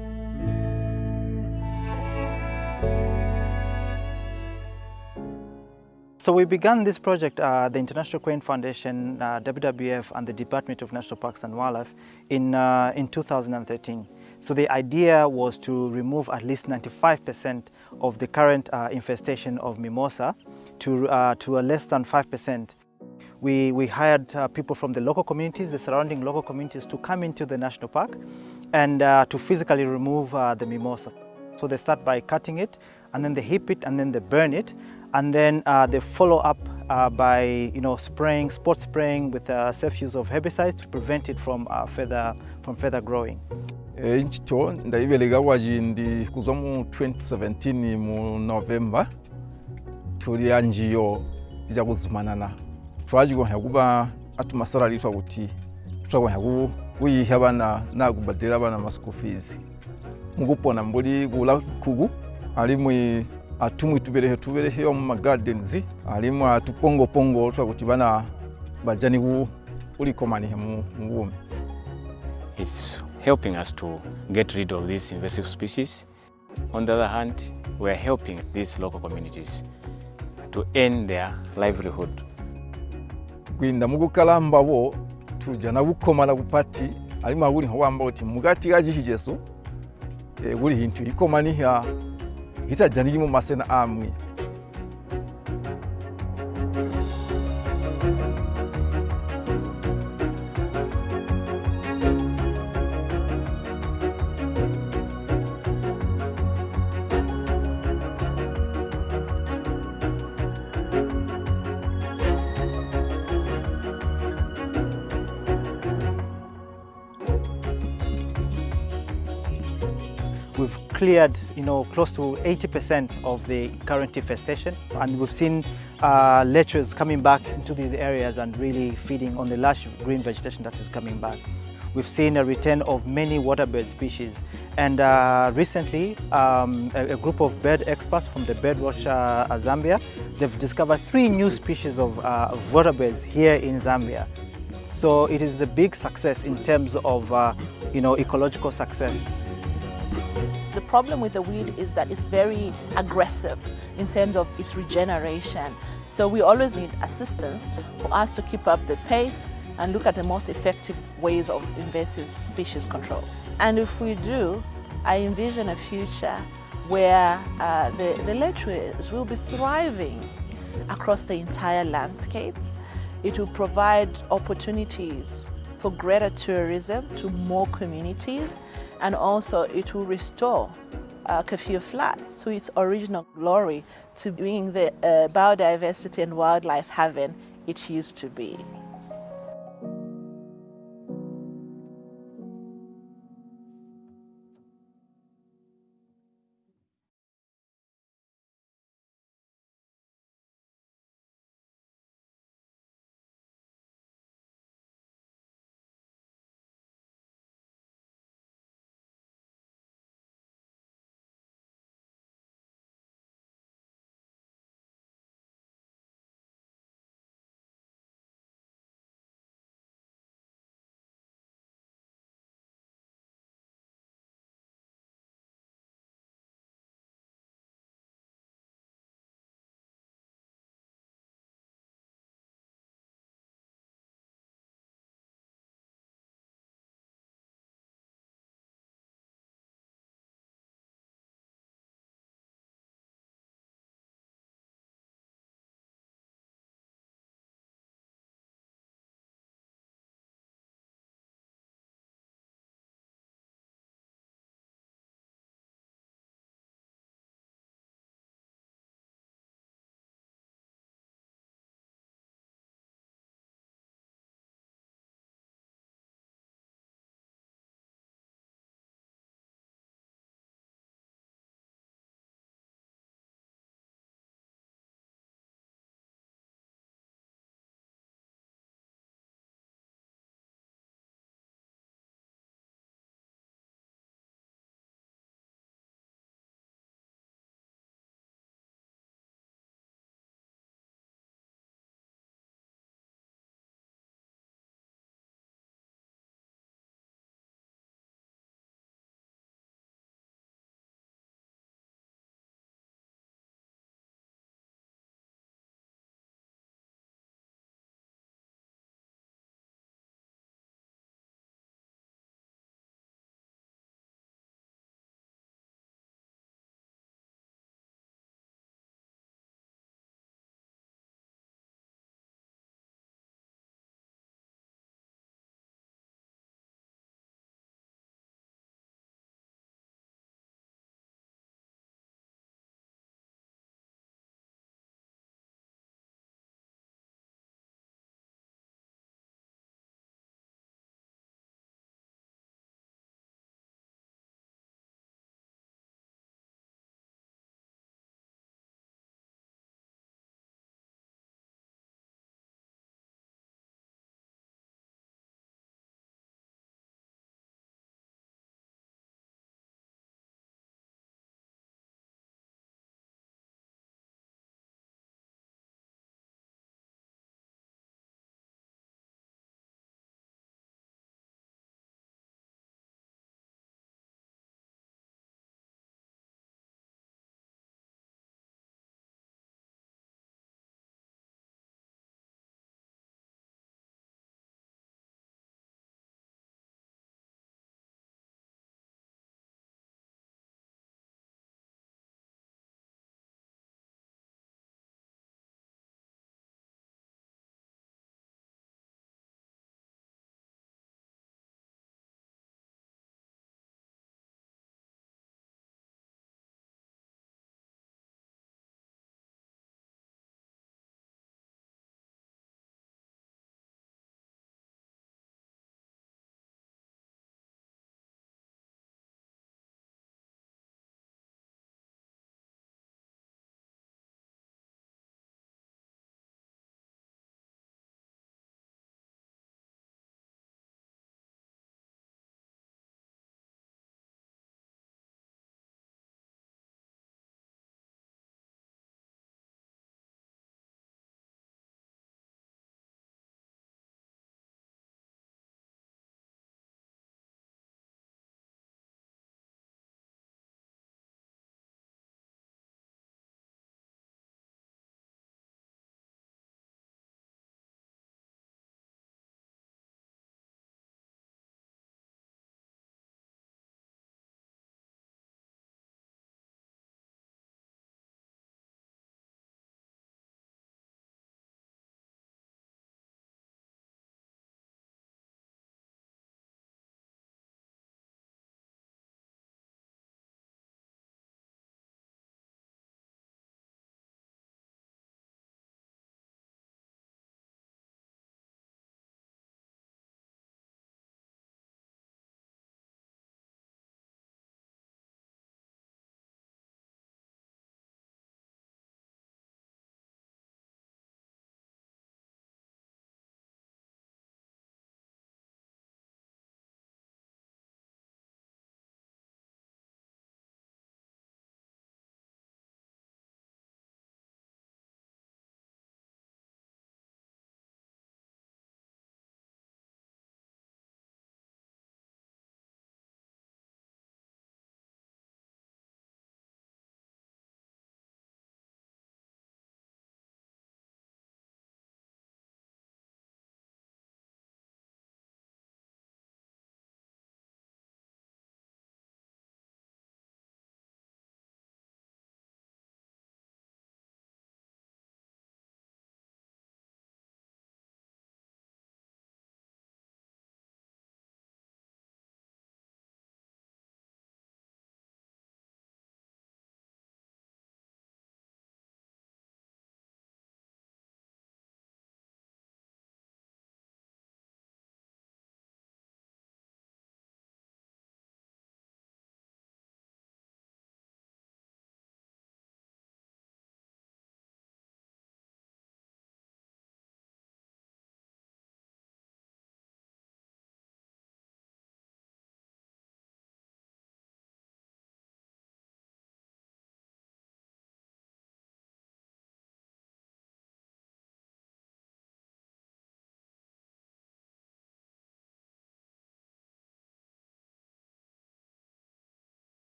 Speaker 10: So we began this project, uh, the International Crane Foundation, uh, W W F, and the Department of National Parks and Wildlife in, uh, in two thousand thirteen. So the idea was to remove at least ninety-five percent of the current uh, infestation of mimosa to, uh, to a less than five percent. We, we hired uh, people from the local communities, the surrounding local communities, to come into the national park and uh, to physically remove uh, the mimosa. So they start by cutting it, and then they heap it, and then they burn it. And then uh, they follow up uh, by, you know, spraying, spot spraying with uh, safe use of herbicides to prevent it from uh, further from further growing.
Speaker 13: Inchito ndaibelega wajindi kuza mu twenty seventeen mu November tuli anjiyo ija kuzumanana twajigonha kuba atumasara litwa kuti twagonha ku kuyiha bana nakubadira bana ma school fees mugupona mbuli kula kugu alimwe atumwe tuberehe tuberehe yo mu gardens alimwe atupongo pongo twakuti bana bajani ku ulikomani mu ngumi.
Speaker 11: It's helping us to get rid of these invasive species. On the other hand, we are helping these local communities to earn their livelihood.
Speaker 13: Gwinda mugukalamba bo tujana bukomala kupati alima guli hwamba oti mugati gaji hijeso e guli hintu ikomani ha hitajani mu masena amwe.
Speaker 10: We've cleared, you know, close to eighty percent of the current infestation, and we've seen uh, lechers coming back into these areas and really feeding on the lush green vegetation that is coming back. We've seen a return of many waterbird species, and uh, recently um, a, a group of bird experts from the Birdwatch uh, Zambia, they've discovered three new species of, uh, of waterbirds here in Zambia. So it is a big success in terms of, uh, you know, ecological success.
Speaker 12: The problem with the weed is that it's very aggressive in terms of its regeneration. So we always need assistance for us to keep up the pace and look at the most effective ways of invasive species control. And if we do, I envision a future where uh, the, the lecheries will be thriving across the entire landscape. It will provide opportunities for greater tourism to more communities, and also it will restore uh, Kafue Flats to its original glory, to being the uh, biodiversity and wildlife haven it used to be.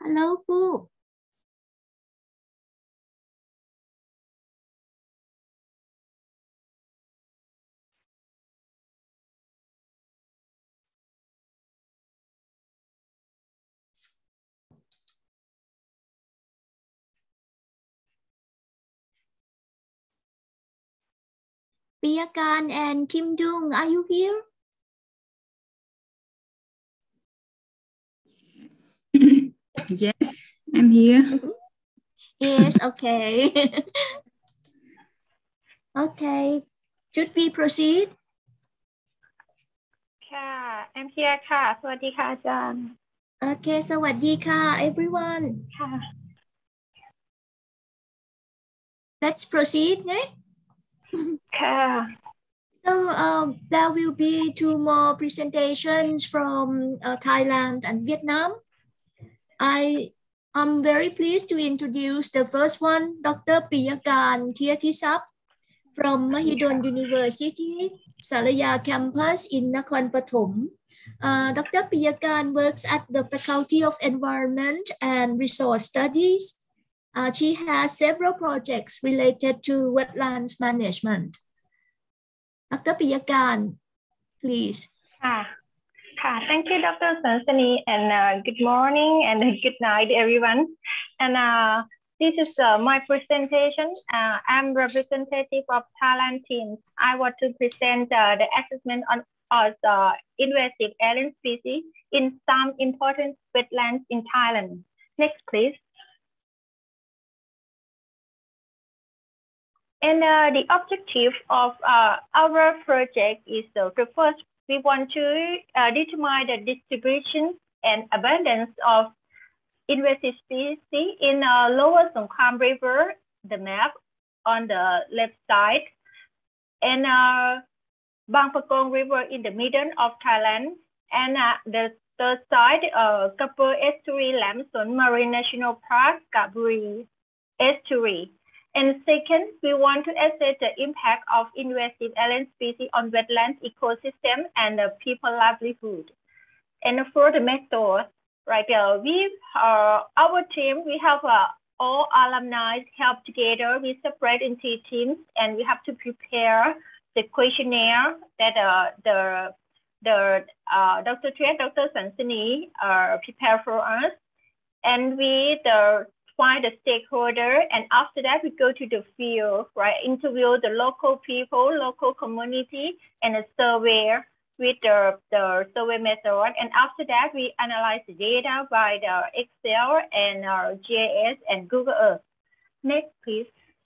Speaker 4: Hello ครู Piyakan and Kim Jung, are you here?
Speaker 14: Yes, I'm here.
Speaker 4: Yes, okay. Okay, should we proceed?
Speaker 15: ค่ะ I'm here ค่ะ สวัสดีค่ะอาจารย์
Speaker 4: Okay, สวัสดีค่ะ everyone.
Speaker 15: ค่ะ
Speaker 4: Let's proceed นะ
Speaker 15: ค่ะ
Speaker 4: So um, there will be two more presentations from uh, Thailand and Vietnam. I am very pleased to introduce the first one, Doctor Piyakan Thietisap from Mahidol University, Saraya campus in Nakhon Pathom. Uh, Doctor Piyakan works at the Faculty of Environment and Resource Studies. Uh, she has several projects related to wetlands management. Doctor Piyakan, please.
Speaker 15: ค่ะ ค่ะ thank you Doctor Sansani and uh, good morning and good night everyone and uh, this is uh, my presentation. uh, I'm representative of Thailand team. I want to present uh, the assessment on of the invasive alien species in some important wetlands in Thailand. Next please. And uh, the objective of uh, our project is uh, the first, we want to uh, determine the distribution and abundance of invasive species in uh, Lower Songkhram River, the map on the left side, and uh, Bang Pakong River in the middle of Thailand, and uh, the third side, uh, Kapur Estuary, Lamson Marine National Park, Kaburi Estuary. And second, we want to assess the impact of invasive alien species on wetlands ecosystem and the people livelihood. And for the method, right, uh, we, uh, our team, we have uh, all alumni help together. We separate into teams, and we have to prepare the questionnaire that uh, the the uh, Doctor Triet, Doctor Sansani uh, prepare for us, and we the find the stakeholder, and after that we go to the field, right? Interview the local people, local community, and a survey with the, the survey method. And after that, we analyze the data by the Excel and our G I S and Google Earth. Next, please.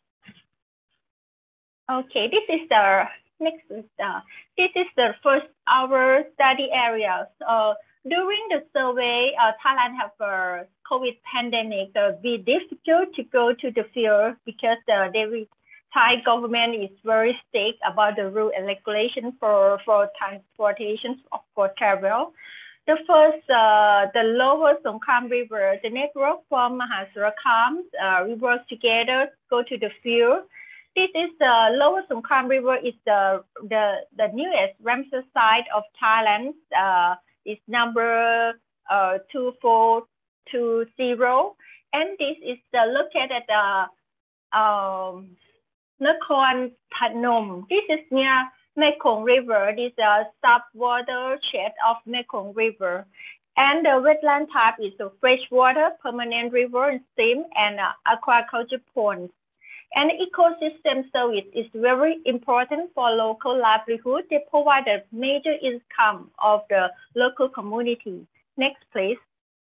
Speaker 15: Okay, this is the next. Uh, this is the first our study areas. Uh, During the survey, uh, Thailand have a COVID pandemic. So it be difficult to go to the field because the, the Thai government is very strict about the rule and regulation for, for transportation for travel. The first, uh, the Lower Songkhram River, the network from Mahasarakham, uh, we work together, go to the field. This is the Lower Songkhram River is the, the, the newest Ramsar site of Thailand. Uh, is number uh, two four two zero, and this is uh, located at the um, Nakhon Phanom. This is near Mekong River. This is a sub-watershed of Mekong River, and the wetland type is a freshwater, permanent river and stream, and uh, aquaculture ponds. And ecosystem service is very important for local livelihood. They provide a major income of the local community. Next, please.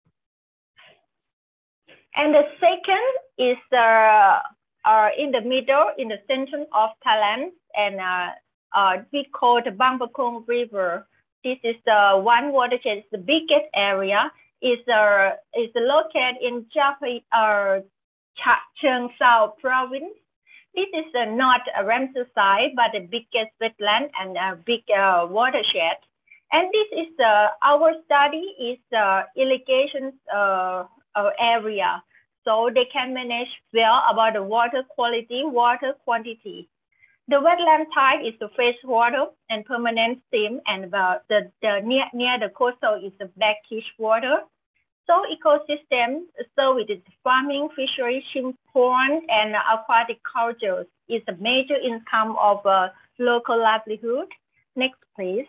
Speaker 15: And the second is uh, uh, in the middle, in the center of Thailand, and uh, uh, we call the Bang Pakong River. This is the one watershed, it's the biggest area. Is uh, is located in Japan, uh, Cheung Sao province. This is uh, not a Ramsar site, but the biggest wetland and a big uh, watershed. And this is uh, our study is uh, irrigation uh, uh, area, so they can manage well about the water quality, water quantity. The wetland type is the freshwater and permanent stream, and uh, the, the near near the coastal is the brackish water. So ecosystem services, farming, fishery, shrimp pond, and aquatic culture is a major income of uh, local livelihood. Next, please.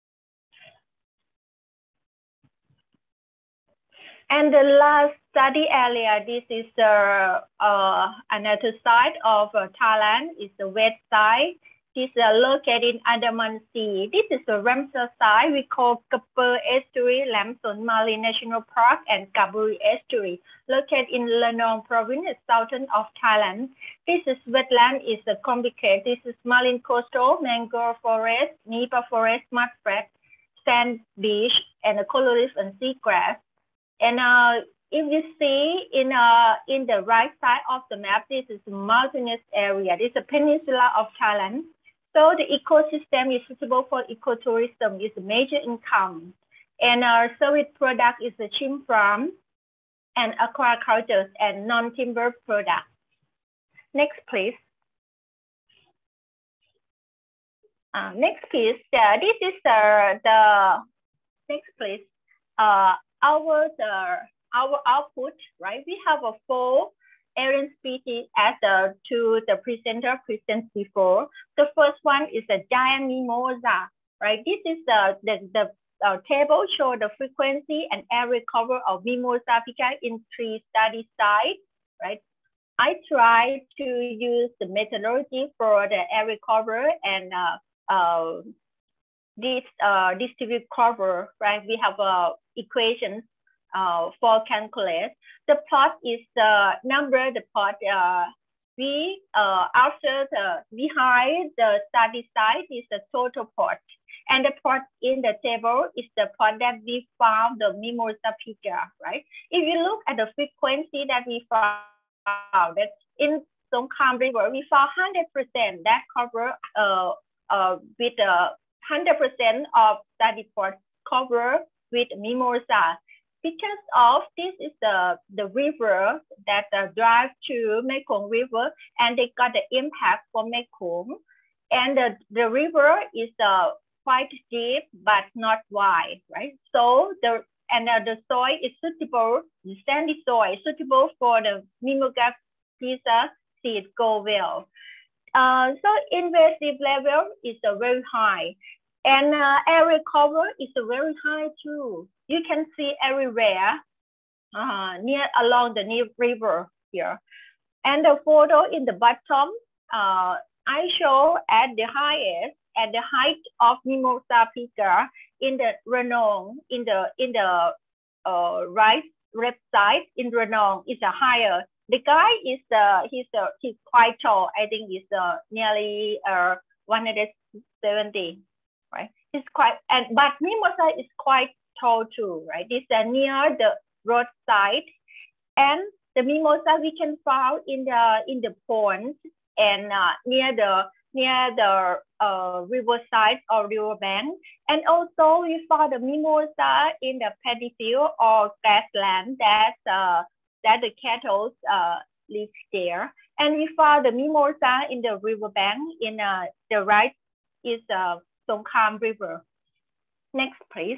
Speaker 15: And the last study area, this is uh, uh, another side of uh, Thailand, is the west side. This is uh, located in Andaman Sea. This is the Ramsar side. We call Kapur Estuary, Lamson Marine National Park, and Kaburi Estuary, located in Lenong province, southern of Thailand. This is wetland, is uh, complicated. This is marine coastal, mangrove forest, nipa forest, muskrat, sand beach, and a coral reef and seagrass. And uh, if you see in uh, in the right side of the map, this is a mountainous area. This is a peninsula of Thailand. So the ecosystem is suitable for ecotourism. It's a major income. And our service product is the shrimp farm and aquaculture and non-timber products. Next, please. Uh, next, please. Uh, this is uh, the next, please. Uh, our the our output, right? We have a four alien species as the to the presenter presented before. The first one is the giant mimosa, right? This is the the the uh, table show the frequency and area cover of Mimosa apica in three study sites, right? I try to use the methodology for the area cover and uh, uh, this uh, distribute cover, right? We have uh, equations uh, for calculate. The plot is the number, the plot uh, we uh, after the behind the study site is the total plot. And the plot in the table is the plot that we found the Mimosa apica, right? If you look at the frequency that we found, that in Songkhram River, we found one hundred percent that cover uh, uh, with a uh, one hundred percent of study plot cover with Mimosa. Because of this is the, the river that uh, drive to Mekong River, and they got the impact for Mekong. And the, the river is uh, quite deep, but not wide, right? So the, and uh, the soil is suitable, the sandy soil is suitable for the Mimosa pizza seed go well. Uh, so invasive level is uh, very high. And uh, area cover is uh, very high too. You can see everywhere uh, near along the Nile River here. And the photo in the bottom, uh, I show at the highest, at the height of Mimosa apica in the Ranong, in the in the uh, right left side in Ranong is a higher. The guy is uh, he's uh, he's quite tall. I think he's uh, nearly uh, one hundred seventy, right? It's quite, and but Mimosa is quite tall too, right? It's uh, near the roadside, and the Mimosa we can find in the in the pond and uh, near the near the uh, riverside or river bank, and also we found the Mimosa in the paddy field or grassland that uh, that the cattle uh, live there, and we found the Mimosa in the river bank in uh, the right is uh, Songkhram River. Next, please.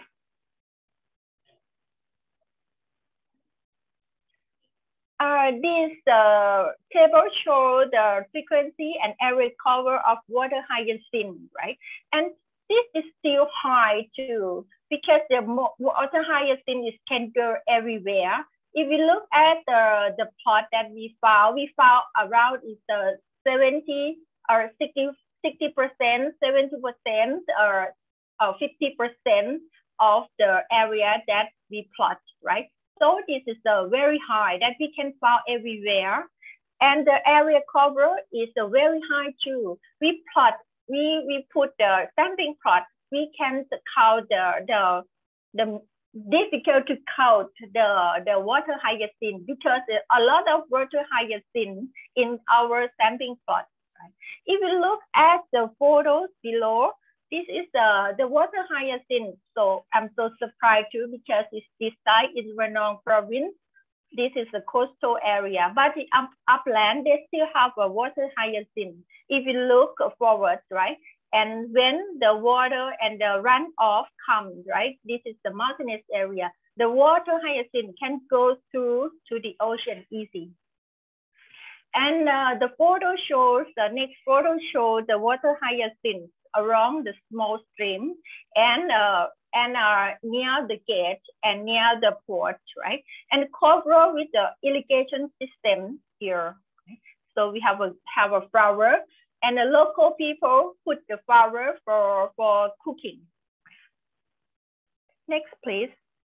Speaker 15: Uh, this uh, table shows the frequency and area cover of water hyacinth, right? And this is still high too, because the water hyacinth is can go everywhere. If we look at the, the plot that we found, we found around is the seventy or sixty percent, seventy percent or fifty percent of the area that we plot, right? So this is a very high that we can find everywhere. And the area cover is a very high too. We plot, we, we put the sampling plot, we can count the, the, the difficult to count the, the water hyacinth because a lot of water hyacinth in our sampling plot. Right? If you look at the photos below, this is uh, the water hyacinth. So I'm so surprised too because it's this site is Ranong province. This is the coastal area, but the up, upland, they still have a water hyacinth. If you look forward, right? And when the water and the runoff comes, right? This is the mountainous area. the water hyacinth can go through to the ocean easy. And uh, the photo shows, the next photo shows the water hyacinth around the small stream and uh, and are near the gate and near the port, right? And cover with the irrigation system here. Right? So we have a have a flower, and the local people put the flower for for cooking. Next, please.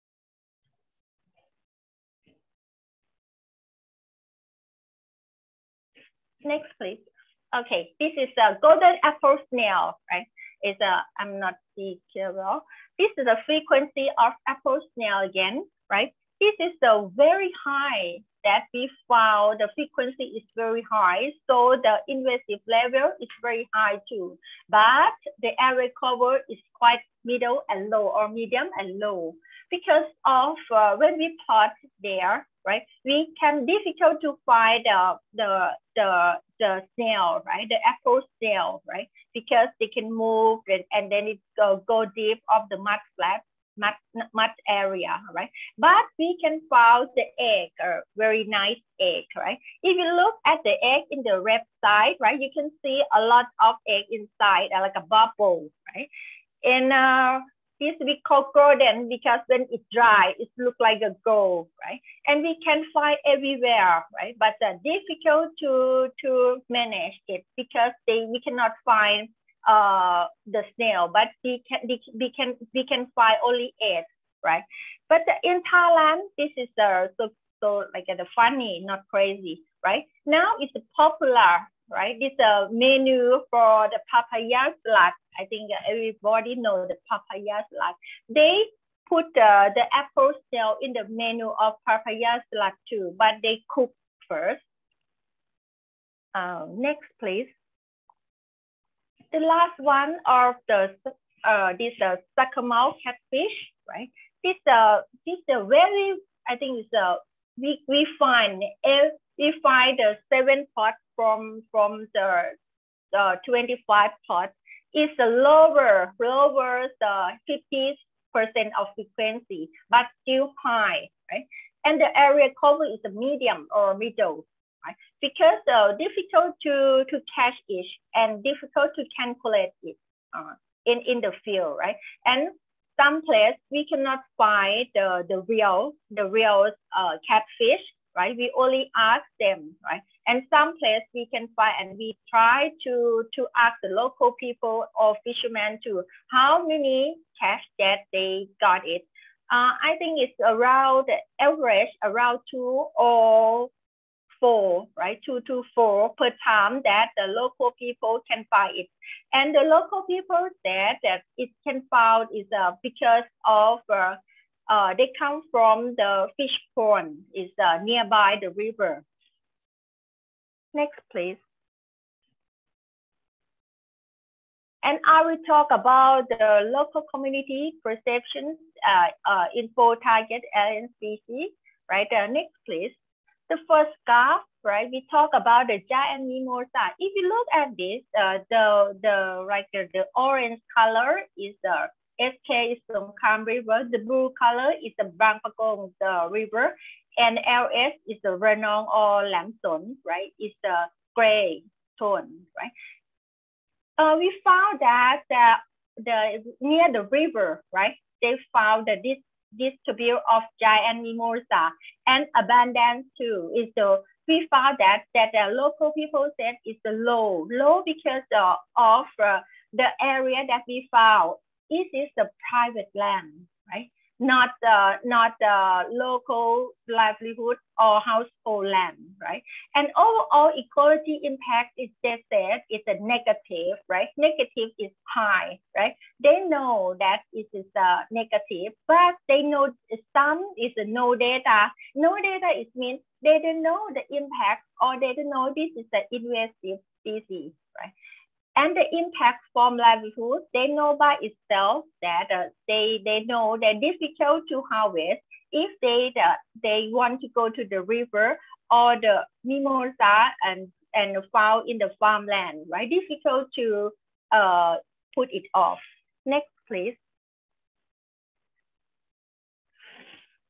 Speaker 15: Next, please. Okay, this is a golden apple snail, right? It's a, I'm not see here well. This is the frequency of apple snail again, right? This is the very high that we found. The frequency is very high, so the invasive level is very high too. But the area cover is quite middle and low, or medium and low, because of uh, when we plot there, right? We can difficult to find uh, the the the snail, right? The apple snail, right? Because they can move and, and then it go go deep of the mud flat. Mud, mud area, right? But we can find the egg, a very nice egg, right? If you look at the egg in the left side, right, you can see a lot of egg inside, uh, like a bubble, right? And uh, this we call golden because when it's dry, it looks like a gold, right? And we can find everywhere, right? But uh, difficult to to manage it because they we cannot find uh the snail, but we can we, we can we can find only eggs, right? But in Thailand, this is uh, so so like uh, the funny, not crazy, right? Now it's popular, right? It's a menu for the papaya salad. I think everybody knows the papaya salad. They put uh, the apple snail in the menu of papaya salad too, but they cook first. Uh, next, please. The last one of the uh, this uh, suckermouth catfish, right? This uh this uh, very I think it's uh we we find if we find the seven pots from from the the twenty-five pots is the lower lower the fifty percent of frequency, but still high, right? And the area cover is a medium or middle. Right? Because uh, difficult to, to catch it and difficult to calculate it uh, in, in the field, right? And some place we cannot find the, the real, the real uh, catfish, right? We only ask them, right? And some place we can find, and we try to, to ask the local people or fishermen to how many catch that they got it. Uh, I think it's around the average, around two or four, right? Two to four per time that the local people can find it. And the local people said that it can found is uh, because of uh, uh, they come from the fish pond is uh, nearby the river. Next, please. And I will talk about the local community perceptions uh, uh, info target alien species, right? Uh, next, please. The first graph, right? We talk about the giant mimosa. If you look at this, uh, the the like uh, the orange color is the S K is Songkhram River. The blue color is the Bang Pakong the river, and L S is the Ranong or Lam Son, right? It's the gray tone, right? Uh, we found that uh, the near the river, right? They found that this distribute of giant mimosa and abundance too. Is the we found that that the local people said is the low low because uh, of uh, the area that we found. This is the private land, right? Not uh, not uh, local livelihood or household land, right? And overall ecology impact is they said is a negative, right? Negative is high, right? They know that it is uh, negative, but they know some is uh, no data. No data is means they don't know the impact or they don't know this is an invasive species, right? And the impact from livelihood, they know by itself that uh, they, they know they're difficult to harvest if they uh, they want to go to the river or the mimosa and, and found in the farmland, right? Difficult to uh, put it off. Next, please.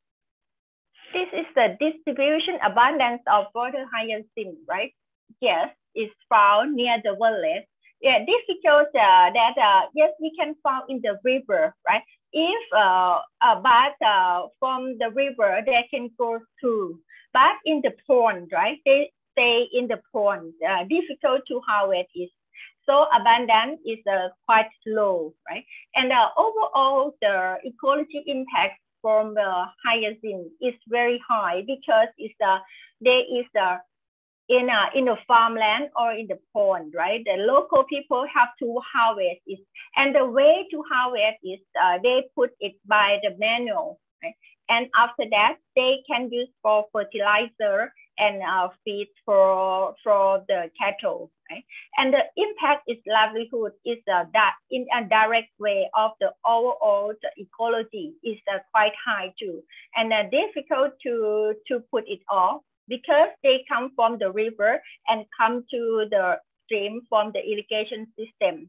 Speaker 15: This is the distribution abundance of water hyacinth, right? Yes, it's found near the village. Yeah, this shows uh, that uh, yes, we can find in the river, right? If uh, uh, but uh, from the river they can go through, but in the pond, right? They stay in the pond. Uh, difficult to harvest is so abundant is uh, quite low, right? And uh, overall, the ecology impact from the hyacinth is very high because it's uh, there is a uh, in a in the farmland or in the pond, right? The local people have to harvest it, and the way to harvest is uh, they put it by the manual, right? And after that, they can use for fertilizer and uh, feed for for the cattle, right? And the impact is livelihood is uh, that in a direct way of the overall the ecology is uh, quite high too, and uh, difficult to to put it all, because they come from the river and come to the stream from the irrigation system.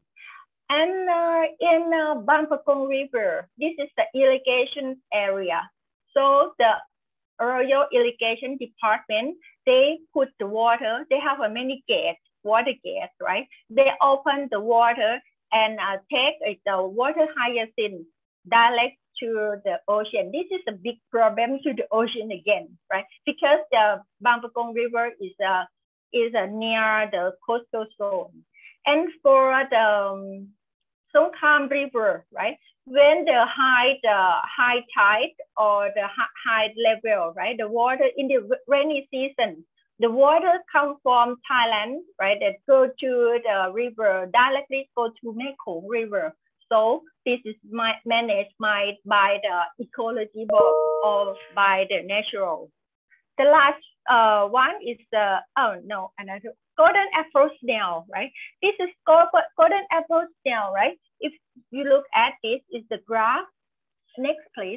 Speaker 15: And uh, in uh, Ban Pakong River, this is the irrigation area. So the Royal Irrigation Department, they put the water, they have a many gates, water gates, right? They open the water and uh, take uh, the water hyacinth direct to the ocean. This is a big problem to the ocean again, right? Because the Ban Pakong River is uh, is uh, near the coastal zone. And for the um, Songkhram River, right? When the high the high tide or the high level, right? The water in the rainy season, the water comes from Thailand, right? That go to the river directly go to Mekong River. So this is my, managed by, by the ecology board or by the natural. The last uh, one is the, oh no, another golden apple snail, right? This is golden apple snail, right? If you look at this, is the graph. Next, please.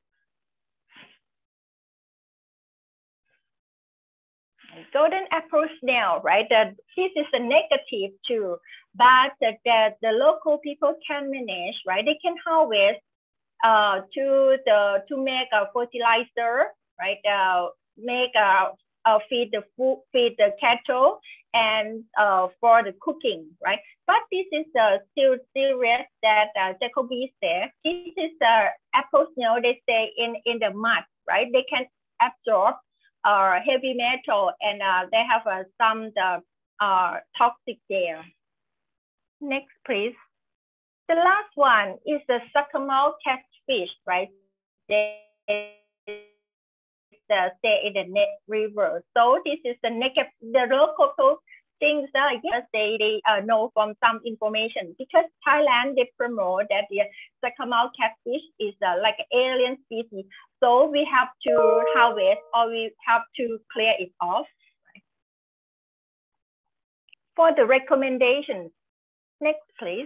Speaker 15: Golden apple snail, right? Uh, this is a negative too, but the, the, the local people can manage, right? They can harvest uh, to the to make a fertilizer, right? Uh, make a uh, feed the food, feed the cattle, and uh, for the cooking, right? But this is uh, still serious that uh, Jacoby said. This is the uh, apple snail. They stay in in the mud, right? They can absorb Uh, heavy metal, and uh, they have uh, some the, uh, toxic there. Next, please. The last one is the suckermouth catfish, right? They uh, stay in the Net River. So this is the naked, the local things that uh, yes, they, they uh, know from some information, because Thailand, they promote that the suckermouth catfish is uh, like an alien species. So we have to harvest or we have to clear it off. Right? For the recommendations, next please.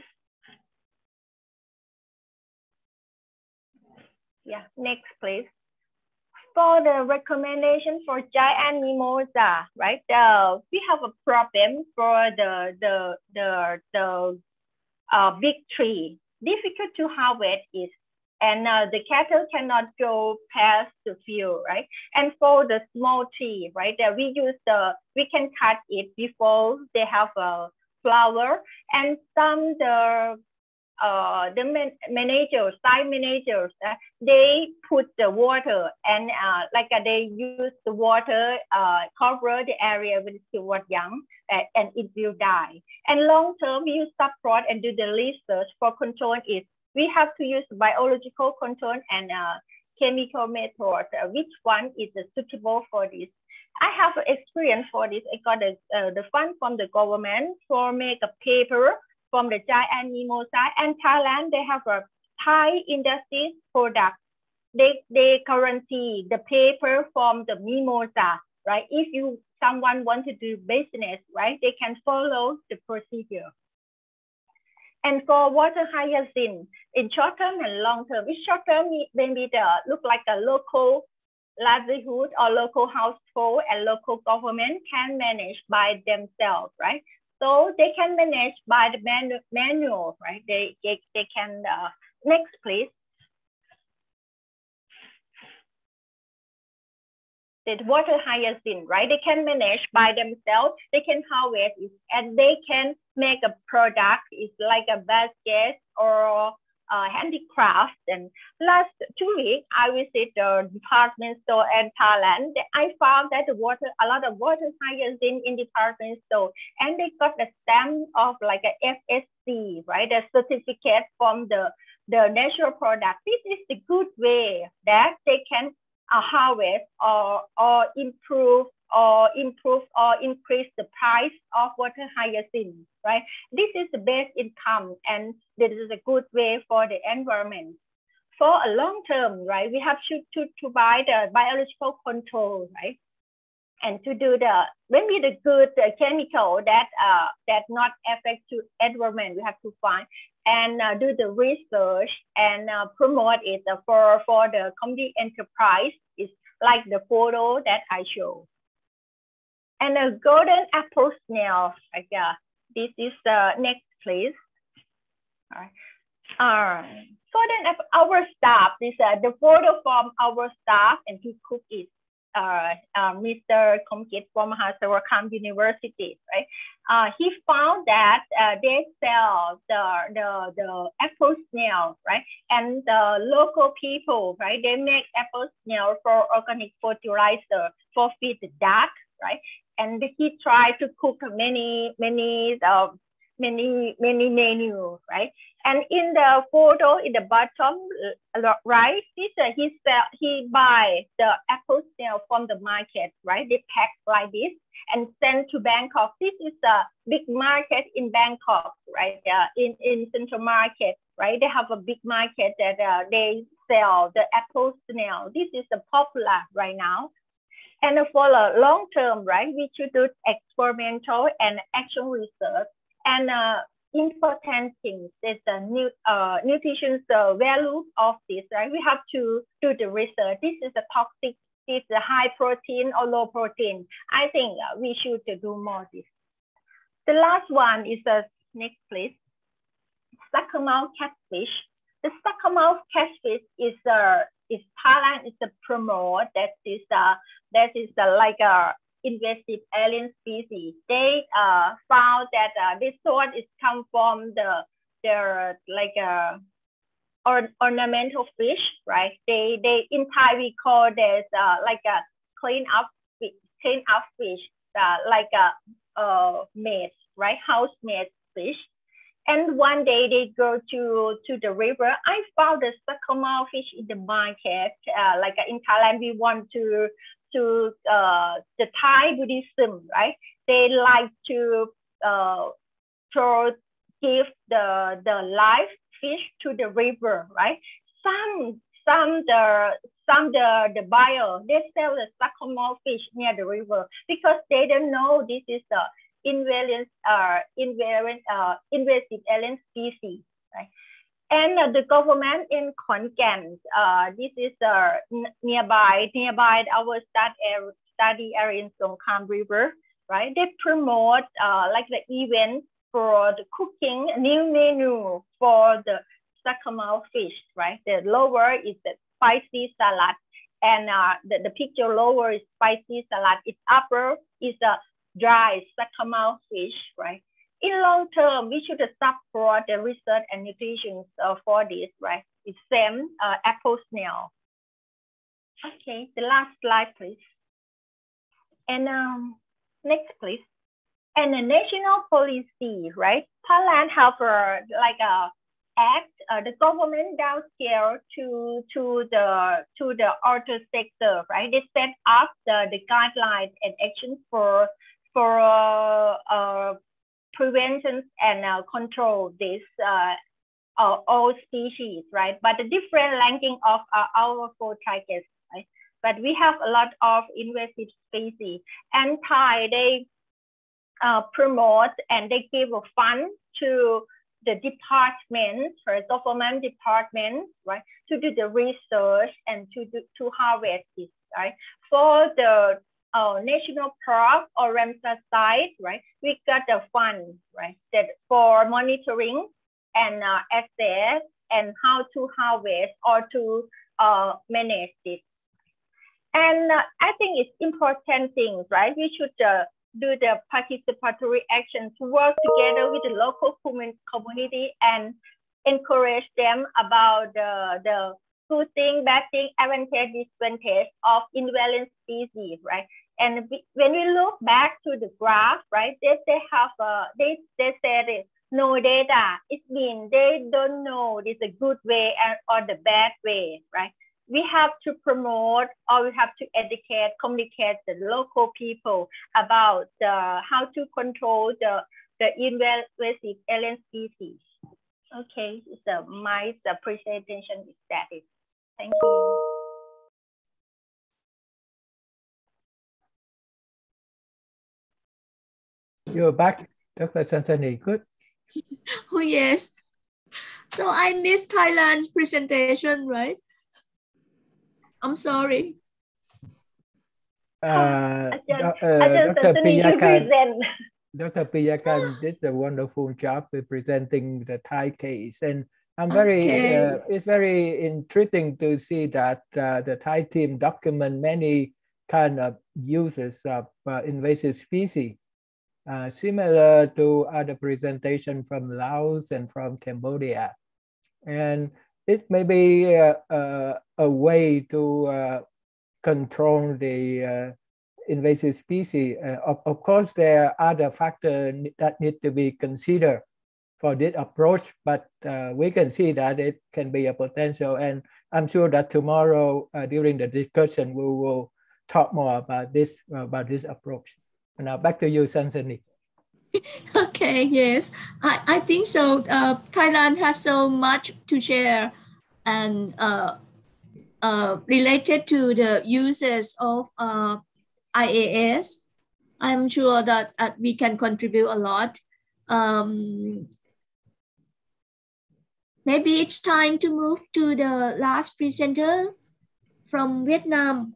Speaker 15: Yeah, next please. For the recommendation for giant mimosa, right? Uh, we have a problem for the the the the uh, big tree. Difficult to harvest it, and uh, the cattle cannot go past the field, right? And for the small tree, right? Uh, we use the we can cut it before they have a flower, and some the uh, the man managers, site managers, uh, they put the water and uh, like uh, they use the water, uh, cover the area with silver young, uh, and it will die. And long term, we use support and do the research for control it. We have to use biological control and uh, chemical method. Uh, which one is uh, suitable for this? I have experience for this. I got the, uh, the fund from the government for make a paper from the giant mimosa, and Thailand, they have a Thai industry product. They, they guarantee the paper from the mimosa, right? If you someone want to do business, right, they can follow the procedure. And for water hyacinth, in short term and long term, in short term, maybe the look like a local livelihood or local household and local government can manage by themselves, right? So they can manage by the manu manual, right? They, they, they can, uh, next please. the water hyacinth, right? They can manage by themselves. They can harvest it, and they can make a product. It's like a basket or uh, handicraft. And last two weeks, I visited the department store in Thailand. I found that the water, a lot of water hyacinth in department store, and they got the stamp of like a F S C, right? The certificate from the the natural product. This is the good way that they can uh, harvest or or improve or improve or increase the price of water hyacinth, right? This is the best income, and this is a good way for the environment. For a long term, right, we have to, to, to buy the biological control, right? And to do the, maybe the good uh, chemical that uh, that not affect to environment, we have to find and uh, do the research and uh, promote it uh, for, for the community enterprise. It's like the photo that I show. And a golden apple snail, like uh, this is the uh, next, please. All right. Uh, golden apple, our staff, this is uh, the photo from our staff, and he cooked it. Uh, uh, Mister Komkit from Mahasarakham University, right? Uh, he found that uh, they sell the, the, the apple snail, right? And the local people, right? They make apple snail for organic fertilizer for feed the duck, right? And he tried to cook many, many, uh, many, many menus, right? And in the photo, in the bottom right, this, uh, he sell, he buy the apple snail from the market, right? They pack like this and send to Bangkok. This is a big market in Bangkok, right? Uh, in in Central Market, right? They have a big market that uh, they sell the apple snail. This is uh, popular right now. And for a long term, right? We should do experimental and action research. And uh, important things is the new uh, nutrition uh, value of this, right? We have to do the research. This is a toxic, this is a high protein or low protein. I think uh, we should do more of this. The last one is the uh, next, please. Suckermouth catfish. The suckermouth catfish is uh, is Thailand is a promote that is uh, that is uh, like a invasive alien species. They uh, found that uh, this sort is come from the their like a or, ornamental fish, right? They they in Thai we call this uh, like a clean up clean up fish, uh, like a uh, maid, right? House maid fish. And one day they go to, to the river. I found the suckermouth fish in the market. Uh, like in Thailand, we want to, to uh, the Thai Buddhism, right? They like to, uh, to give the, the live fish to the river, right? Some, some the, some the, the buyer, they sell the suckermouth fish near the river because they don't know this is the invasive, uh, invasive, uh, invasive alien species, right? And uh, the government in Khon Kaen, uh, this is uh, nearby, nearby our study, study area in Songkhram River, right? They promote uh, like the event for the cooking, a new menu for the suckermouth fish, right? The lower is the spicy salad, and uh, the, the picture lower is spicy salad. Its upper is a dry suckermouth fish, right? In long term, we should support the research and nutrition uh, for this, right? It's same uh, apple snail. Okay, the last slide, please. And um, next, please. And the national policy, right? Thailand have a, like a act, uh, the government downscale to to the to the outer sector, right? They set up the the guidelines and actions for for uh, uh, prevention and uh, control this uh, uh, all species, right? But the different ranking of uh, our four targets, right? But we have a lot of invasive species, and Thai they uh, promote and they give a fund to the department, for government department, right, to do the research and to do, to harvest it, right? For the uh, national park or Ramsar site, right, we got the fund, right, that for monitoring and uh, access and how to harvest or to uh, manage it. And uh, I think it's important things, right? We should uh, do the participatory action to work together with the local community and encourage them about the, the good thing, bad thing, advantage, disadvantage of invasive species, right? And we, when we look back to the graph, right, they, they have, uh, they, they said it, no data. It means they don't know it's a good way or the bad way, right? We have to promote or we have to educate, communicate the local people about uh, how to control the, the invasive alien species. Okay, so my uh, presentation is that it. Thank you.
Speaker 2: You're back, Doctor Sansani. Good.
Speaker 4: Oh, yes. So I missed Thailand's presentation, right? I'm sorry.
Speaker 2: Uh,
Speaker 15: Ajahn,
Speaker 2: uh,
Speaker 15: Ajahn
Speaker 2: Doctor
Speaker 15: Sansani, you
Speaker 2: Piyakan,
Speaker 15: present.
Speaker 2: Doctor Piyakan did a wonderful job with presenting the Thai case. And I'm very,
Speaker 4: Okay.
Speaker 2: uh, it's very intriguing to see that uh, the Thai team document many kind of uses of uh, invasive species. Uh, similar to other presentation from Laos and from Cambodia. And it may be uh, uh, a way to uh, control the uh, invasive species. Uh, of, of course, there are other factors that need to be considered for this approach, but uh, we can see that it can be a potential. And I'm sure that tomorrow uh, during the discussion, we will talk more about this, uh, about this approach. Now back to you, Sansani.
Speaker 4: Okay, yes, I, I think so. Uh, Thailand has so much to share and uh, uh, related to the uses of uh, I A S. I'm sure that uh, we can contribute a lot. Um, maybe it's time to move to the last presenter from Vietnam.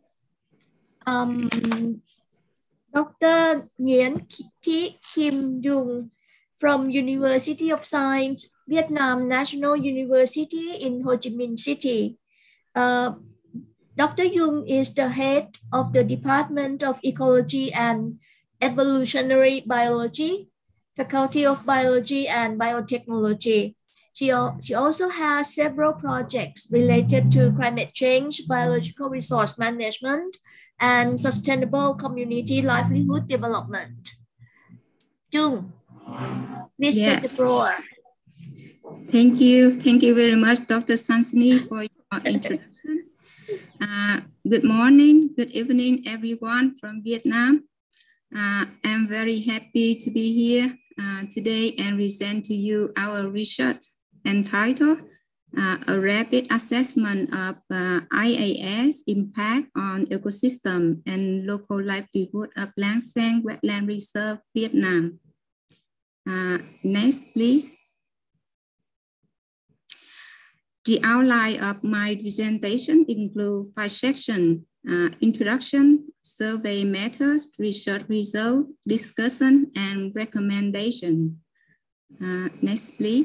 Speaker 4: Um, Doctor Nguyen Thi Kim Dung from University of Science, Vietnam National University in Ho Chi Minh City. Uh, Doctor Dung is the head of the Department of Ecology and Evolutionary Biology, Faculty of Biology and Biotechnology. She, she also has several projects related to climate change, biological resource management, and sustainable community livelihood development. Dung, please
Speaker 14: Yes.
Speaker 4: take the floor.
Speaker 14: Thank you. Thank you very much, Doctor Sansani, for your introduction. Uh, good morning, good evening, everyone from Vietnam. Uh, I'm very happy to be here uh, today and present to you our research entitled uh, A Rapid Assessment of uh, I A S Impact on Ecosystem and Local Livelihood of Lang Sang Wetland Reserve, Vietnam. Uh, next, please. The outline of my presentation includes five sections: uh, introduction, survey methods, research result, discussion, and recommendation. Uh, next, please.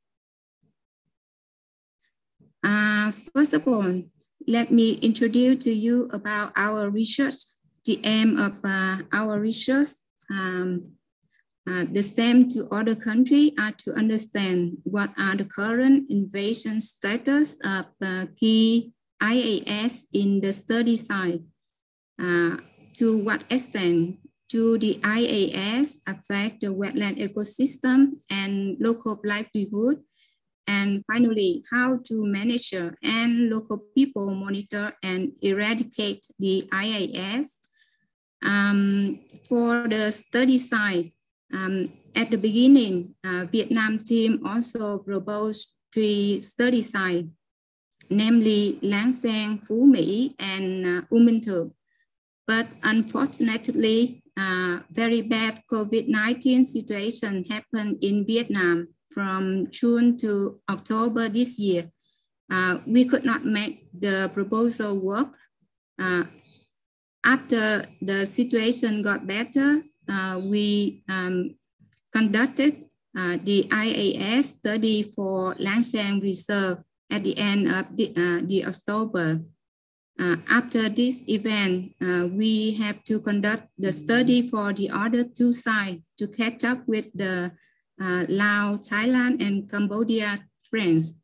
Speaker 14: Uh, first of all, let me introduce to you about our research. The aim of uh, our research, um, uh, the same to other countries, are to understand what are the current invasion status of uh, key I A S in the study site. Uh, to what extent do the I A S affect the wetland ecosystem and local livelihood? And finally, how to manage and local people monitor and eradicate the I A S. Um, for the study site, um, at the beginning, uh, Vietnam team also proposed three study sites, namely Lang Sang, Phú Mỹ, and uh, U Minh Thượng. But unfortunately, uh, very bad COVID nineteen situation happened in Vietnam from June to October this year. Uh, we could not make the proposal work. Uh, after the situation got better, uh, we um, conducted uh, the I A S study for Lang Sang Reserve at the end of the, uh, the October. Uh, after this event, uh, we have to conduct the study for the other two sides to catch up with the uh, Laos, Thailand, and Cambodia friends.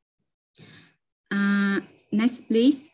Speaker 14: Uh, next, please.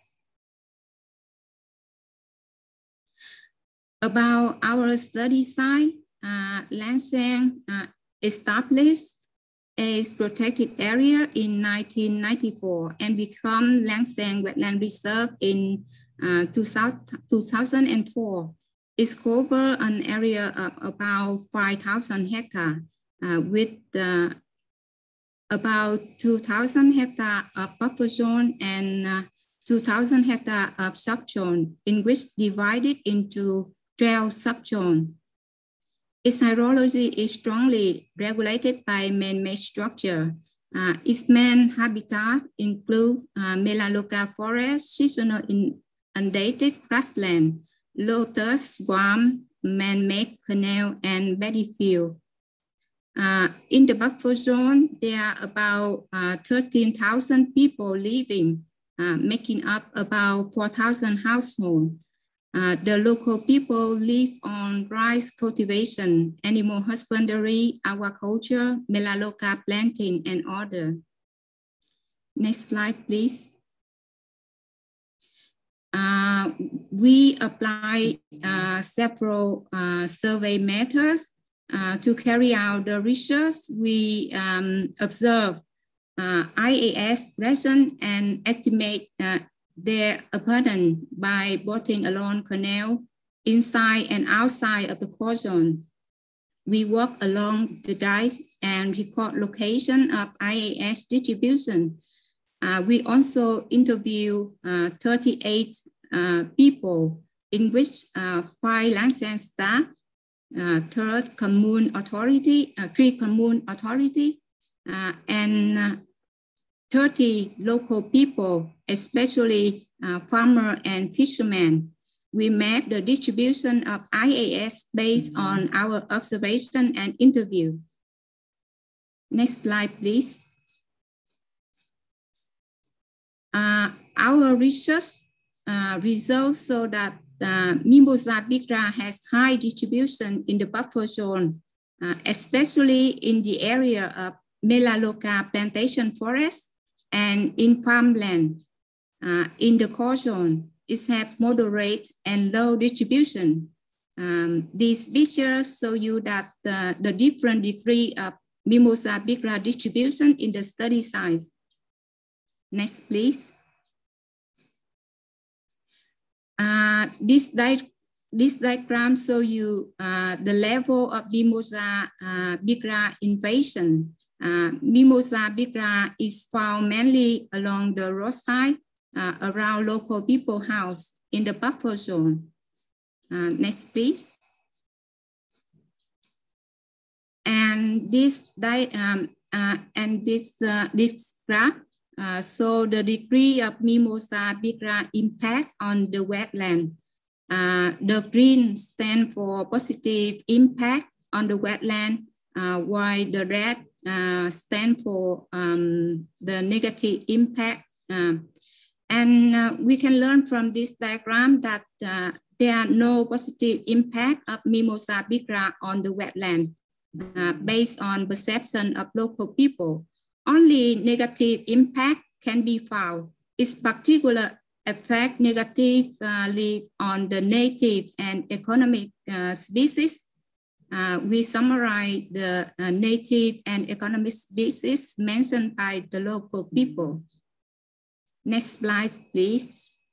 Speaker 14: About our study site, uh, Lang Seng uh, established a protected area in nineteen ninety-four and become Lang Seng Wetland Reserve in uh, two thousand four. It covers an area of about five thousand hectares uh, with uh, about two thousand hectares of buffer zone and uh, two thousand hectares of subzone, in which divided into twelve subzones. Its hydrology is strongly regulated by man-made structure. Uh, its main habitats include uh, Melaleuca forest, seasonal inundated grassland, lotus swamp, man-made canal, and paddy field. Uh, in the buffer zone, there are about uh, thirteen thousand people living, uh, making up about four thousand households. Uh, the local people live on rice cultivation, animal husbandry, aquaculture, Melaleuca planting, and other. Next slide, please. Uh, we apply uh, several uh, survey methods uh, to carry out the research. We um, observe uh, I A S present and estimate uh, their abundance by boating along canal inside and outside of the core zone. We walk along the dike and record location of I A S distribution. Uh, we also interview uh, thirty-eight uh, people, in which uh, five Lang Seng staff, uh, third commune authority, uh, three commune authority, uh, and uh, thirty local people, especially uh, farmers and fishermen. We map the distribution of I A S based on our observation and interview. Next slide, please. Uh, our research uh, results show that uh, Mimosa bigra has high distribution in the buffer zone, uh, especially in the area of Melaleuca plantation forest and in farmland. Uh, in the core zone, it has moderate and low distribution. Um, these pictures show you that the, the different degree of Mimosa bigra distribution in the study size. Next, please. Uh, this, di this diagram shows you uh, the level of Mimosa uh, bigra invasion. Uh, Mimosa bigra is found mainly along the roadside, uh, around local people house in the buffer zone. Uh, next, please. And this um, uh, and this uh, this graph uh, so the degree of Mimosa bigra impact on the wetland. Uh, the green stand for positive impact on the wetland, uh, while the red Uh, stand for um, the negative impact. Uh, and uh, we can learn from this diagram that uh, there are no positive impact of Mimosa bigra on the wetland uh, based on perception of local people. Only negative impact can be found. Its particular effect negatively on the native and economic uh, species. Uh, we summarize the uh, native and economic species mentioned by the local people. Next slide, please.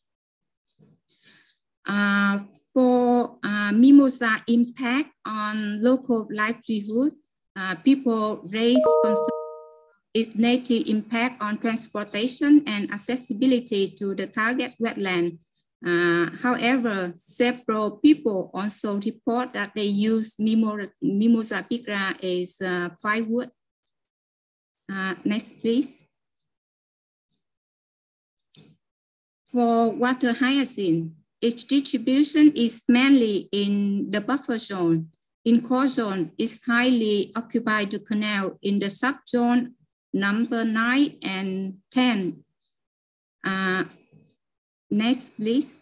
Speaker 14: Uh, for uh, Mimosa impact on local livelihood, uh, people raise concern its native impact on transportation and accessibility to the target wetland. Uh, however, several people also report that they use Mimosa bigra as uh, firewood. Uh, next, please. For water hyacinth, its distribution is mainly in the buffer zone. In core zone, it's highly occupied the canal in the subzone number nine and ten. Uh, next, please.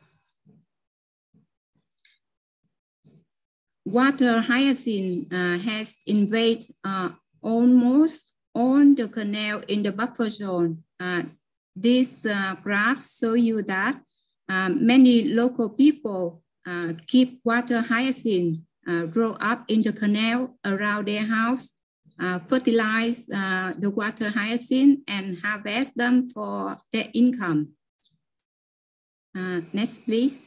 Speaker 14: Water hyacinth uh, has invaded uh, almost all the canal in the buffer zone. Uh, this uh, graph show you that uh, many local people uh, keep water hyacinth uh, grow up in the canal around their house, uh, fertilize uh, the water hyacinth and harvest them for their income. Uh, next, please.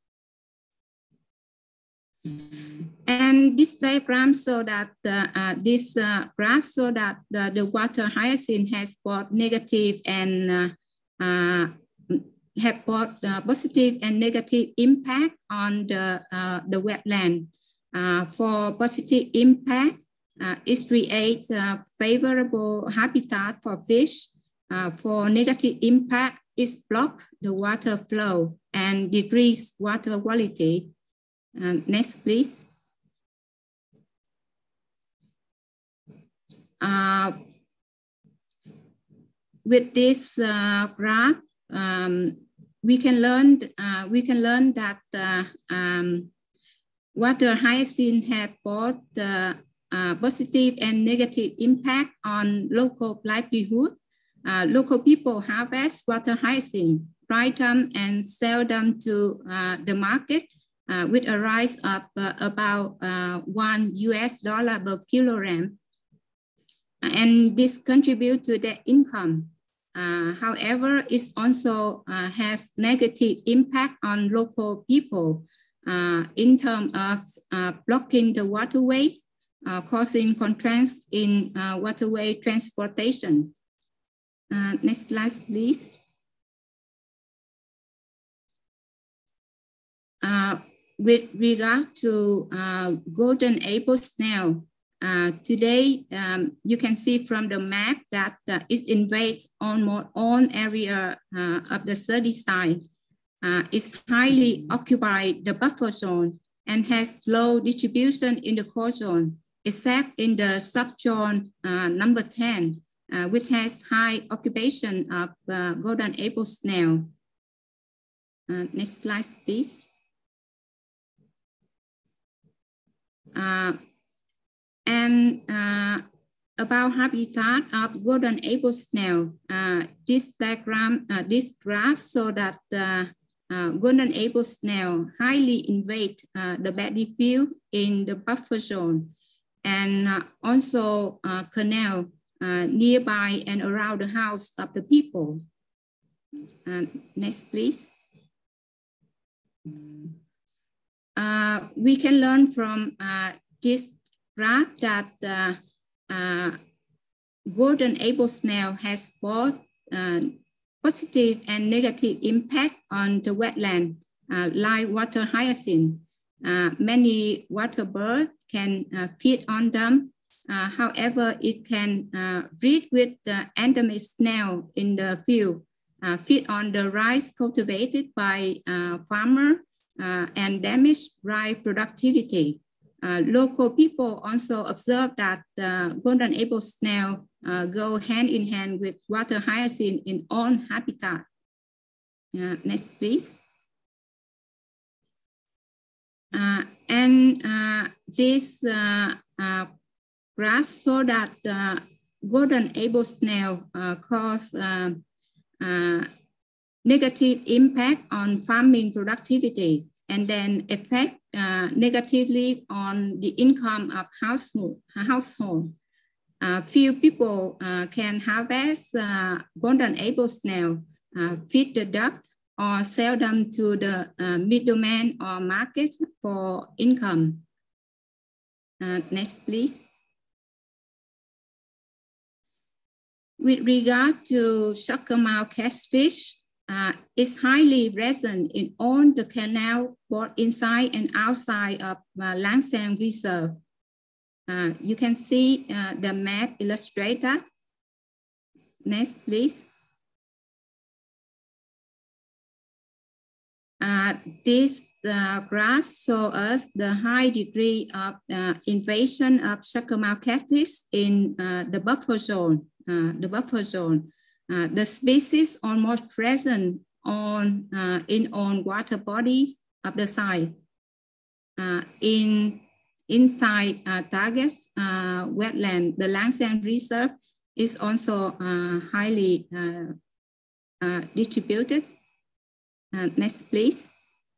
Speaker 14: And this diagram so that uh, uh, this uh, graph so that the, the water hyacinth has both negative and uh, uh, have both uh, positive and negative impact on the uh, the wetland. Uh, for positive impact, uh, it creates a favorable habitat for fish. Uh, for negative impact, it blocks the water flow and decrease water quality. Uh, next, please. Uh, with this uh, graph, um, we can learn uh, we can learn that uh, um, water hyacinth have both uh, uh, positive and negative impact on local livelihood. Uh, local people harvest water hyacinth, dry them, and sell them to uh, the market. Uh, with a rise of uh, about uh, one U S dollar per kilogram. And this contributes to their income. Uh, however, it also uh, has negative impact on local people uh, in terms of uh, blocking the waterways, uh, causing constraints in uh, waterway transportation. Uh, next slide, please. Uh, With regard to uh, golden apple snail, uh, today um, you can see from the map that uh, it invades almost all area uh, of the study site. Uh, it's highly occupied the buffer zone and has low distribution in the core zone, except in the subzone uh, number ten, uh, which has high occupation of uh, golden apple snail. Uh, next slide, please. Uh, and uh, about habitat of golden apple snail, uh, this diagram, uh, this graph show that uh, uh, golden apple snail highly invade uh, the paddy field in the buffer zone, and uh, also uh, canal uh, nearby and around the house of the people. Uh, next, please. Uh, we can learn from uh, this graph that uh, uh, golden apple snail has both uh, positive and negative impact on the wetland, uh, like water hyacinth. Uh, many water birds can uh, feed on them. Uh, however, it can uh, breed with the endemic snail in the field, uh, feed on the rice cultivated by uh, farmer, Uh, and damage rice productivity. Uh, local people also observe that uh, golden apple snail uh, go hand in hand with water hyacinth in all habitat. Uh, next, please. Uh, and uh, this uh, uh, graph show that uh, golden apple snail uh, cause uh, uh, negative impact on farming productivity, and then affect uh, negatively on the income of household. household. Uh, few people uh, can harvest uh, golden apple snail, uh, feed the duck, or sell them to the uh, middleman or market for income. Uh, next, please. With regard to sugar-mouth catfish, Uh, it's highly present in all the canal, both inside and outside of uh, Langshan Reserve. Uh, you can see uh, the map illustrate that. Next, please. Uh, this uh, graph shows us the high degree of uh, invasion of sugar-mouth catfish in uh, the buffer zone. Uh, the buffer zone. Uh, the species almost present on uh, in on water bodies of the site. Uh, in inside uh, targets uh, wetland, the Langshan Reserve is also uh, highly uh, uh, distributed. Uh, next, please.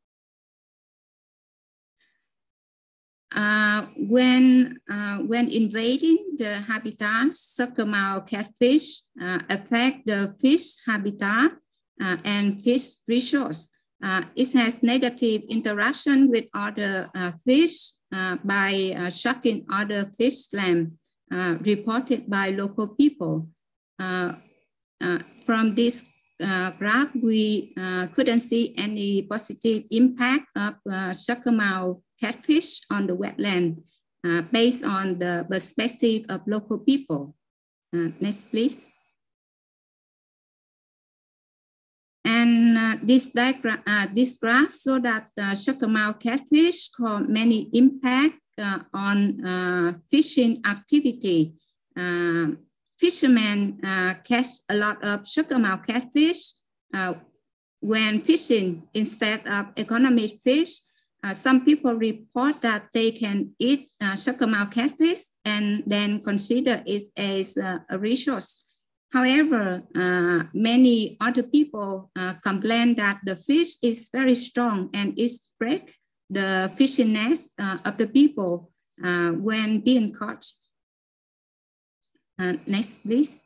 Speaker 14: Uh, when, uh, when invading the habitat, sucker-mouth catfish uh, affect the fish habitat uh, and fish resource. Uh, it has negative interaction with other uh, fish uh, by uh, shocking other fish slam uh, reported by local people. Uh, uh, from this uh, graph, we uh, couldn't see any positive impact of uh, sucker-mouth catfish on the wetland uh, based on the perspective of local people. Uh, next, please. And uh, this diagram, uh, this graph shows that uh, sucker-mouth catfish cause many impact uh, on uh, fishing activity. Uh, fishermen uh, catch a lot of sucker-mouth catfish uh, when fishing instead of economic fish. Uh, some people report that they can eat uh, sucker-mouth catfish and then consider it as uh, a resource. However, uh, many other people uh, complain that the fish is very strong and it breaks the fishing nest uh, of the people uh, when being caught. Uh, next, please.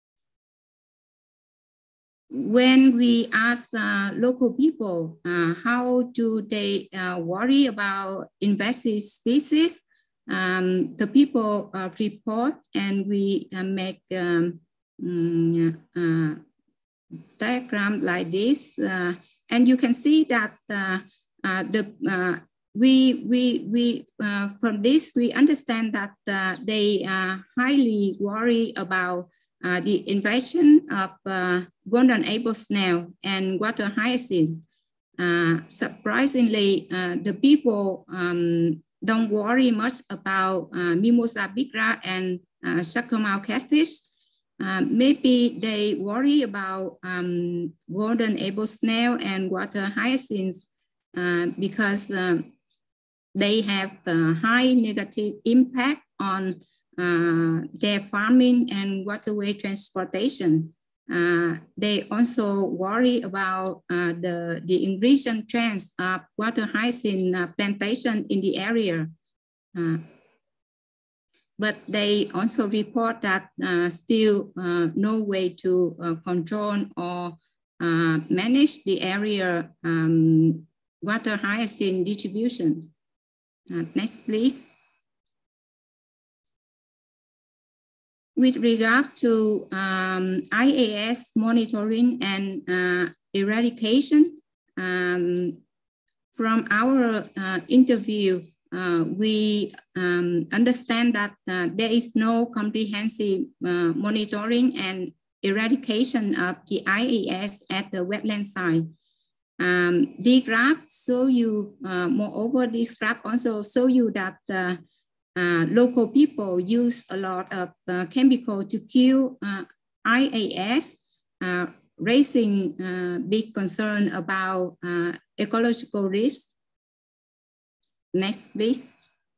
Speaker 14: When we ask uh, local people uh, how do they uh, worry about invasive species, um, the people uh, report and we uh, make um, um, uh, diagram like this. Uh, and you can see that uh, uh, the uh, we, we, we uh, from this, we understand that uh, they uh, highly worry about Uh, the invasion of uh, golden able snail and water hyacinth. Uh, surprisingly, uh, the people um, don't worry much about uh, Mimosa bigra and uh, sucker-mouth catfish. Uh, maybe they worry about um, golden able snail and water hyacinth uh, because um, they have uh, high negative impact on Uh, their farming and waterway transportation. Uh, they also worry about uh, the, the increasing trends of water hyacinth uh, plantation in the area. Uh, but they also report that uh, still uh, no way to uh, control or uh, manage the area um, water hyacinth distribution. Uh, next, please. With regard to um, I A S monitoring and uh, eradication, um, from our uh, interview, uh, we um, understand that uh, there is no comprehensive uh, monitoring and eradication of the I A S at the wetland site. Um, the graph show you, uh, moreover, this graph also show you that uh, Uh, local people use a lot of uh, chemical to kill uh, I A S, uh, raising uh, big concern about uh, ecological risk. Next, please.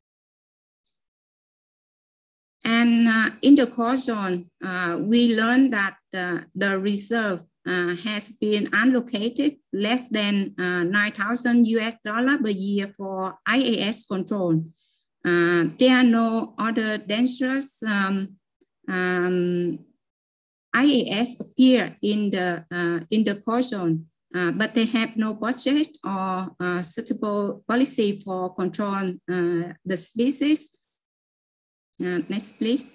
Speaker 14: And uh, in the course on, uh, we learned that uh, the reserve uh, has been allocated less than uh, nine thousand U S dollar per year for I A S control. Uh, there are no other dangerous um, um, I A S appear in the uh, in the core zone, uh, but they have no budget or uh, suitable policy for control uh, the species. Uh, next, please.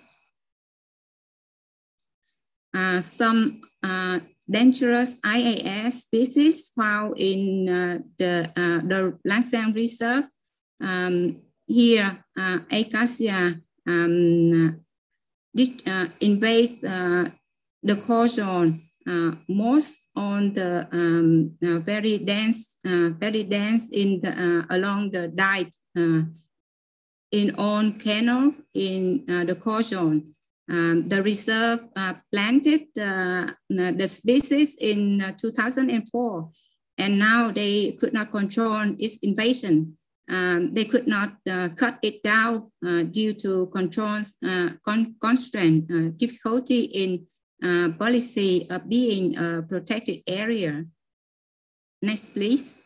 Speaker 14: Uh, some uh, dangerous I A S species found in uh, the uh, the Langshan Reserve. Um, Here, uh, Acacia um, did, uh, invades uh, the core zone uh, most on the um, uh, very dense, uh, very dense in the uh, along the dike uh, in on canal in uh, the core zone. Um, the reserve uh, planted uh, the species in uh, two thousand four, and now they could not control its invasion. Um, they could not uh, cut it down uh, due to controls, uh, con constraint, uh, difficulty in uh, policy of being a protected area. Next, please.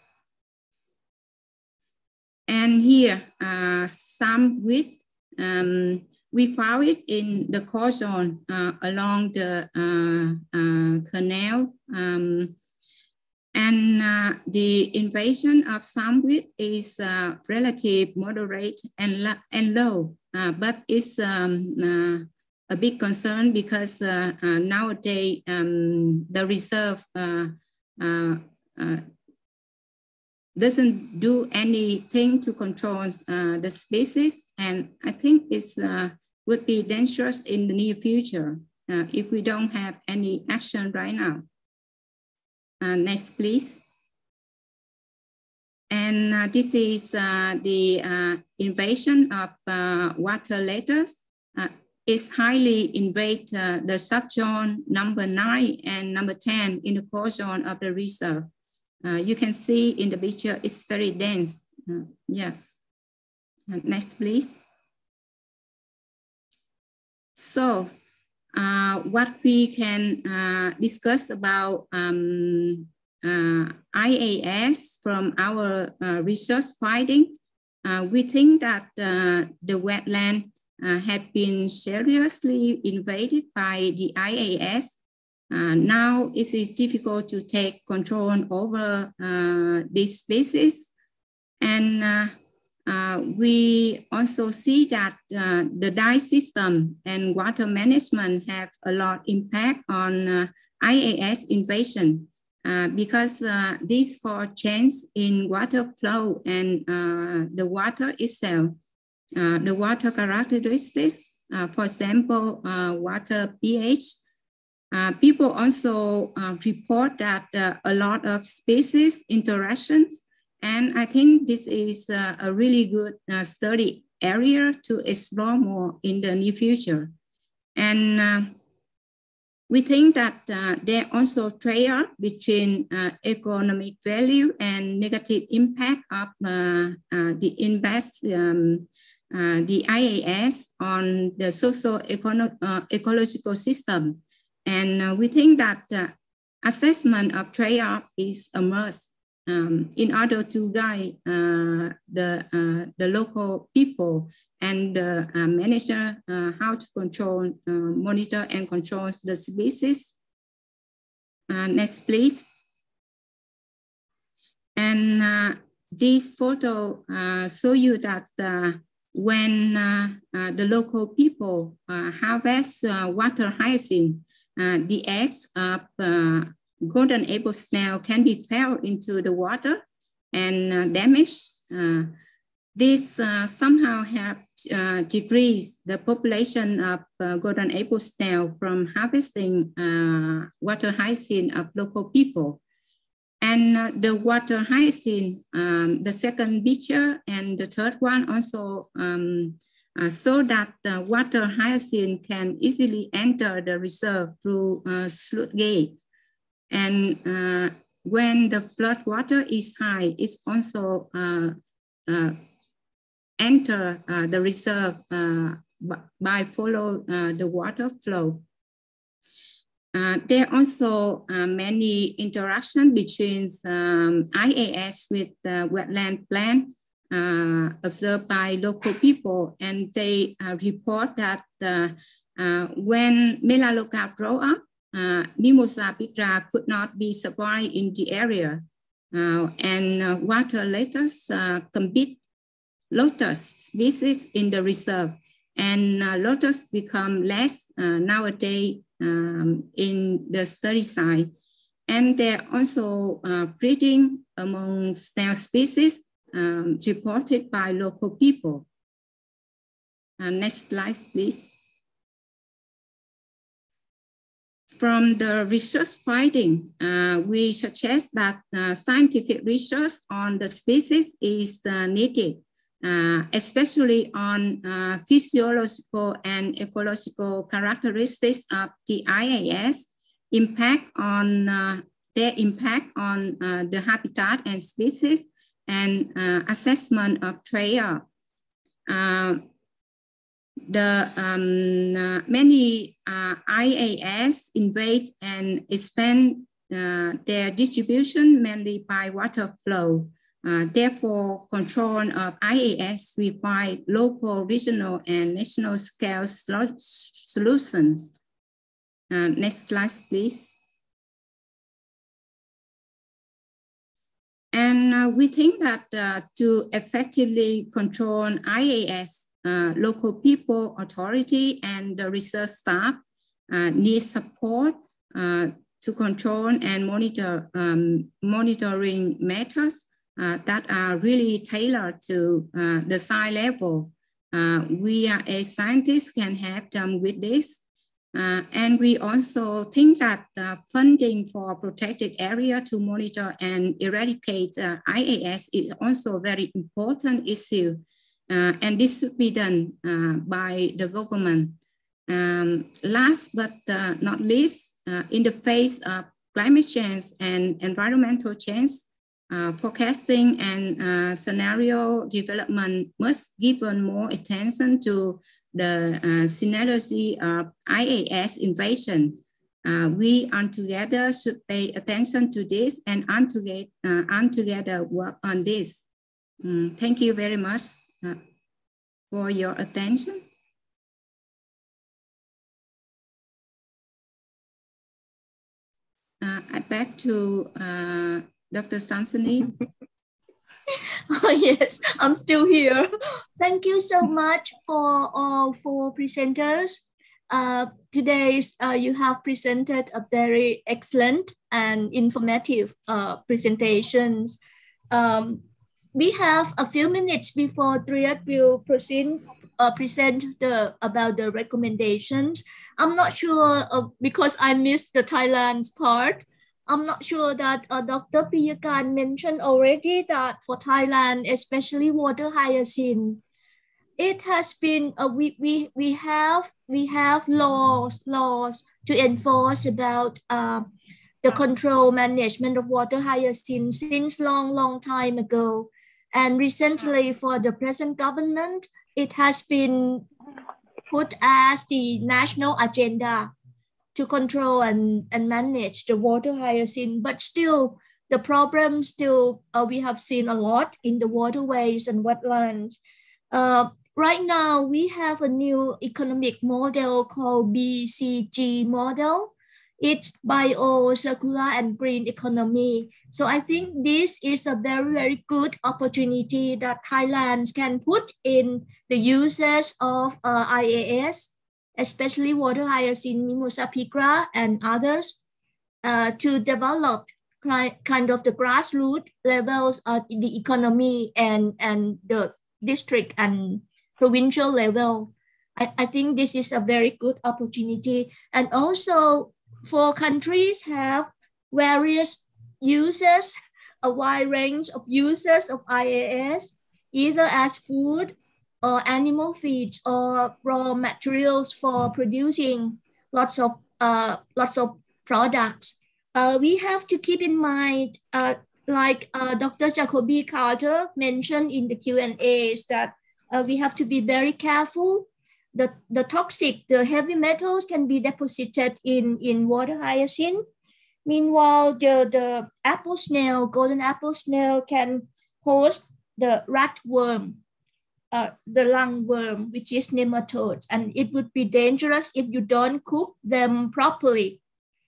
Speaker 14: And here, uh, some width, um, we found it in the core zone uh, along the uh, uh, canal. Um, and uh, the invasion of samwit is uh, relative, moderate, and, and low. Uh, but it's um, uh, a big concern because uh, uh, nowadays um, the reserve uh, uh, uh, doesn't do anything to control uh, the species. And I think it's uh, would be dangerous in the near future uh, if we don't have any action right now. Uh, next, please. And uh, this is uh, the uh, invasion of uh, water lettuce. Uh, it's highly invade uh, the subzone number nine and number ten in the core zone of the reserve. Uh, you can see in the picture, it's very dense. Uh, yes. Uh, next, please. So uh, what we can uh, discuss about um, uh, I A S from our uh, research finding, uh, we think that uh, the wetland uh, had been seriously invaded by the I A S. Uh, now it is difficult to take control over uh, this species. And uh, uh, we also see that uh, the dye system and water management have a lot impact on uh, I A S invasion uh, because uh, these four change in water flow and uh, the water itself. Uh, the water characteristics, uh, for example, uh, water pH. Uh, people also uh, report that uh, a lot of species interactions, and I think this is uh, a really good uh, study area to explore more in the near future. And uh, we think that uh, there also trade-off between uh, economic value and negative impact of uh, uh, the invest, um, uh, the I A S on the socio-ecological uh, system. And uh, we think that uh, assessment of trade-off is a must um, in order to guide uh, the, uh, the local people and the uh, manager uh, how to control, uh, monitor and control the species. Uh, next, please. And uh, this photo uh, show you that uh, when uh, uh, the local people uh, harvest uh, water hyacinth, Uh, the eggs of uh, golden apple snail can be fell into the water and uh, damaged. Uh, this uh, somehow have uh, decreased the population of uh, golden apple snail from harvesting uh, water hyacinth of local people. And uh, the water hyacinth, um, the second picture and the third one also um, Uh, so that the water hyacinth can easily enter the reserve through uh, sluice gate. And uh, when the flood water is high, it's also uh, uh, enter uh, the reserve uh, by follow uh, the water flow. Uh, there are also uh, many interaction between um, I A S with the wetland plant Uh, observed by local people, and they uh, report that uh, uh, when Melaleuca grow up, uh, Mimosa pigra could not be survived in the area, uh, and uh, water lettuce uh, compete lotus species in the reserve, and uh, lotus become less uh, nowadays um, in the study site, and they're also uh, breeding among snail species Um, reported by local people. Uh, next slide, please. From the research finding, uh, we suggest that uh, scientific research on the species is uh, needed uh, especially on uh, physiological and ecological characteristics of the I A S, impact on uh, their impact on uh, the habitat and species, and uh, assessment of trade-off. Uh, the um, uh, many uh, I A S invade and expand uh, their distribution mainly by water flow. Uh, therefore, control of I A S require local, regional, and national scale solutions. Uh, next slide, please. And uh, we think that uh, to effectively control I A S, uh, local people, authority, and the research staff uh, need support uh, to control and monitor um, monitoring methods uh, that are really tailored to uh, the site level. Uh, we are a scientist can help them with this. Uh, and we also think that uh, funding for protected area to monitor and eradicate uh, I A S is also a very important issue. Uh, and this should be done uh, by the government. Um, last but uh, not least, uh, in the face of climate change and environmental change, uh, forecasting and uh, scenario development must give more attention to the uh, synergy of I A S invasion. Uh, we on together should pay attention to this and on together, uh, on together work on this. Um, thank you very much uh, for your attention. Uh, I back to uh, Doctor Sansoni.
Speaker 4: Oh, yes, I'm still here. Thank you so much for all four presenters. Uh, today, uh, you have presented a very excellent and informative uh, presentations. Um, we have a few minutes before Triad will proceed, uh, present the, about the recommendations. I'm not sure uh, because I missed the Thailand's part. I'm not sure that uh, Doctor Piyakan mentioned already that for Thailand, especially water hyacinth, it has been uh, we we we have we have laws laws to enforce about uh, the control management of water hyacinth since long long time ago, and recently for the present government, it has been put as the national agenda to control and, and manage the water hyacinth, but still the problem still uh, we have seen a lot in the waterways and wetlands. Uh, right now we have a new economic model called B C G model. It's bio, circular and green economy. So I think this is a very, very good opportunity that Thailand can put in the uses of uh, I A S, especially water hyacinth, Mimosa pigra, and others, uh, to develop kind of the grassroots levels of the economy and, and the district and provincial level. I, I think this is a very good opportunity. And also, four countries have various uses, a wide range of uses of I A S, either as food, or animal feeds, or raw materials for producing lots of uh, lots of products. Uh, we have to keep in mind, uh, like uh, Doctor Jacoby Carter mentioned in the Q and A's, that uh, we have to be very careful. The, the toxic, the heavy metals can be deposited in, in water hyacinth. Meanwhile, the, the apple snail, golden apple snail, can host the rat worm, Uh, the lungworm, which is nematodes, and it would be dangerous if you don't cook them properly.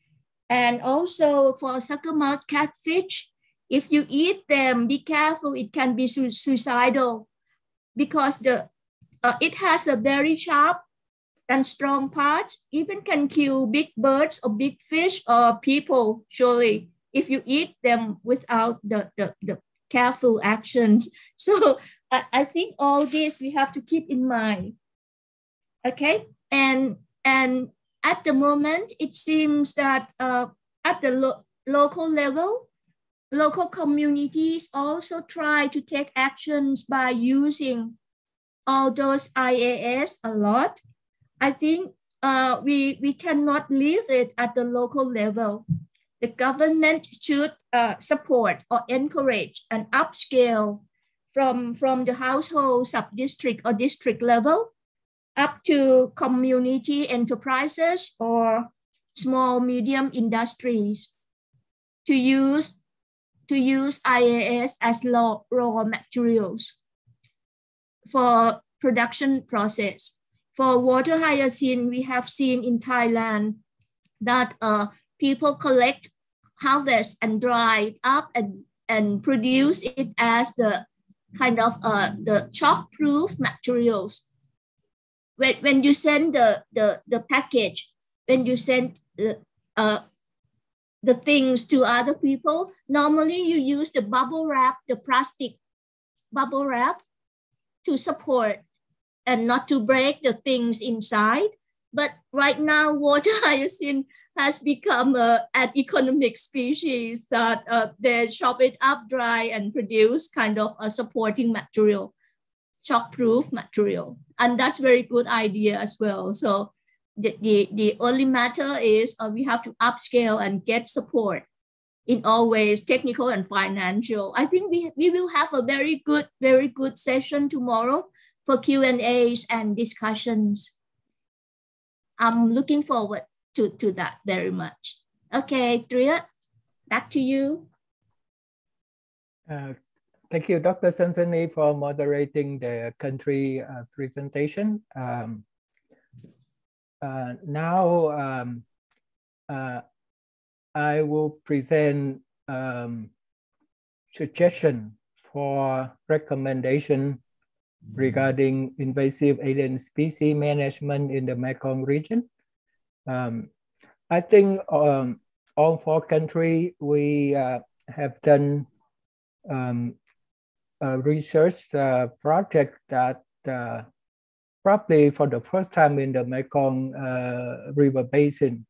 Speaker 4: And also for suckermouth catfish, if you eat them, be careful, it can be su suicidal because the uh, it has a very sharp and strong part, even can kill big birds or big fish or people, surely, if you eat them without the, the, the careful actions. So I think all this we have to keep in mind, okay? And, and at the moment, it seems that uh, at the lo local level, local communities also try to take actions by using all those I A S a lot. I think uh, we, we cannot leave it at the local level. The government should uh, support or encourage an upscale from, from the household, sub-district or district level up to community enterprises or small medium industries to use, to use I A S as raw, raw materials for production process. For water hyacinth, we have seen in Thailand that uh, people collect, harvest and dry it up and, and produce it as the kind of uh, the shock-proof materials. When, when you send the, the, the package, when you send the, uh, the things to other people, normally you use the bubble wrap, the plastic bubble wrap to support and not to break the things inside. But right now, water hyacinth has become uh, an economic species that uh, they chop it up dry and produce kind of a supporting material, shock-proof material. And that's very good idea as well. So the, the, the only matter is uh, we have to upscale and get support in all ways, technical and financial. I think we, we will have a very good, very good session tomorrow for Q and A's and discussions. I'm looking forward to, to that very much. Okay, Tria, back to you.
Speaker 2: Uh, thank you, Doctor Sansani, for moderating the country uh, presentation. Um, uh, now, um, uh, I will present um, suggestion for recommendation regarding invasive alien species management in the Mekong region. Um, I think um, all four countries, we uh, have done um, a research uh, project that uh, probably for the first time in the Mekong uh, River Basin,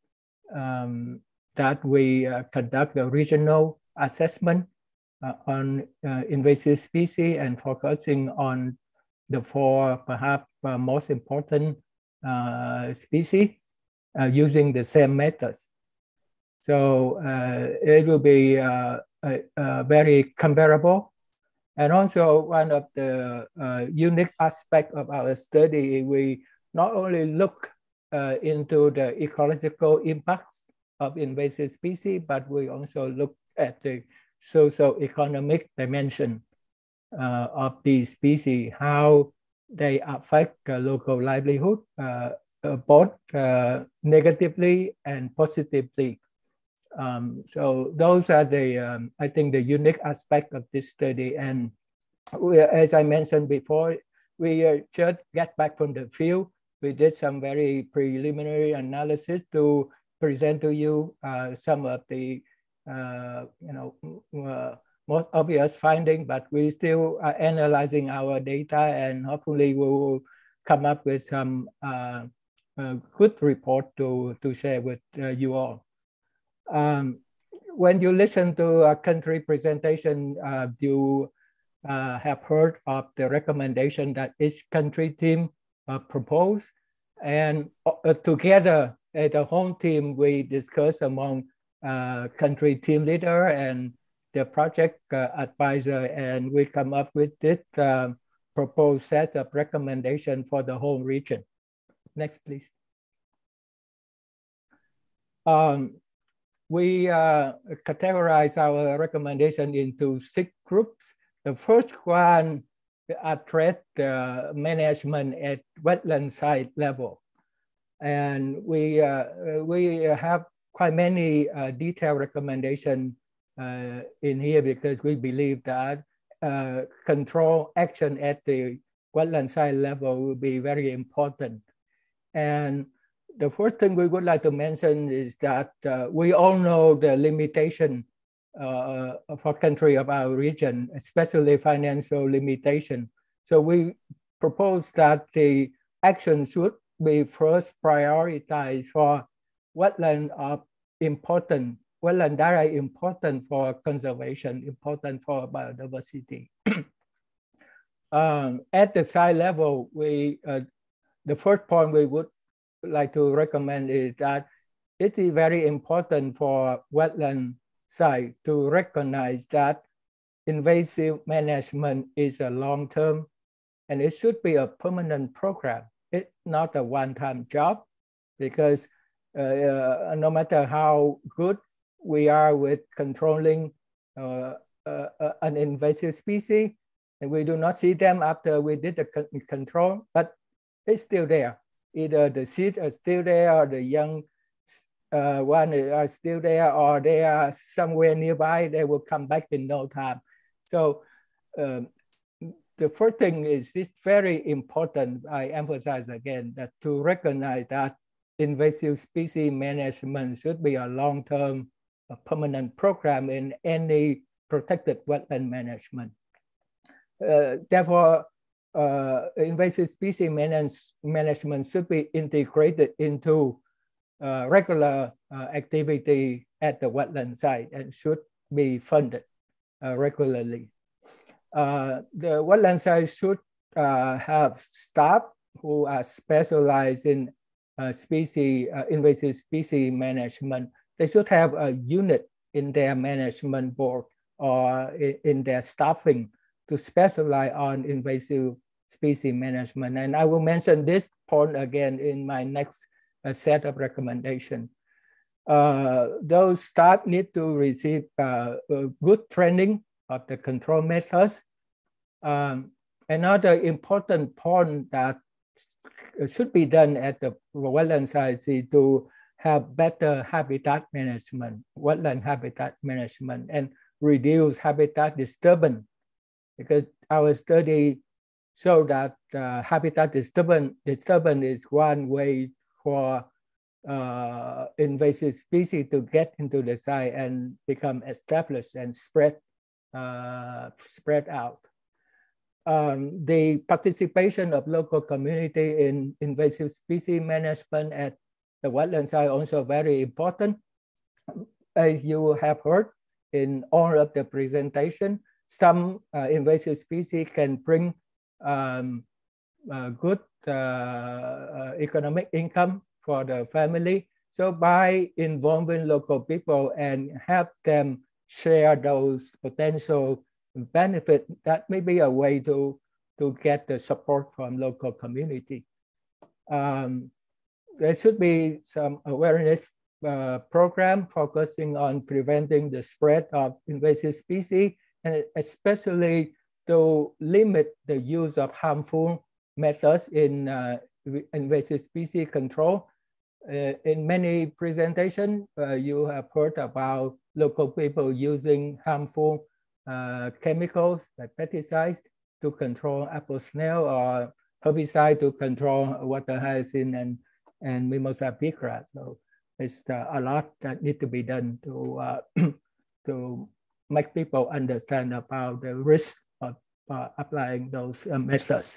Speaker 2: um, that we uh, conduct a regional assessment uh, on uh, invasive species and focusing on the four perhaps uh, most important uh, species uh, using the same methods. So uh, it will be uh, uh, uh, very comparable. And also one of the uh, unique aspects of our study, we not only look uh, into the ecological impacts of invasive species, but we also look at the socio-economic dimension uh, of these species, how they affect uh, local livelihood, uh, uh, both uh, negatively and positively. Um, so those are the, um, I think, the unique aspect of this study. And we, as I mentioned before, we uh, just get back from the field. We did some very preliminary analysis to present to you uh, some of the, uh, you know, uh, most obvious finding, but we still are analyzing our data, and hopefully we will come up with some uh, uh, good report to, to share with uh, you all. Um, when you listen to a country presentation, uh, you uh, have heard of the recommendation that each country team uh, proposed, and uh, together as a home team, we discuss among uh, country team leader and the project uh, advisor, and we come up with this uh, proposed set of recommendation for the whole region. Next, please. Um, we uh, categorize our recommendation into six groups. The first one address the management at wetland site level. And we, uh, we have quite many uh, detailed recommendations uh, in here, because we believe that uh, control action at the wetland site level will be very important. And the first thing we would like to mention is that uh, we all know the limitation uh, of a country of our region, especially financial limitation. So we propose that the action should be first prioritized for wetland of importance wetland that are important for conservation, important for biodiversity. um, at the site level, we uh, the first point we would like to recommend is that it is very important for wetland site to recognize that invasive management is a long-term and it should be a permanent program. It's not a one-time job because uh, uh, no matter how good we are with controlling uh, uh, uh, an invasive species, and we do not see them after we did the con control, but it's still there. Either the seeds are still there or the young uh, one are still there or they are somewhere nearby, they will come back in no time. So um, the first thing is it's very important, I emphasize again, that to recognize that invasive species management should be a long-term, a permanent program in any protected wetland management. Uh, therefore, uh, invasive species manage, management should be integrated into uh, regular uh, activity at the wetland site and should be funded uh, regularly. Uh, the wetland site should uh, have staff who are specialized in uh, species, uh, invasive species management. They should have a unit in their management board or in, in their staffing to specialize on invasive species management. And I will mention this point again in my next uh, set of recommendations. Uh, those staff need to receive uh, good training of the control methods. Um, another important point that should be done at the wetland site is to have better habitat management, wetland habitat management, and reduce habitat disturbance. Because our study showed that uh, habitat disturbance, disturbance is one way for uh, invasive species to get into the site and become established and spread, uh, spread out. Um, the participation of local community in invasive species management at the wetland site also very important. As you have heard in all of the presentation, some uh, invasive species can bring um, uh, good uh, uh, economic income for the family. So by involving local people and help them share those potential benefit, that may be a way to, to get the support from local community. Um, there should be some awareness uh, program focusing on preventing the spread of invasive species, and especially to limit the use of harmful methods in uh, invasive species control. Uh, in many presentations, uh, you have heard about local people using harmful uh, chemicals like pesticides to control apple snail or herbicide to control water hyacinth and, and Mimosa bigra. So there's uh, a lot that need to be done to, uh, to make people understand about the risk of uh, applying those uh, methods.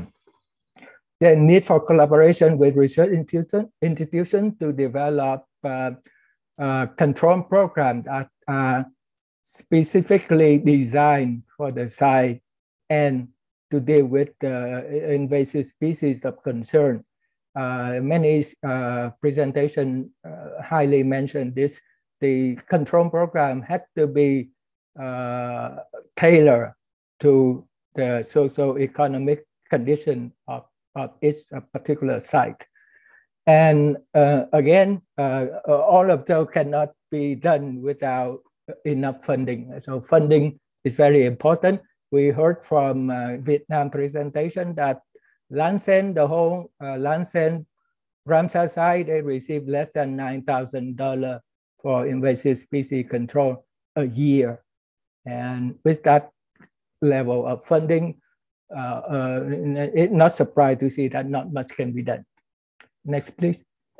Speaker 2: The need for collaboration with research institutions institution to develop uh, uh, control programs that are specifically designed for the site and to deal with uh, invasive species of concern. Uh, many uh, presentations uh, highly mentioned this. The control program had to be uh, tailored to the socio-economic condition of, of each particular site. And uh, again, uh, all of those cannot be done without enough funding. So funding is very important. We heard from uh, Vietnam presentation that Lan Sen, the whole uh, Lan Sen Ramsar site, they received less than nine thousand dollars for invasive species control a year. And with that level of funding, uh, uh, it's not surprised to see that not much can be done. Next, please.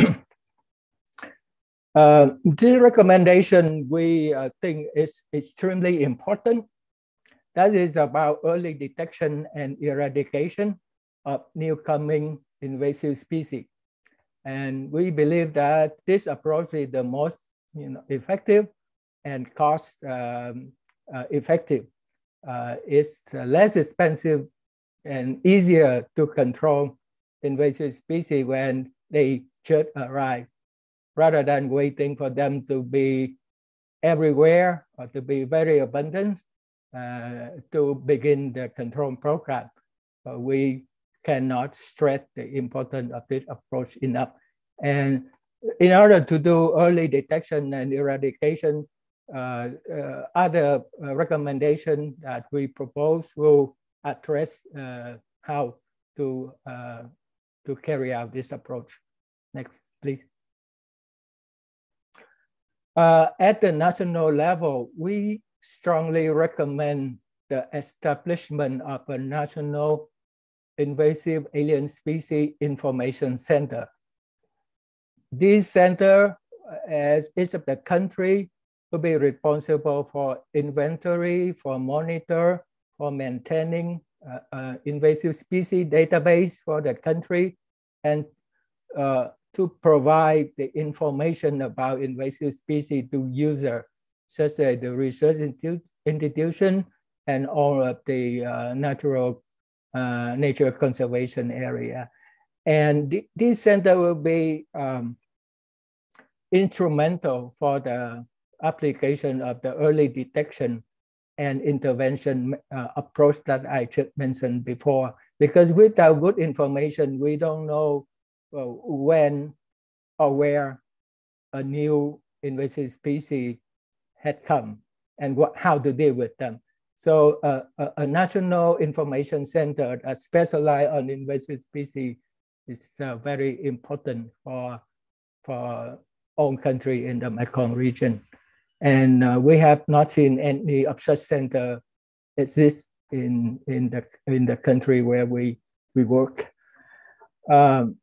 Speaker 2: uh, this recommendation we uh, think is extremely important. That is about early detection and eradication of new coming invasive species. And we believe that this approach is the most you know, effective and cost um, uh, effective. Uh, it's less expensive and easier to control invasive species when they should arrive, rather than waiting for them to be everywhere or to be very abundant uh, to begin the control program. Uh, we cannot stress the importance of this approach enough. And in order to do early detection and eradication, uh, uh, other uh, recommendations that we propose will address uh, how to, uh, to carry out this approach. Next, please. Uh, at the national level, we strongly recommend the establishment of a national invasive alien species information center. This center, as each of the country, will be responsible for inventory, for monitor, for maintaining uh, uh, invasive species database for the country, and uh, to provide the information about invasive species to users, such as the research institu institution and all of the uh, natural uh, nature conservation area. And th this center will be um, instrumental for the application of the early detection and intervention uh, approach that I just mentioned before. Because without good information, we don't know uh, when or where a new invasive species had come and what, how to deal with them. So uh, a, a national information center that specializes on invasive species is uh, very important for, for all countries in the Mekong region. And uh, we have not seen any of such center exist in, in, the, in the country where we, we work. Um,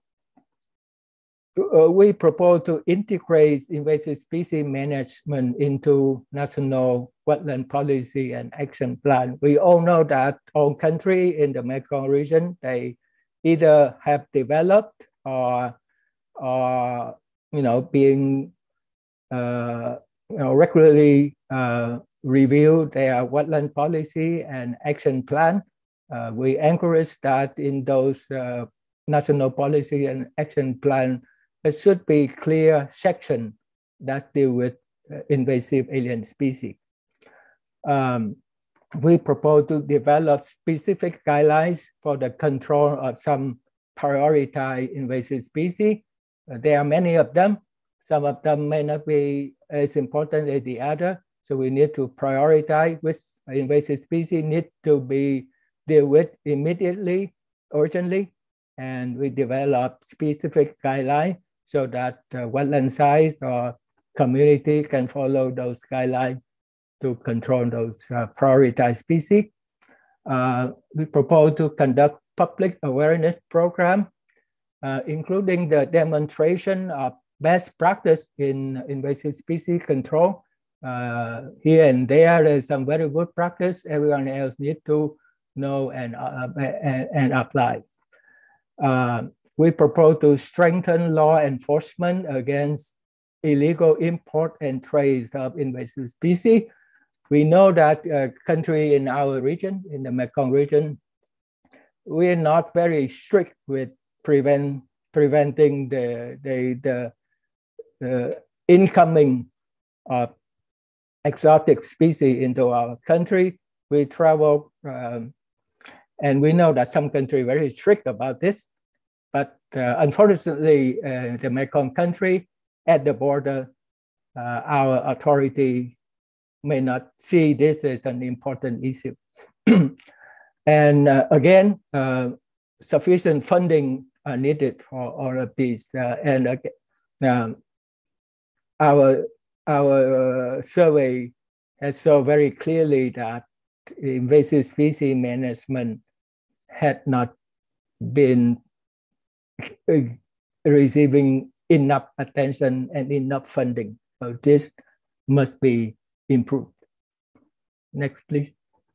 Speaker 2: uh, we propose to integrate invasive species management into national wetland policy and action plan. We all know that all countries in the Mekong region, they either have developed or, or you know, being uh, you know, regularly uh, review their wetland policy and action plan. Uh, we encourage that in those uh, national policy and action plan, there should be clear section that deal with uh, invasive alien species. Um, we propose to develop specific guidelines for the control of some prioritized invasive species. Uh, there are many of them. Some of them may not be as important as the other. So we need to prioritize which invasive species need to be dealt with immediately, urgently. And we develop specific guidelines so that uh, wetland sites or community can follow those guidelines to control those uh, prioritized species. Uh, we propose to conduct public awareness program, uh, including the demonstration of best practice in invasive species control. Uh, here and there, there's some very good practice. Everyone else needs to know and, uh, and, and apply. Uh, we propose to strengthen law enforcement against illegal import and trade of invasive species. We know that uh, country in our region, in the Mekong region, we're not very strict with prevent, preventing the, the, the uh, incoming of exotic species into our country. We travel, um, and we know that some countries are very strict about this, but uh, unfortunately, uh, the Mekong country at the border, uh, our authority may not see this as an important issue. And uh, again, uh, sufficient funding are needed for all of these. Uh, and uh, um, our, our uh, survey has shown very clearly that invasive species management had not been receiving enough attention and enough funding. So this must be improved. Next, please.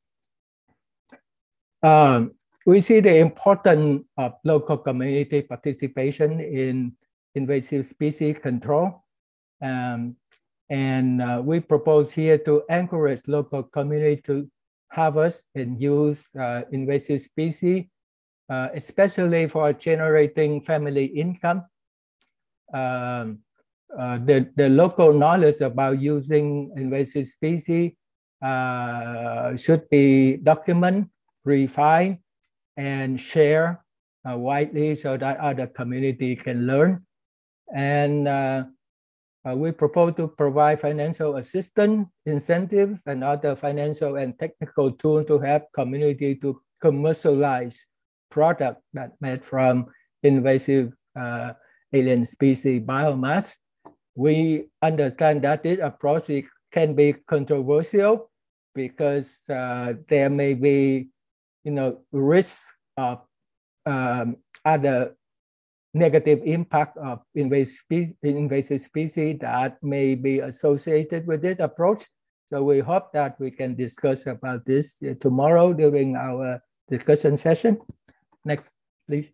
Speaker 2: Um, we see the importance of local community participation in invasive species control. Um, And uh, we propose here to encourage local community to harvest and use uh, invasive species, uh, especially for generating family income. Um, uh, the, the local knowledge about using invasive species uh, should be documented, refined, and shared uh, widely so that other community can learn. And uh, uh, we propose to provide financial assistance, incentives, and other financial and technical tools to help community to commercialize products that made from invasive uh, alien species biomass. We understand that this approach can be controversial because uh, there may be, you know, risk of um, other negative impact of invasive species, invasive species that may be associated with this approach. So we hope that we can discuss about this tomorrow during our discussion session. Next, please.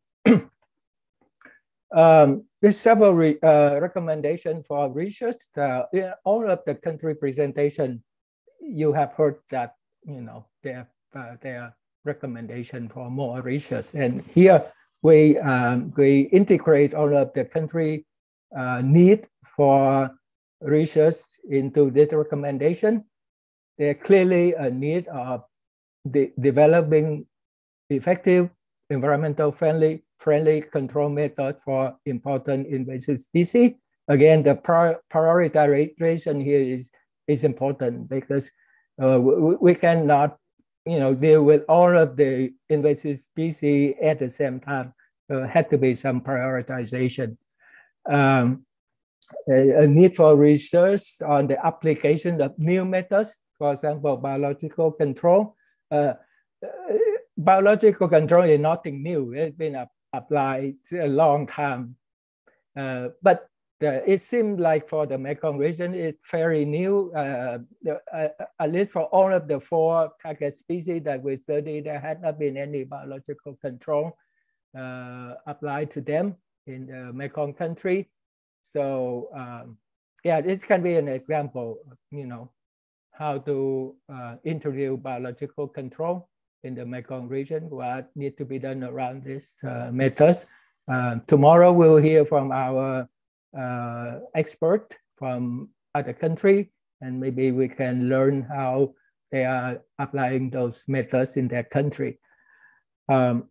Speaker 2: um, there's several re, uh, recommendations for research. Uh, in all of the country presentation, you have heard that, you know, there, uh, there are recommendations for more research. And here, We, um, we integrate all of the country uh, need for research into this recommendation. There's clearly a need of de developing effective, environmental friendly, friendly control methods for important invasive species. Again, the prior prioritization here is, is important because uh, we, we cannot, you know, deal with all of the invasive species at the same time. There uh, had to be some prioritization. Um, a, a need for research on the application of new methods, for example, biological control. Uh, uh, biological control is nothing new. It's been uh, applied a long time. Uh, but Uh, it seems like for the Mekong region, it's very new. Uh, the, uh, at least for all of the four target species that we studied, there had not been any biological control uh, applied to them in the Mekong country. So um, yeah, this can be an example of, you know, how to uh, introduce biological control in the Mekong region, what needs to be done around these uh, methods. Uh, tomorrow we'll hear from our Uh, expert from other country, and maybe we can learn how they are applying those methods in their country. Um,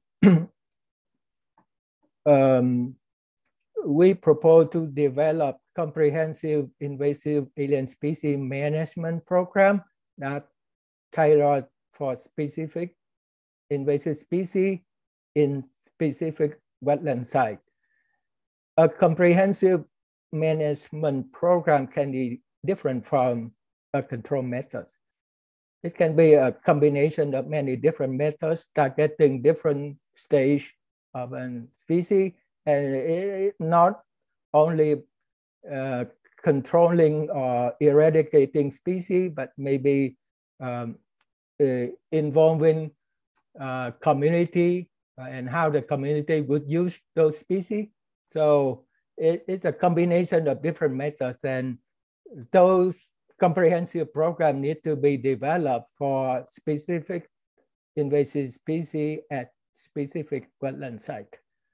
Speaker 2: um, we propose to develop comprehensive invasive alien species management program that tailored for specific invasive species in specific wetland site. A comprehensive management program can be different from a control methods. It can be a combination of many different methods targeting different stage of a species, and it, not only uh, controlling or eradicating species, but maybe um, uh, involving uh, community uh, and how the community would use those species. So it, it's a combination of different methods, and those comprehensive programs need to be developed for specific invasive species at specific wetland site.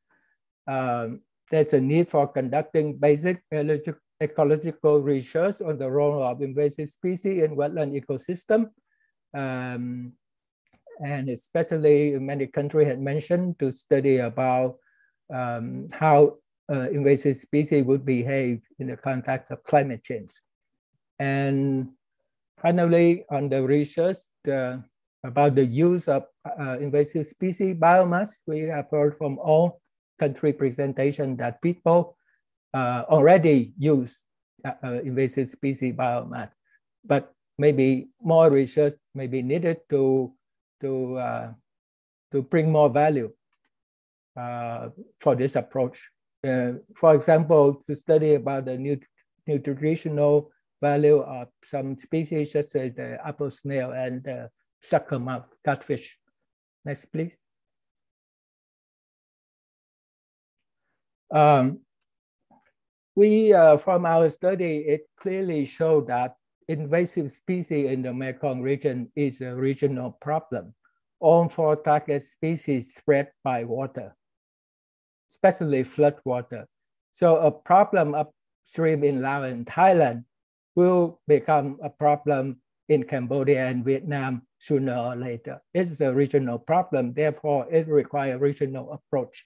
Speaker 2: Um, there's a need for conducting basic ecological research on the role of invasive species in wetland ecosystem. Um, and especially many countries had mentioned to study about um, how Uh, invasive species would behave in the context of climate change. And finally, on the research uh, about the use of uh, invasive species biomass, we have heard from all country presentation that people uh, already use uh, uh, invasive species biomass, but maybe more research may be needed to, to, uh, to bring more value uh, for this approach. Uh, for example, to study about the nut nutritional value of some species such as the apple snail and the suckermouth catfish. Next, please. Um, we, uh, from our study, it clearly showed that invasive species in the Mekong region is a regional problem. All four target species spread by water, especially flood water. So a problem upstream in Laos and Thailand will become a problem in Cambodia and Vietnam sooner or later. It's a regional problem, therefore it requires a regional approach.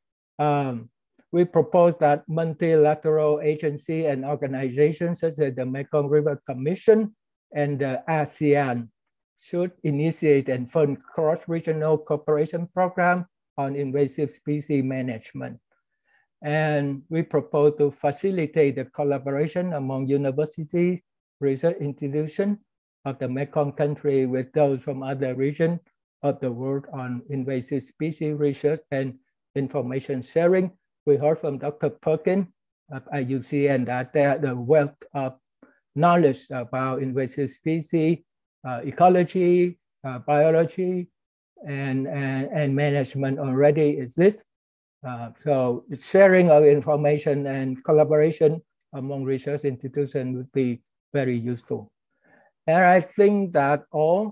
Speaker 2: Um, we propose that multilateral agencies and organizations such as the Mekong River Commission and the ASEAN should initiate and fund cross-regional cooperation program on invasive species management. And we propose to facilitate the collaboration among universities, research institutions of the Mekong country with those from other regions of the world on invasive species research and information sharing. We heard from Doctor Perkins of I U C N that the wealth of knowledge about invasive species, uh, ecology, uh, biology, and, and, and management already exists. Uh, so sharing of information and collaboration among research institutions would be very useful. And I think that all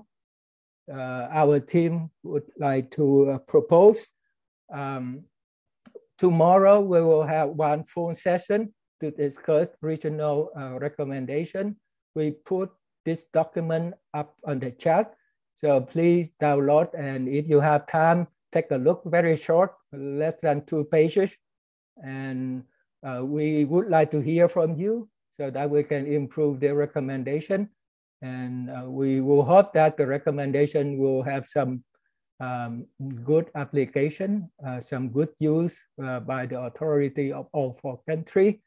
Speaker 2: uh, our team would like to uh, propose. Um, tomorrow we will have one full session to discuss regional uh, recommendation. We put this document up on the chat, so please download, and if you have time, take a look. Very short, less than two pages. And uh, we would like to hear from you so that we can improve the recommendation. And uh, we will hope that the recommendation will have some um, good application, uh, some good use uh, by the authority of all four countries.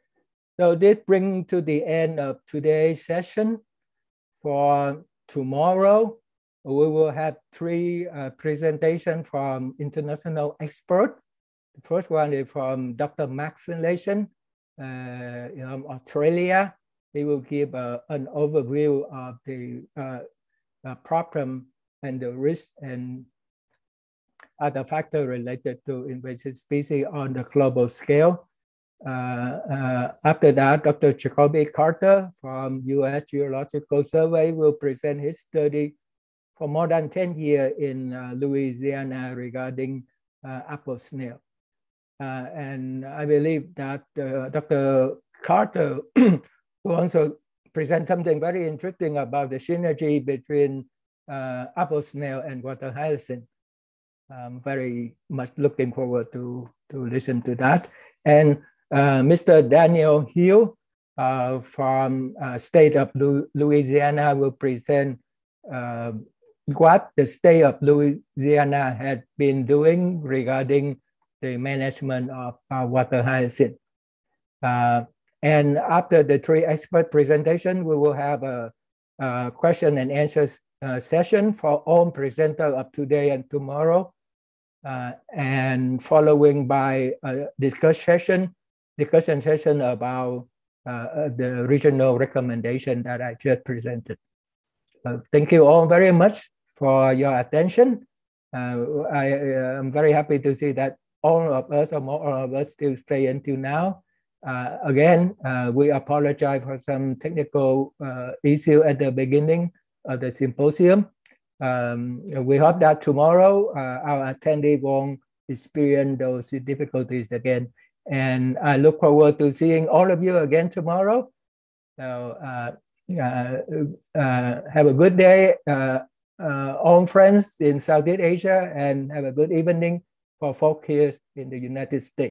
Speaker 2: So this brings to the end of today's session. For tomorrow, we will have three uh, presentations from international experts. The first one is from Doctor Max Finlayson uh, from Australia. He will give uh, an overview of the uh, uh, problem and the risk and other factors related to invasive species on the global scale. Uh, uh, after that, Doctor Jacoby Carter from U S Geological Survey will present his study for more than ten years in uh, Louisiana regarding uh, apple snail. Uh, and I believe that uh, Doctor Carter will also present something very interesting about the synergy between uh, apple snail and water hyacinth. I'm very much looking forward to, to listen to that. And uh, Mister Daniel Hill uh, from uh, state of Louisiana will present uh, what the state of Louisiana had been doing regarding the management of uh, water hyacinth. Uh, and after the three expert presentation, we will have a, a question and answer uh, session for all presenters of today and tomorrow, uh, and following by a discussion session, discussion session about uh, the regional recommendation that I just presented. Uh, thank you all very much for your attention. Uh, I am very happy to see that all of us, or more of us, still stay until now. Uh, again, uh, we apologize for some technical uh, issue at the beginning of the symposium. Um, we hope that tomorrow uh, our attendees won't experience those difficulties again. And I look forward to seeing all of you again tomorrow. So uh, uh, uh, have a good day, uh, uh, all friends in Southeast Asia, and have a good evening for folk here in the United States.